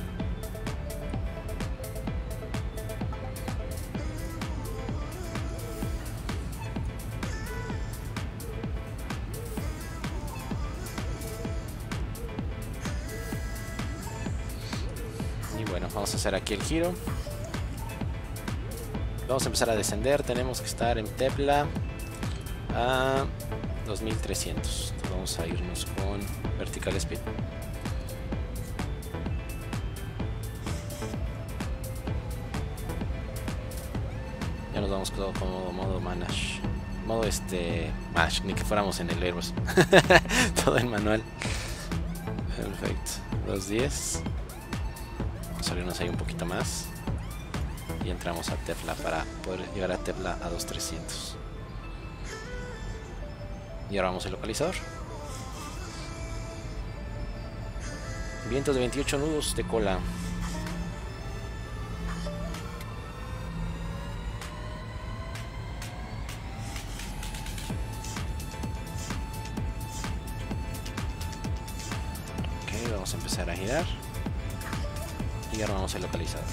Y bueno, vamos a hacer aquí el giro. Vamos a empezar a descender. Tenemos que estar en Tepla a 2300. Entonces vamos a irnos con vertical speed. Ya nos vamos como modo manage. Modo manage, ni que fuéramos en el Airbus. Todo en manual. Perfecto. 210. Vamos a salirnos ahí un poquito más. Y entramos a Tepla para poder llegar a Tepla a 2300. Y ahora vamos al localizador. Vientos de 28 nudos de cola. Vamos a empezar a girar y armamos el localizador.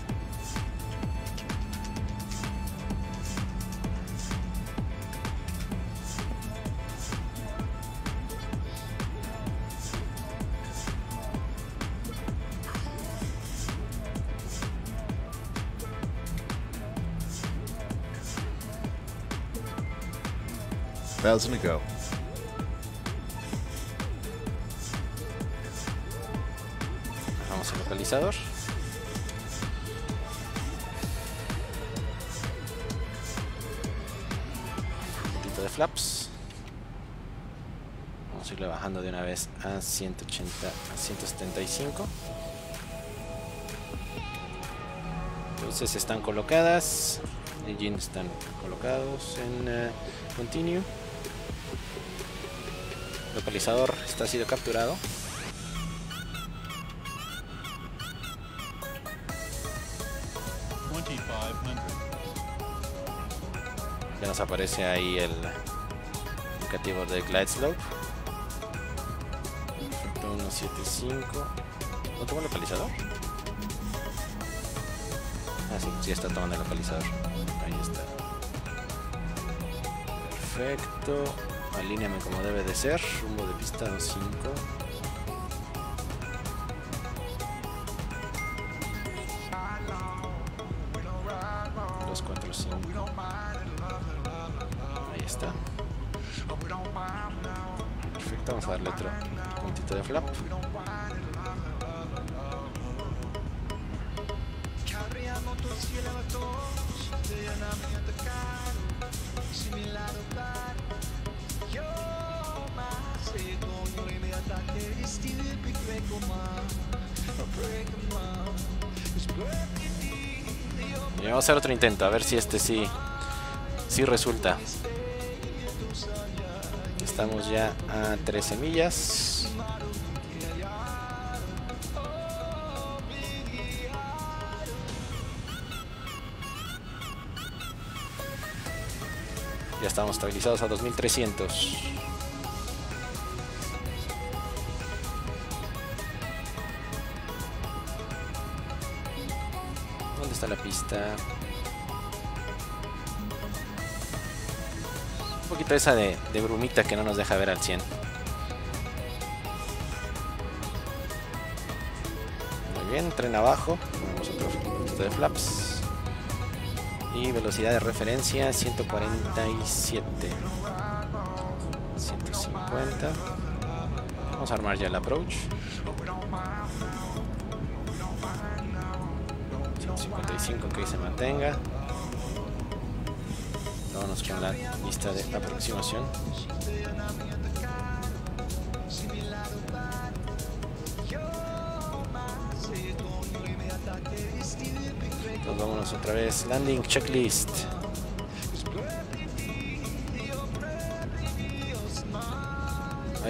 $1,000 to go. Bajamos el localizador. Un poquito de flaps. Vamos a irle bajando de una vez a 180, a 175. Entonces están colocadas. Engine están colocados en continue. Localizador está sido capturado. Ya nos aparece ahí el indicativo de glide slope. Perfecto, 175. ¿No toma el localizador? Ah, sí, sí está tomando el localizador. Ahí está. Perfecto. Alíneame como debe de ser. Rumbo de pista 25. 245. Ahí está. Perfecto, vamos a darle otro puntito de flap. Y vamos a hacer otro intento, a ver si este sí resulta. Estamos ya a 13 millas. Ya estamos estabilizados a 2300. ¿Dónde está la pista? Un poquito esa de brumita que no nos deja ver al 100. Muy bien, tren abajo. Ponemos otro poquito de flaps. Y velocidad de referencia 147. 150. Vamos a armar ya el approach. 155, que se mantenga. Vámonos con la lista de aproximación. Entonces vámonos otra vez. Landing checklist. Ay.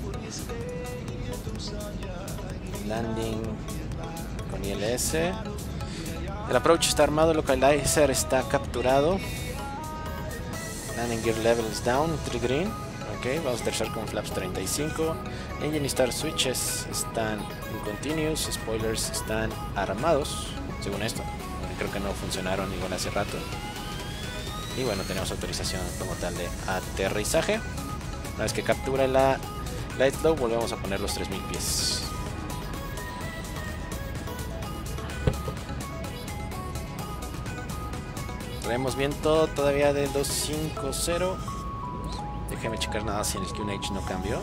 Landing con ILS. El approach está armado, el localizer está capturado. Landing gear levels down, tree green. Ok, vamos a aterrizar con flaps 35. Engine y start switches están en continuous. Spoilers están armados, según esto. Creo que no funcionaron igual hace rato. Y bueno, tenemos autorización como tal de aterrizaje. Una vez que captura la light slope, volvemos a poner los 3000 pies. Traemos viento todavía del 250. Déjeme checar nada si en el QNH no cambió.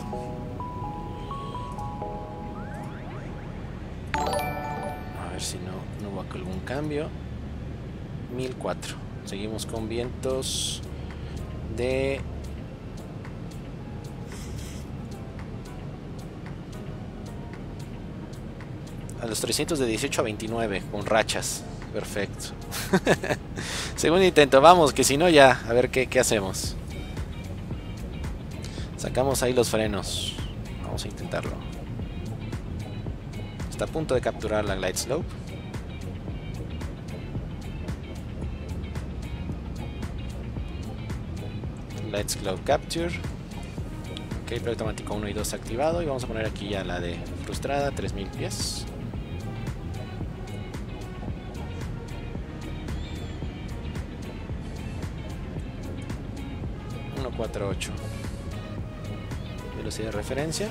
A ver si no hubo algún cambio. 1004. Seguimos con vientos de a los 300 de 18 a 29 con rachas. Perfecto. Segundo intento, vamos, que si no ya, a ver qué hacemos. Sacamos ahí los frenos. Vamos a intentarlo. Está a punto de capturar la glide slope. Glide slope capture. Ok, piloto automático 1 y 2 activado. Y vamos a poner aquí ya la de frustrada, 3000 pies. .48. Velocidad de referencia.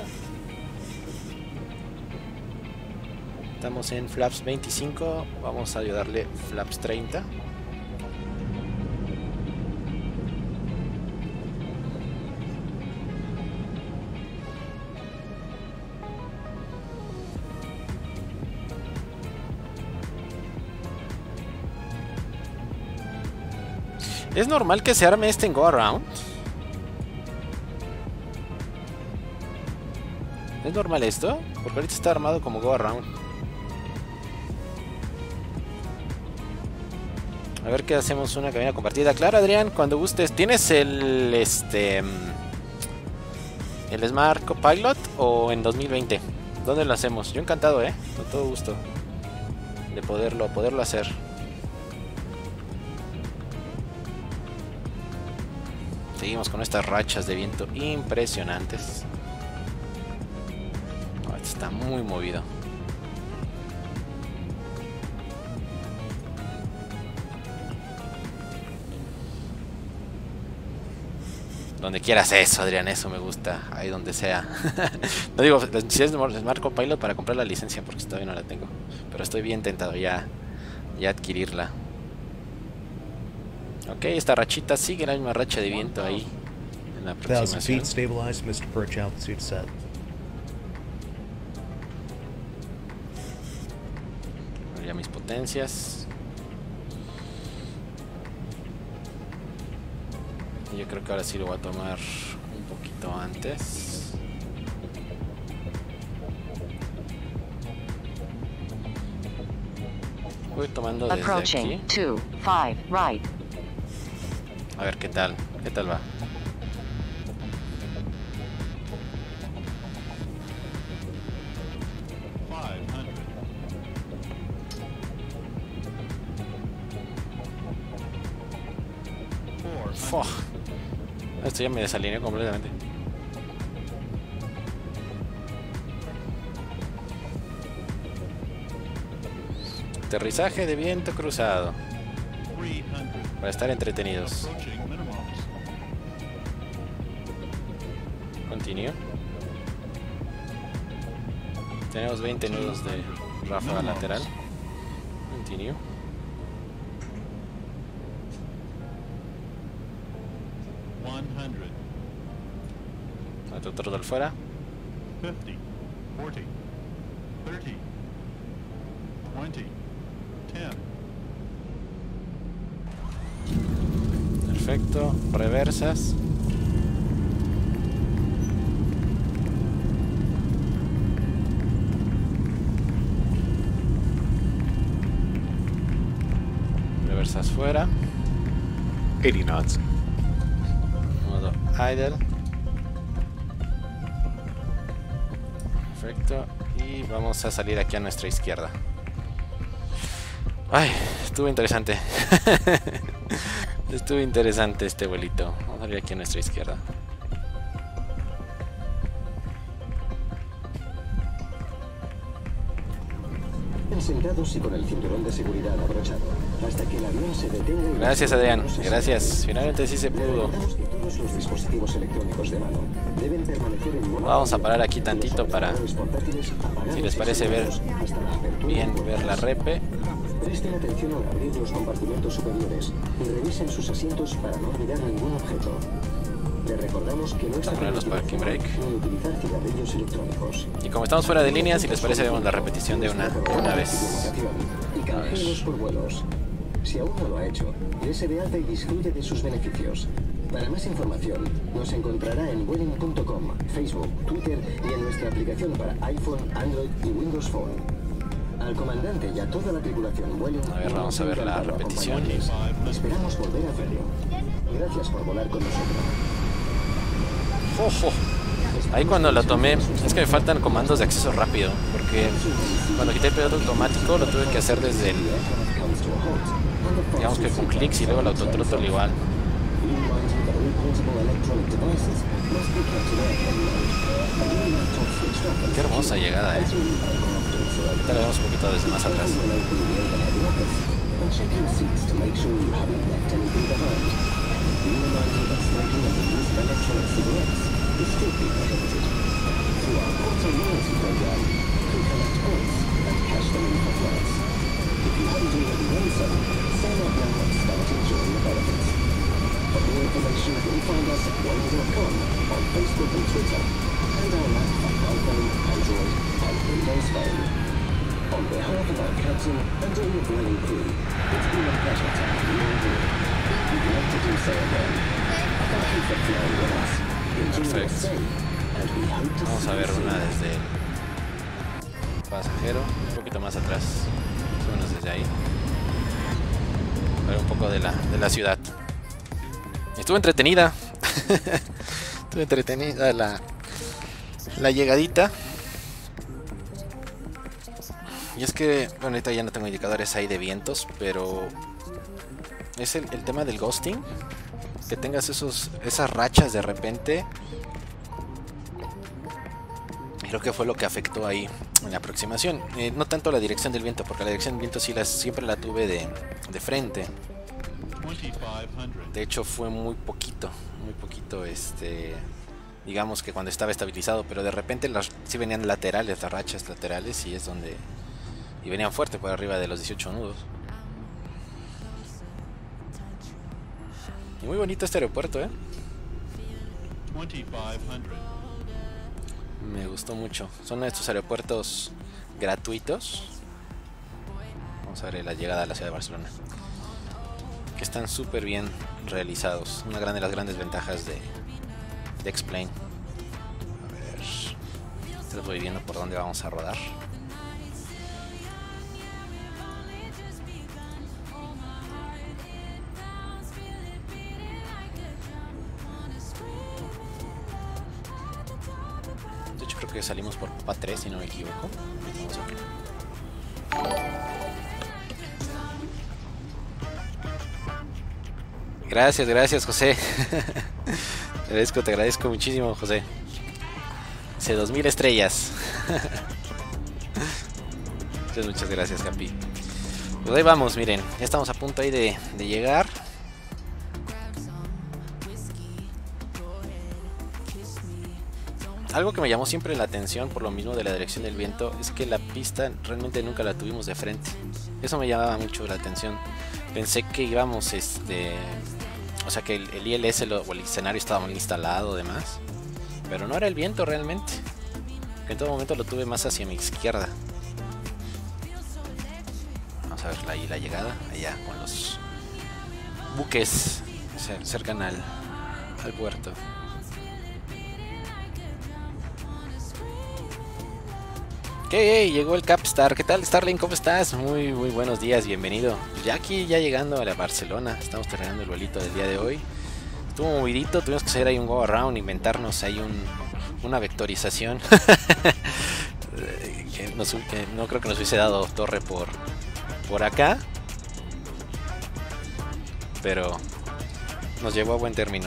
Estamos en flaps 25. Vamos a ayudarle flaps 30. ¿Es normal que se arme este en Go Around? ¿Es normal esto? Porque ahorita está armado como Go Around. A ver qué hacemos, una cabina compartida. Claro, Adrián, cuando gustes. ¿Tienes el Smart Copilot o en 2020? ¿Dónde lo hacemos? Yo encantado, con todo gusto de poderlo hacer. Seguimos con estas rachas de viento impresionantes. Oh, esto está muy movido. Donde quieras eso, Adrián, eso me gusta. Ahí donde sea. No digo, si es Smart Copilot para comprar la licencia, porque todavía no la tengo. Pero estoy bien tentado ya adquirirla. Ok, esta rachita sigue la misma racha de viento ahí en la aproximación. 1000 feet stabilized, Mr. Perch, altitude set. Ya mis potencias. Yo creo que ahora sí lo voy a tomar un poquito antes. Voy tomando desde aquí. 2, 5, right. A ver qué tal va. Esto ya me desalineó completamente. Aterrizaje de viento cruzado. Para estar entretenidos. Continúo. Tenemos 20 nudos de ráfaga lateral. Continúo. Otro throttle fuera. 50, 40, 30, 20, 10. Perfecto. Reversas. Reversas fuera. 80 knots. Modo idle. Perfecto. Y vamos a salir aquí a nuestra izquierda. Ay, estuvo interesante. Estuvo interesante este vuelito. Vamos a salir aquí a nuestra izquierda. Sentados y con el cinturón de seguridad abrochado hasta que el avión se detenga. Gracias, Adrián, gracias. Finalmente sí se pudo. Todos los dispositivos electrónicos de mano deben permanecer en modo. Vamos a parar aquí tantito para, si les parece, ver la repe. Presten atención al abrir los compartimentos superiores y revisen sus asientos para no olvidar ningún objeto. Les recordamos que no está permitido ni utilizar cigarrillos electrónicos. Y como estamos fuera de línea, si les parece, vemos la repetición de una vez. Y canjeelos por vuelos. Si aún no lo ha hecho, dése de alta y disfrute de sus beneficios. Para más información, nos encontrará en Vueling.com, Facebook, Twitter y en nuestra aplicación para iPhone, Android y Windows Phone. Al comandante y a toda la tripulación Vueling. A ver, vamos a ver la repetición. Esperamos volver a verlo. Gracias por volar con nosotros. Ojo. Ahí cuando lo tomé, es que me faltan comandos de acceso rápido, porque cuando quité el piloto automático lo tuve que hacer desde el, digamos que con clics y luego el autothrottle igual. all portable electronic devices must be kept in airplane mode. And all laptops switched off and qué hermosa llegada, Ahorita le vemos un poquito desde más atrás. And check your seats to make sure you haven't left anything behind. Be reminded that smoking and the use of electronic cigarettes is strictly prohibited. Through our Auto Loyalty program, you can collect points and cash them in for flights. If you haven't already done so, sign up now and start enjoying the benefits. For more information, you'll find us at Boeing.com, on Facebook and Twitter, and our app for iPhone, Android, and Windows Phone. On behalf of our captain and all the Boeing crew, it's been a pleasure to have you on board. We'd like to do so again. Thank you for flying with us. Enjoy your stay, and we hope to Vamos a ver una desde el pasajero, un poquito más atrás, unos desde ahí. A ver un poco de la ciudad. Estuvo entretenida. Estuvo entretenida la llegadita. Y es que, bueno, ahorita ya no tengo indicadores ahí de vientos, pero es el tema del ghosting. Que tengas esas rachas de repente. Creo que fue lo que afectó ahí en la aproximación. No tanto la dirección del viento, porque la dirección del viento sí siempre la tuve de frente. De hecho fue muy poquito, digamos que cuando estaba estabilizado, pero de repente sí venían laterales, las rachas laterales, y es donde... Y venían fuerte por arriba de los 18 nudos. Y muy bonito este aeropuerto, Me gustó mucho. Son estos aeropuertos gratuitos. Vamos a ver la llegada a la ciudad de Barcelona. Que están súper bien realizados. Una de las grandes ventajas de X-Plane. A ver. Les voy viendo por dónde vamos a rodar. De hecho creo que salimos por Papa 3 si no me equivoco. Vamos a ver. Gracias José. Te agradezco muchísimo, José. Hace 2000 estrellas. Muchas gracias, Capi. Pues ahí vamos, miren. Ya estamos a punto ahí de llegar. Algo que me llamó siempre la atención, por lo mismo de la dirección del viento, es que la pista realmente nunca la tuvimos de frente. Eso me llamaba mucho la atención. Pensé que íbamos, o sea que el ILS o el escenario estaba mal instalado, demás. Pero no era el viento realmente. En todo momento lo tuve más hacia mi izquierda. Vamos a ver ahí la llegada, allá con los buques se acercan al puerto. Okay, llegó el Capstar. ¿Qué tal, Starling? ¿Cómo estás? Muy buenos días, bienvenido. Ya aquí, ya llegando a la Barcelona. Estamos terminando el vuelito del día de hoy. Estuvo movidito, tuvimos que hacer ahí un go around, inventarnos ahí una vectorización. que no creo que nos hubiese dado torre por acá. Pero nos llevó a buen término.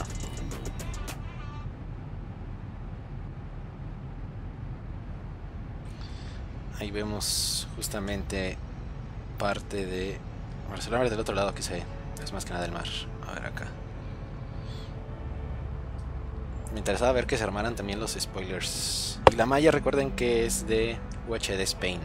Ahí vemos justamente parte de Barcelona del otro lado, que es más que nada el mar. A ver acá. Me interesaba ver que se armaran también los spoilers. Y la malla, recuerden que es de UHD Spain.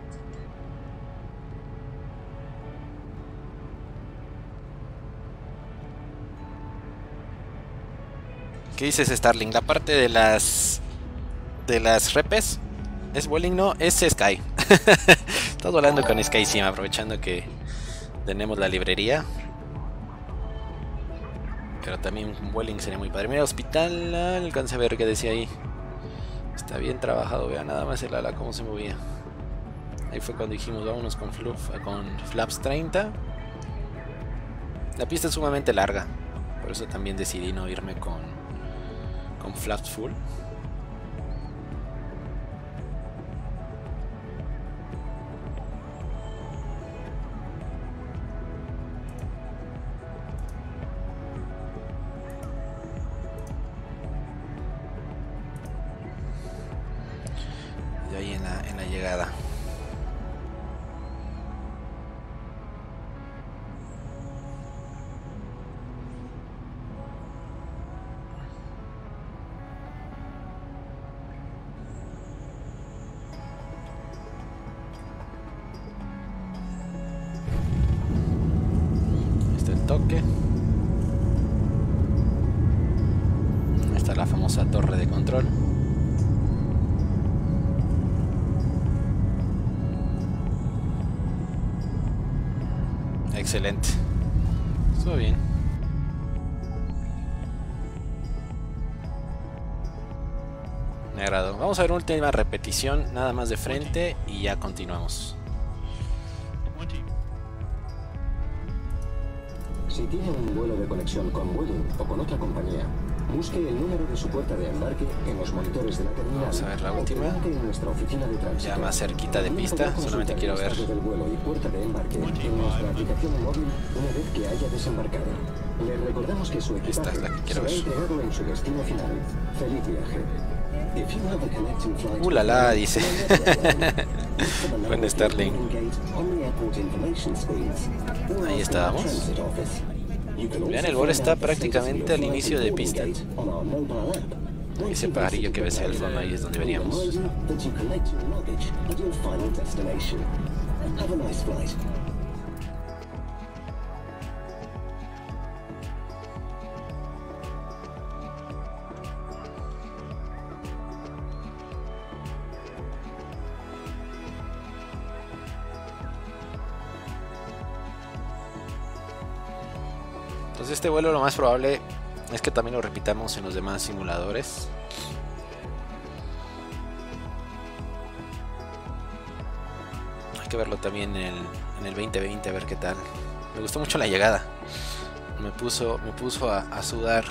¿Qué dices, Starling? La parte de las repes es Vueling, no, es Sky. Estás volando con Sky Sim, aprovechando que tenemos la librería. Pero también Vueling sería muy padre. Mira, hospital, alcancé a ver qué decía ahí. Está bien trabajado, vean nada más el ala cómo se movía. Ahí fue cuando dijimos vámonos con Flaps 30. La pista es sumamente larga, por eso también decidí no irme con Flaps Full. en la llegada. Toque. Ahí está la famosa torre de control. Excelente. Estuvo bien. Me agradó. Vamos a ver una última repetición, nada más de frente y ya continuamos. Si tiene un vuelo de conexión con Vueling o con otra compañía, busque el número de su puerta de embarque en los monitores de la terminal. Vamos a ver la última. En nuestra oficina de tránsito. Ya más cerquita de pista, solamente quiero ver. Del vuelo y puerta de embarque en nuestra aplicación móvil una vez que haya desembarcado. Le recordamos que su equipaje será entregado en su destino final. Feliz viaje. La dice. Buen Starling. Ahí estábamos. Vean, el vuelo está prácticamente al inicio de pista. Ese pajarillo que ves al fondo, ahí es donde veníamos. Entonces este vuelo lo más probable es que también lo repitamos en los demás simuladores. Hay que verlo también en el 2020 a ver qué tal. Me gustó mucho la llegada. Me puso a sudar.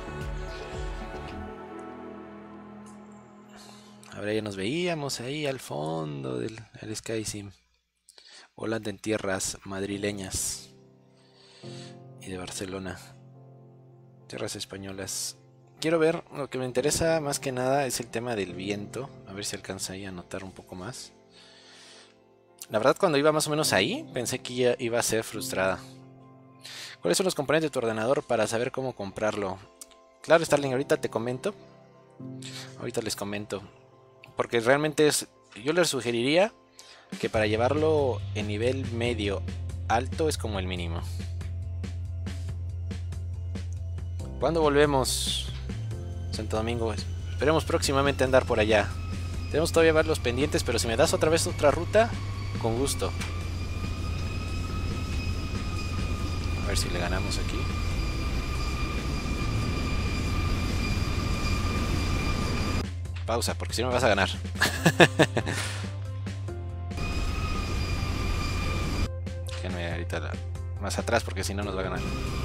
Ahora ya nos veíamos ahí al fondo del SkySim, volando en tierras madrileñas y de Barcelona, tierras españolas. Quiero ver, lo que me interesa más que nada es el tema del viento, a ver si alcanza ahí a notar un poco más. La verdad, cuando iba más o menos ahí, pensé que ya iba a ser frustrada. ¿Cuáles son los componentes de tu ordenador para saber cómo comprarlo? Claro, Starling, ahorita te comento. Ahorita les comento. Porque realmente yo les sugeriría que para llevarlo en nivel medio alto es como el mínimo. ¿Cuándo volvemos? Santo Domingo. Esperemos próximamente andar por allá. Tenemos todavía varios pendientes, pero si me das otra vez otra ruta, con gusto. A ver si le ganamos aquí. Pausa, porque si no me vas a ganar. Déjenme ahorita más atrás, porque si no nos va a ganar.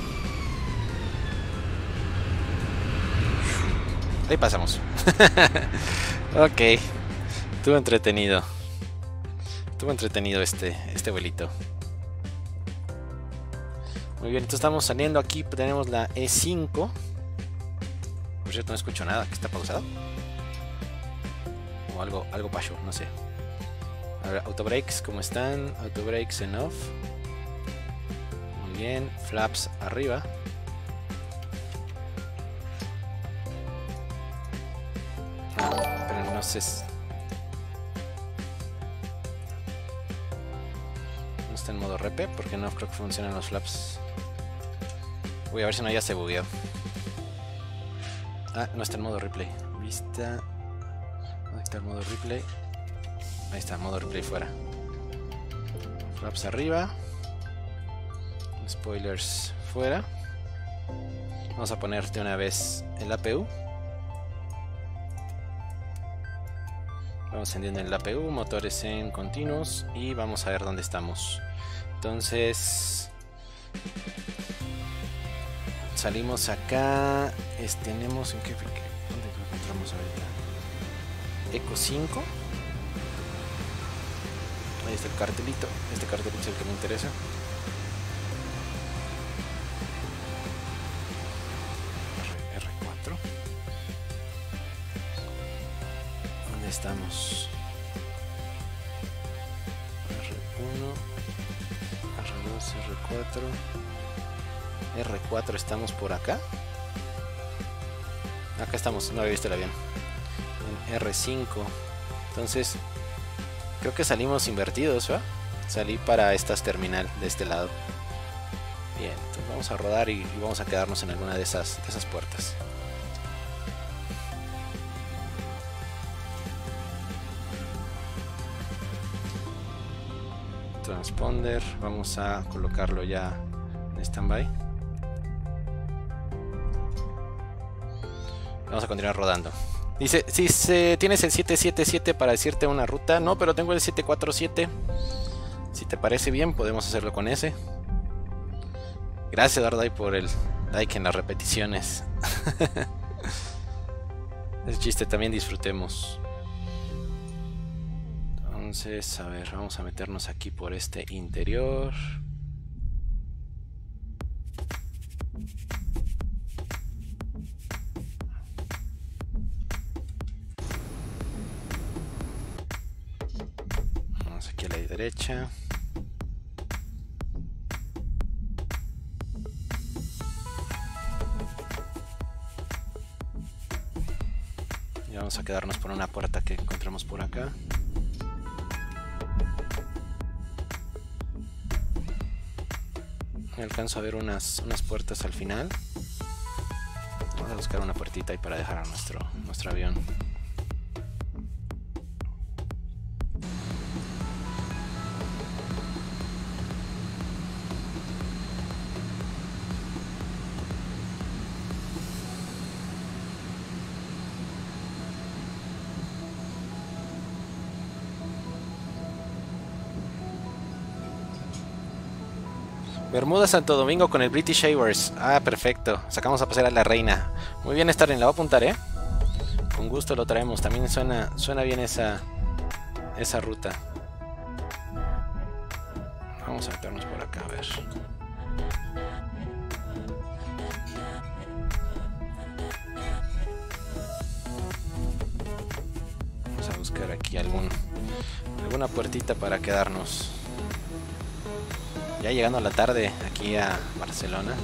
Ahí pasamos. Ok. Estuvo entretenido. Estuvo entretenido este vuelito. Muy bien, entonces estamos saliendo aquí. Tenemos la E5. Por cierto, no escucho nada. ¿Que está pausado? O algo pasó, no sé. A ver, autobrakes, ¿cómo están? Autobrakes en off. Muy bien, flaps arriba. Pero no sé. No está en modo repe porque no creo que funcionen los flaps. Uy, a ver si no ya se bugueó. Ah, no está en modo replay. Vista. ¿Dónde está el modo replay? Ahí está, modo replay fuera. Flaps arriba. Spoilers fuera. Vamos a poner de una vez el APU. Vamos encendiendo el APU, motores en continuos y vamos a ver dónde estamos. Entonces salimos acá. Tenemos en qué ¿dónde encontramos ahorita? Eco 5. Ahí está el cartelito. Este cartelito es el que me interesa. R4. ¿Dónde estamos? R4 estamos por acá. Acá estamos, no había visto el avión. En R5. Entonces, creo que salimos invertidos, ¿va? Salí para estas terminal de este lado. Bien, entonces vamos a rodar y vamos a quedarnos en alguna de esas puertas. Transponder, vamos a colocarlo ya en standby. Vamos a continuar rodando. Dice, si tienes el 777 para decirte una ruta. No, pero tengo el 747. Si te parece bien, podemos hacerlo con ese. Gracias, Dardai, por el like en las repeticiones. Es chiste, también disfrutemos. Entonces, a ver, vamos a meternos aquí por este interior. Vamos aquí a la derecha. Y vamos a quedarnos por una puerta que encontramos por acá. Alcanzo a ver unas puertas al final. Vamos a buscar una puertita ahí para dejar a nuestro avión. Bermuda Santo Domingo con el British Airways. Ah, perfecto. Sacamos a pasear a la reina. Muy bien, Starling, la voy a apuntar, Con gusto lo traemos. También suena bien esa ruta. Vamos a meternos por acá, a ver. Vamos a buscar aquí alguna puertita para quedarnos. Ya llegando a la tarde aquí a Barcelona.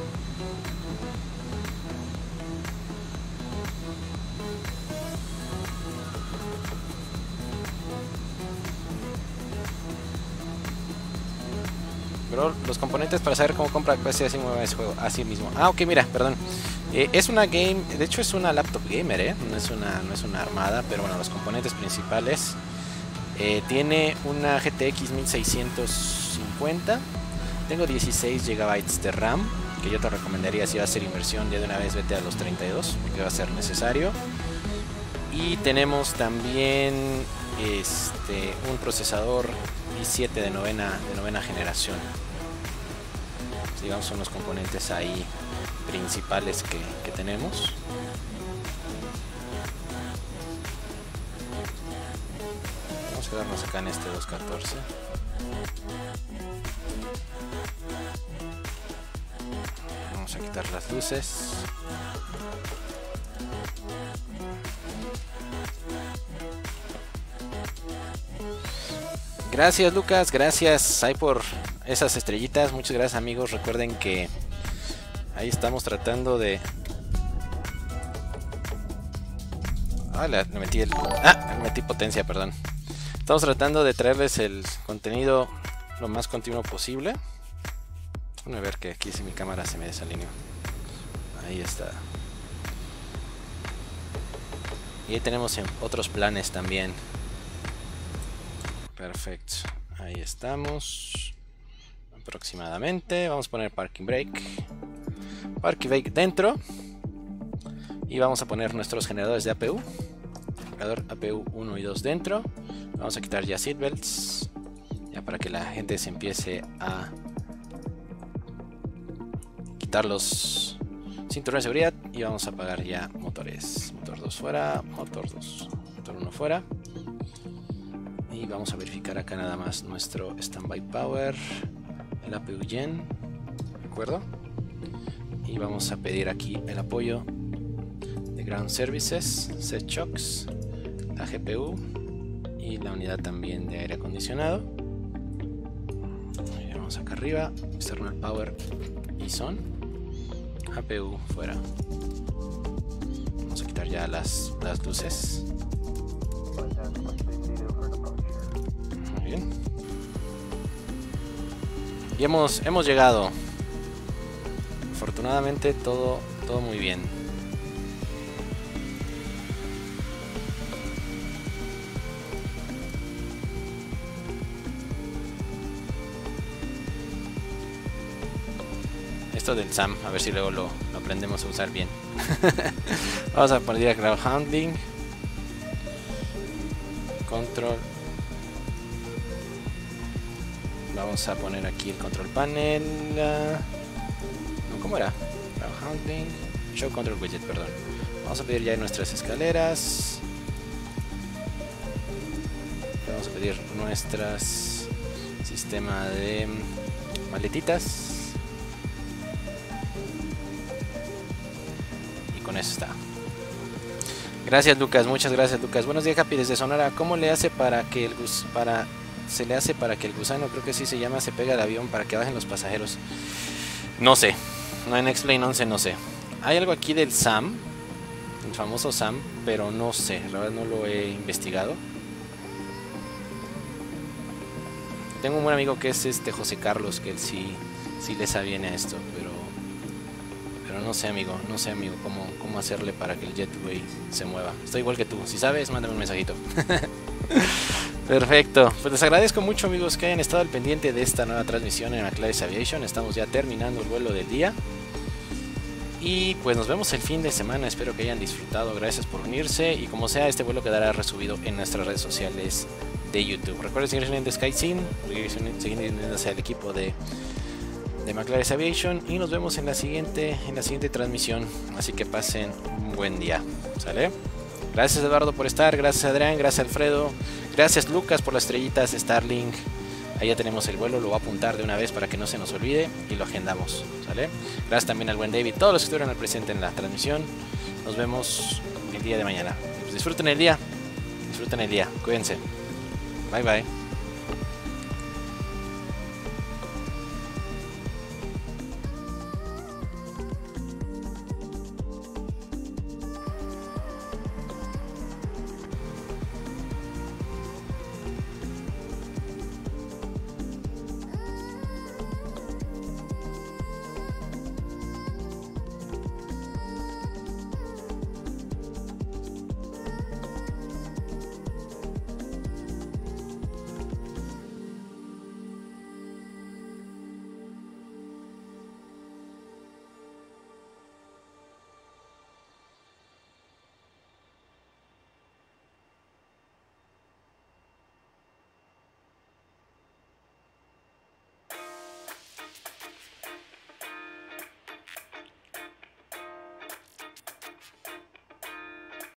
Bro, los componentes para saber cómo compra PC así mueve ese juego. Así mismo. Ah, ok, mira, perdón. Es una game, de hecho es una laptop gamer, no es una armada, pero bueno, los componentes principales. Tiene una GTX 1650. Tengo 16 GB de RAM, que yo te recomendaría si vas a hacer inversión ya de una vez vete a los 32, porque va a ser necesario. Y tenemos también un procesador i7 de novena generación. Digamos son los componentes ahí principales que tenemos. Vamos a quedarnos acá en este 214. Vamos a quitar las luces. Gracias, Lucas, gracias ahí por esas estrellitas. Muchas gracias, amigos. Recuerden que ahí estamos tratando de... le metí potencia, perdón. Estamos tratando de traerles el contenido lo más continuo posible. Déjame ver que aquí si mi cámara se me desalineó. Ahí está. Y ahí tenemos otros planes también. Perfecto. Ahí estamos. Aproximadamente. Vamos a poner parking brake. Parking brake dentro. Y vamos a poner nuestros generadores de APU. Generador APU 1 y 2 dentro. Vamos a quitar ya seatbelts. Ya para que la gente se empiece a quitar los cinturones de seguridad. Y vamos a apagar ya motores. Motor 2 fuera. Motor 2. Motor 1 fuera. Y vamos a verificar acá nada más nuestro standby power. El APU gen. ¿De acuerdo? Y vamos a pedir aquí el apoyo de Ground Services, Set Shocks, la GPU y la unidad también de aire acondicionado. Y vamos acá arriba. External power y son. APU fuera. Vamos a quitar ya las luces. Muy bien. Y hemos llegado. Afortunadamente todo muy bien. Esto del SAM, a ver si luego lo aprendemos a usar bien. Vamos a poner ground handling, control. Vamos a poner aquí el control panel. ¿Cómo era? Ground handling, show control widget, perdón. Vamos a pedir ya nuestras escaleras. Vamos a pedir nuestras sistema de maletitas. Y con eso está. Gracias, Lucas, muchas gracias, Lucas. Buenos días, Capi, desde Sonora. ¿Cómo le hace para que el gusano, creo que sí se llama, se pega al avión para que bajen los pasajeros? No sé. No, en X-Plane 11 no sé. Hay algo aquí del SAM, el famoso SAM, pero no sé, la verdad no lo he investigado. Tengo un buen amigo que es José Carlos, que él sí le sabe bien a esto, pero no sé, amigo, cómo hacerle para que el Jetway se mueva. Estoy igual que tú, si sabes, mándame un mensajito. Perfecto, pues les agradezco mucho, amigos, que hayan estado al pendiente de esta nueva transmisión en McLaren's Aviation. Estamos ya terminando el vuelo del día. Y pues nos vemos el fin de semana, espero que hayan disfrutado, gracias por unirse. Y como sea, este vuelo quedará resubido en nuestras redes sociales de YouTube. Recuerden seguirse en SkyScene, seguir hacia el equipo de McLaren's Aviation. Y nos vemos en la siguiente transmisión. Así que pasen un buen día, ¿sale? Gracias, Eduardo, por estar, gracias, Adrián, gracias, Alfredo, gracias, Lucas, por las estrellitas, Starlink. Ahí ya tenemos el vuelo, lo voy a apuntar de una vez para que no se nos olvide y lo agendamos, ¿sale? Gracias también al buen David, todos los que estuvieron al presente en la transmisión. Nos vemos el día de mañana. Pues disfruten el día, cuídense. Bye bye.